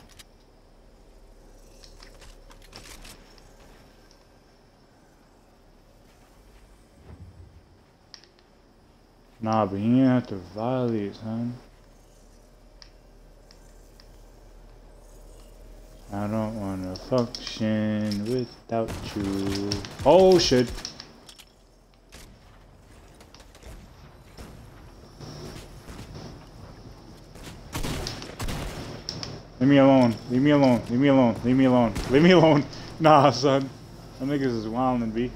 Nah, but he didn't have to violate, son. I don't wanna function without you. Oh shit. Leave me alone. Leave me alone. Leave me alone. Leave me alone. Leave me alone. Nah, son. Them niggas is wildin', B.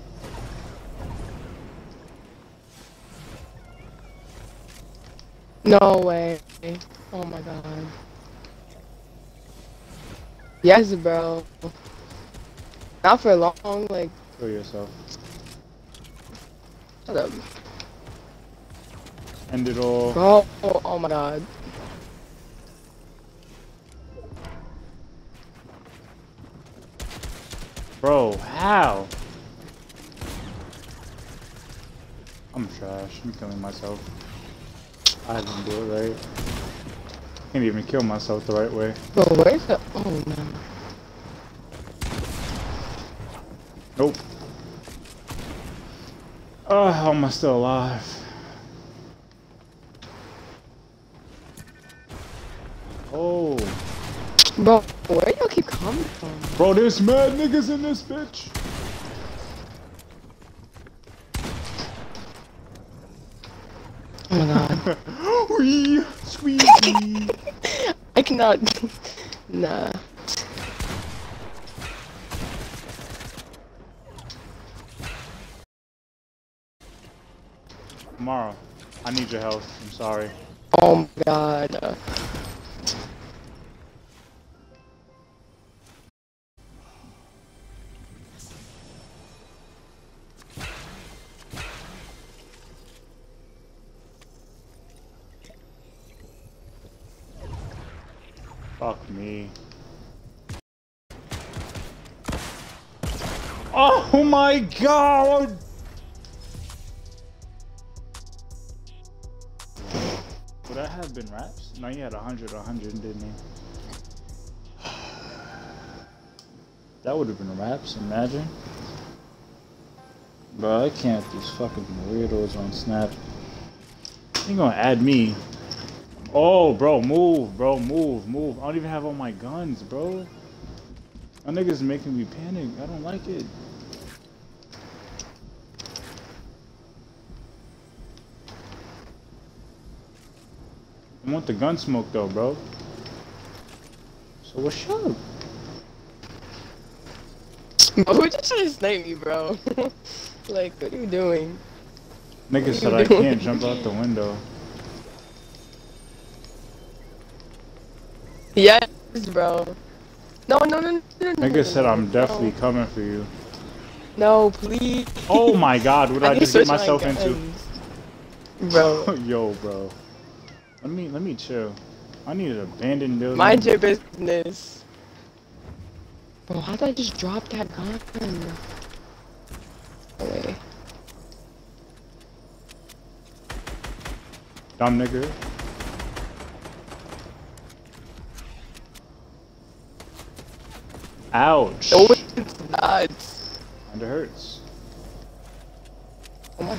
No way. Oh my god. Yes, bro. Not for long, like. Kill yourself. Shut up. End it all. Bro, oh, oh my god. Bro, how? I'm trash. I'm killing myself. I didn't do it right. Can't even kill myself the right way. Bro, where's the? Oh no. Nope. Oh, how am I still alive? Oh. Bro, where y'all keep coming from? Bro, there's mad niggas in this bitch. Oh my god. Wee, sweetie. I cannot. Nah. Tomorrow, I need your help. I'm sorry. Oh my god. Uh, Fuck me. Oh my god! Would that have been raps? No, he had a hundred, a hundred, didn't he? That would have been raps, imagine. Bro, I can't, these fucking weirdos on Snap. You gonna add me. Oh, bro, move, bro, move, move. I don't even have all my guns, bro. My niggas making me panic. I don't like it. I want the gun smoke though, bro. So what's up? Who just trying to snipe me, bro? Like, what are you doing? Nigga said I can't jump out the window. Yes, bro. No, no, no, no, no. Nigga no, said no, I'm no. definitely coming for you. No, please. Oh my god, what did I, I just switch get myself my into? guns. Bro. Yo, bro. Let me let me chill. I need an abandoned building. Mind your business. Bro, how did I just drop that gun? Away. Dumb nigga. Ouch. Oh, it's not. And it hurts. Oh my.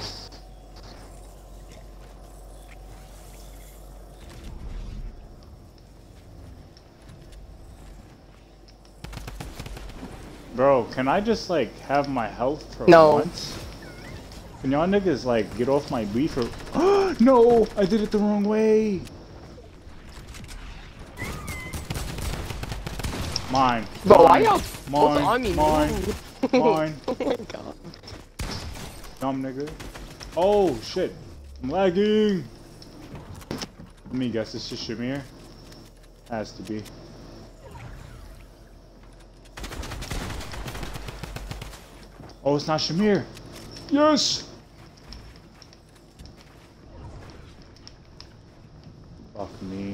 Bro, can I just like have my health for No. once? Can y'all niggas like get off my beef or no, I did it the wrong way. Mine. Bro, why mine, y'all both mine, on me? mine, Move. mine. Oh my god. Dumb nigga. Oh shit. I'm lagging. Let me guess, this is Shamir. Has to be. Oh, it's not Shamir. Yes! Fuck me.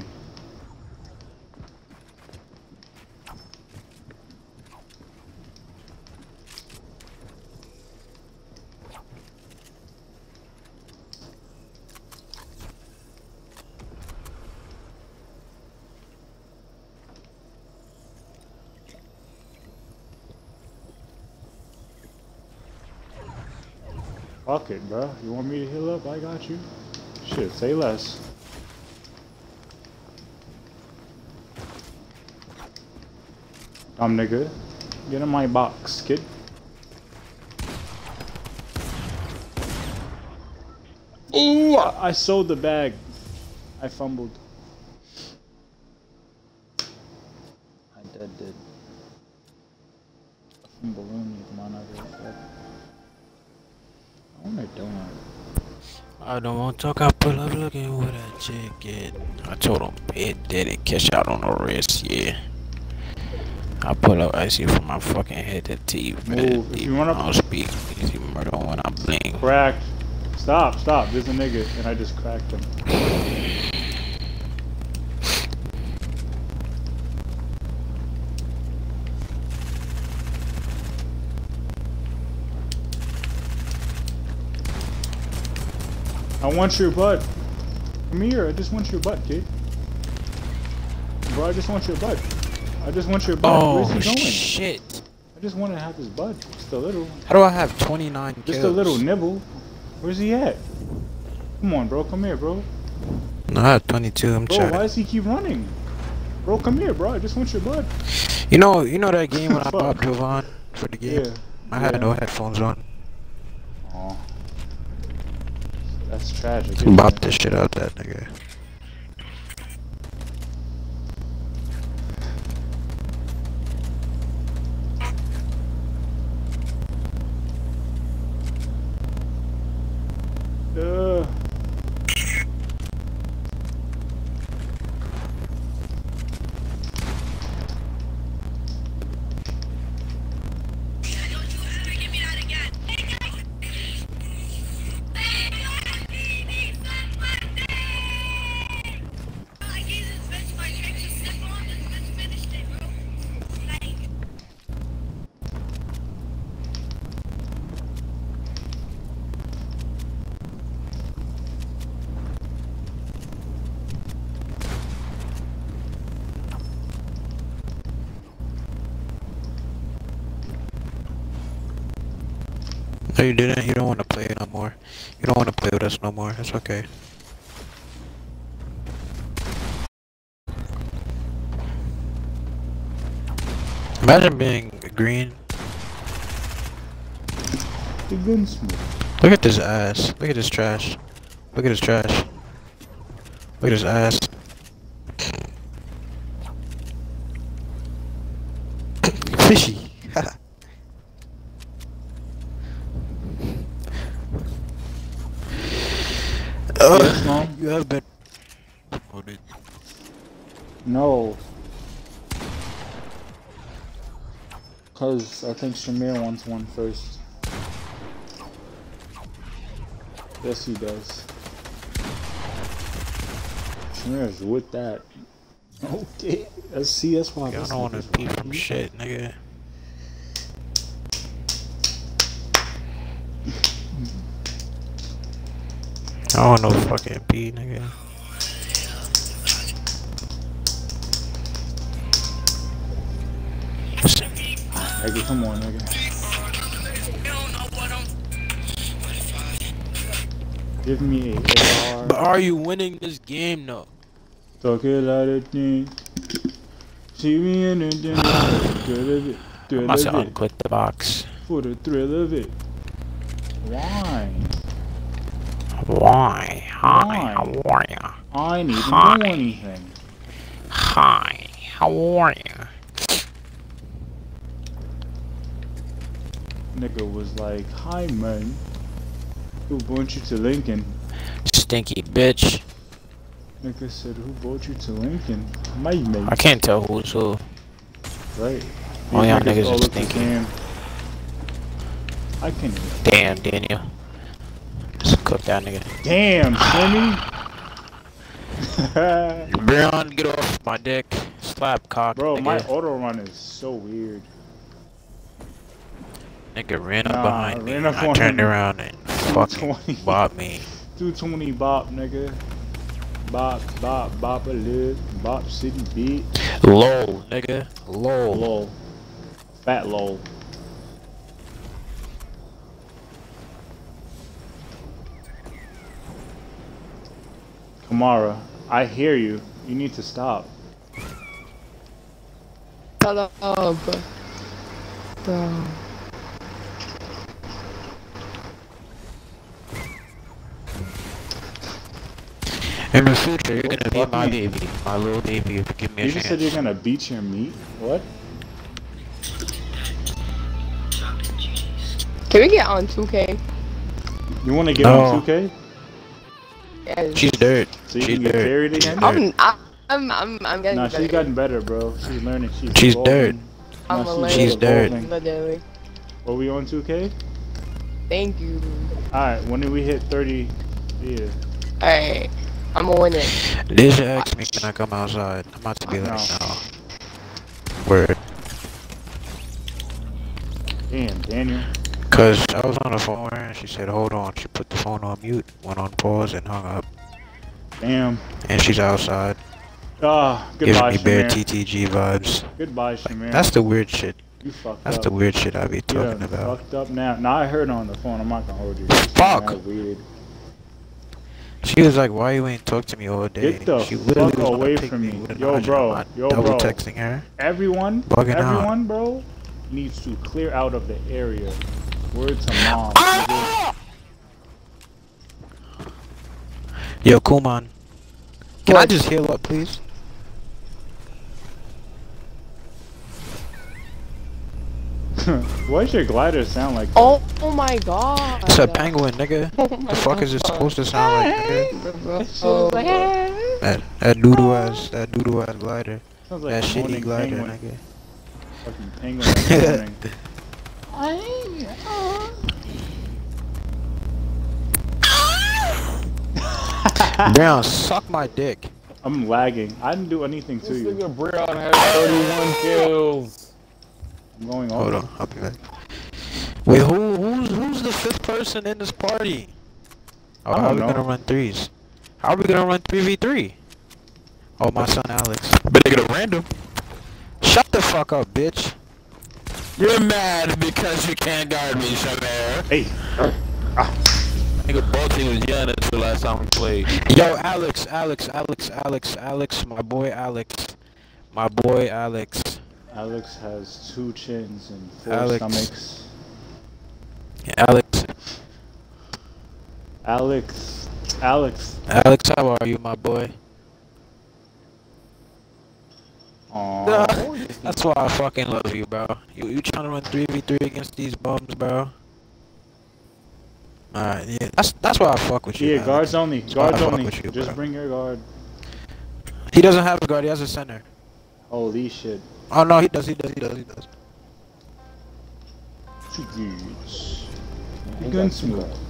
Fuck it, bro. You want me to heal up? I got you. Shit, say less. Dumb nigga. Get in my box, kid. Ooh! I, I sold the bag. I fumbled. I dead did. Balloon, man, I did. I want a donut. I don't want to talk, I pull up looking with that chicken. I told him it didn't catch out on the wrist, yeah. I pull up icy from my fucking head to teeth, man. Move. If you wanna- I don't speak, easy murder when I blink. Cracked. Stop, stop. There's a nigga, and I just cracked him. I want your butt. Come here, I just want your butt, kid. Bro, I just want your butt. I just want your butt. Oh, Where's he going? shit. I just want to have his butt. Just a little. How do I have twenty-nine kills? Just a little nibble. Where's he at? Come on, bro. Come here, bro. No, I have twenty-two, I'm Bro, trying. why does he keep running? Bro, come here, bro. I just want your butt. You know, you know that game when I Fuck. popped Jovan for the game? Yeah. I had Yeah. no headphones on. Aw. That's tragic. isn't Bop it? the shit out that nigga. Uh. No, you didn't. You don't want to play no more. You don't want to play with us no more. It's okay. Imagine being green. The gunsmith. Look at this ass. Look at this trash. Look at this trash. Look at his ass. Fishy. Oh, Yes, Mom? you have been promoted. No. Cause I think Shamir wants one first. Yes, he does. Shamir's with that. Okay, let's see. That's why. I don't want to pee from shit, nigga. I don't want no fucking pee, nigga. Nigga, come on, nigga. Give me a A R. But are you winning this game, though? Talk a lot of things. See me in the dinner. Thrill of it. I Thrill must of have it. unclicked the box. For the thrill of it. Why? Why? Hi, Why? how are ya? I didn't even Hi. know anything. Hi, how are ya? Nigga was like, hi man. Who brought you to Lincoln? Stinky bitch. Nigga said, who brought you to Lincoln? My mate. I can't tell who's who. Right. All These y'all niggas niggas all is look the stinky. same. I can't even. Damn, Daniel. Just cook that nigga. Damn, Shimmy. Brian, get off my dick. Slap cock, Bro, nigga. my auto run is so weird. Nigga ran up Nah, behind I me. ran up I on turned him. around and fucking twenty. bopped me. two twenty bop, nigga. Bop, bop, bop a lid. Bop city beat. Lol, nigga. Lol. Lol. Fat lol. Kamara, I hear you. You need to stop. Shut up. Bro. In the future, you're gonna be Fuck my me. baby. My little baby if you give me a You just said chance. you're gonna beat your meat? What? Can we get on two K? You wanna get No. on two K? Yes. She's dirt. So you She's can get dirt. carried She's again? dirt. I'm, I'm, I'm, I'm getting Nah, better. she's gotten better, bro. She's learning. She's, She's evolving. dirt. I'm Nah, a she's She's dirt. evolving. Literally. Are we on two K? Thank you. Alright, when did we hit thirty? Yeah. Alright. I'm gonna win it. This asked me, can I come outside? I'm about to be like, No. no. Word. Damn, Daniel. Cause I was on the phone with her and she said, hold on. She put the phone on mute, went on pause and hung up. Damn. And she's outside. Ah, Giving goodbye, me bare Shamir. T T G vibes. Goodbye, Shamir. That's the weird shit. You fucked That's up. the weird shit I be You talking done about. fucked up now. Now I heard on the phone. I'm not gonna hold you. Fuck. That's weird. She was like, why you ain't talk to me all day? Get the she literally fuck was gonna away pick from me. with an Yo, hundred. bro. I'm not Yo, double bro. texting her. Everyone, Bugging out. everyone, bro, needs to clear out of the area. Word to mom. Ah! Yo, Kuman. Can I What? just heal up, please? Why does your glider sound like that? Oh, oh my god. It's a penguin, nigga. Oh my The fuck is it God. supposed to sound like, nigga? Oh, That that doodoo ass, that doodoo ass glider, Sounds like that a shitty moaning glider, penguin. nigga. Fucking penguin that's moaning. Brown, suck my dick. I'm lagging. I didn't do anything to This you. nigga Breon has thirty-one kills. I'm going Hold over. on, I'll be back. Wait, who who's who's the fifth person in this party? Oh, I how don't are we know. gonna run threes? How are we gonna run three v three? Oh, my son Alex. But they get a random. Shut the fuck up, bitch. You're mad because you can't guard me, Shamir. Hey, Nigga, Baltimore was young until last time we played. Yo, Alex, Alex, Alex, Alex, Alex, my boy Alex. My boy Alex. Alex has two chins and four Alex. stomachs. Alex. Alex. Alex. Alex, how are you, my boy? Aww. That's why I fucking love you, bro. You you trying to run three v three against these bums, bro? Alright, yeah. That's that's why I fuck with you. Yeah, Alex. guards only. That's why I Guards fuck only. with you, Just bro. bring your guard. He doesn't have a guard. He has a center. Holy shit. Oh no, he does. He does. He does. He does. Two dudes. He Gun got two smoke. guards.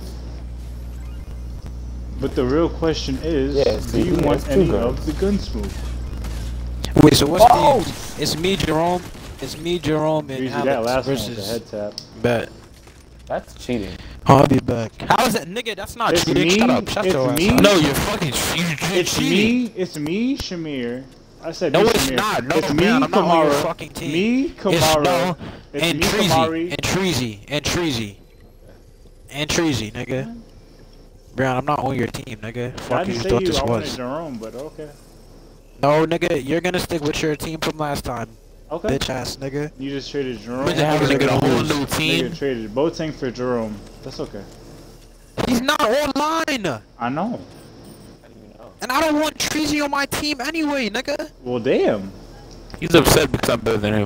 But the real question is, Yeah, do see, you he want has two any guards. of the gun smoke? Wait, so what's Oh! the? It's me, Jerome. It's me, Jerome, and Usually Alex that last one was versus. a head tap. Bet. That's cheating. I'll be back. How is that, nigga? That's not It's cheating. me, Shut up. Shut it's your ass me. up. No, you're fucking you, you're It's cheating. me, it's me, Shamir. I said No, me, it's Shamir. not. No, it's me, man, I'm not on your Kamara. fucking team. Me, It's Kamara. no, It's and me, Treasy, Kamari. and Treasy, and Treasy, and Treasy, nigga. Brown, I'm not on your team, nigga. I Fuck you, didn't you say thought you, this I wanted was. Jerome, but okay. No, nigga, you're gonna stick with your team from last time. Okay. Bitch ass, nigga. You just traded Jerome. Bitch, I was nigga, like a whole lose. new team. Nigga traded Boateng for Jerome. That's okay. He's not online, I know. and I don't want Treasy on my team anyway, nigga. Well, damn. He's upset because I'm better than him.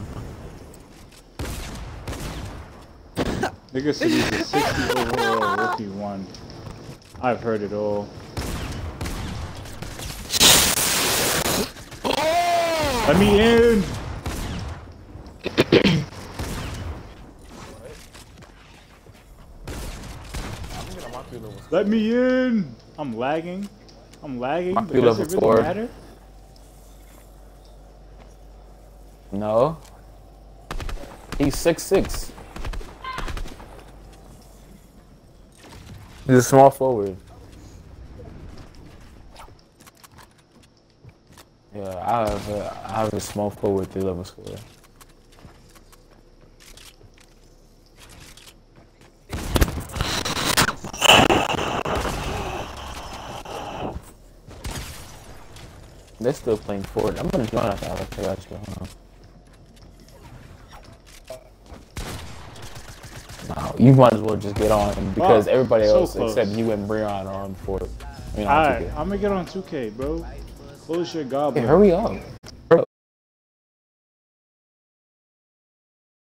Nigga said he's a sixty overall rookie one. I've heard it all. Let me in! Let me in! I'm lagging. I'm lagging, My but field does level it really four. matter? No. He's six six. He's a small forward. Yeah, I have a, I have a small forward three level score. They're still playing forward. I'm gonna join after Alex. I got you. Hold on. No, you might as well just get on because Oh, everybody so else close. except you and Breon are on fort. I mean, on Alright, two K. I'm gonna get on two K, bro. Close your goblet. Hey, hurry up.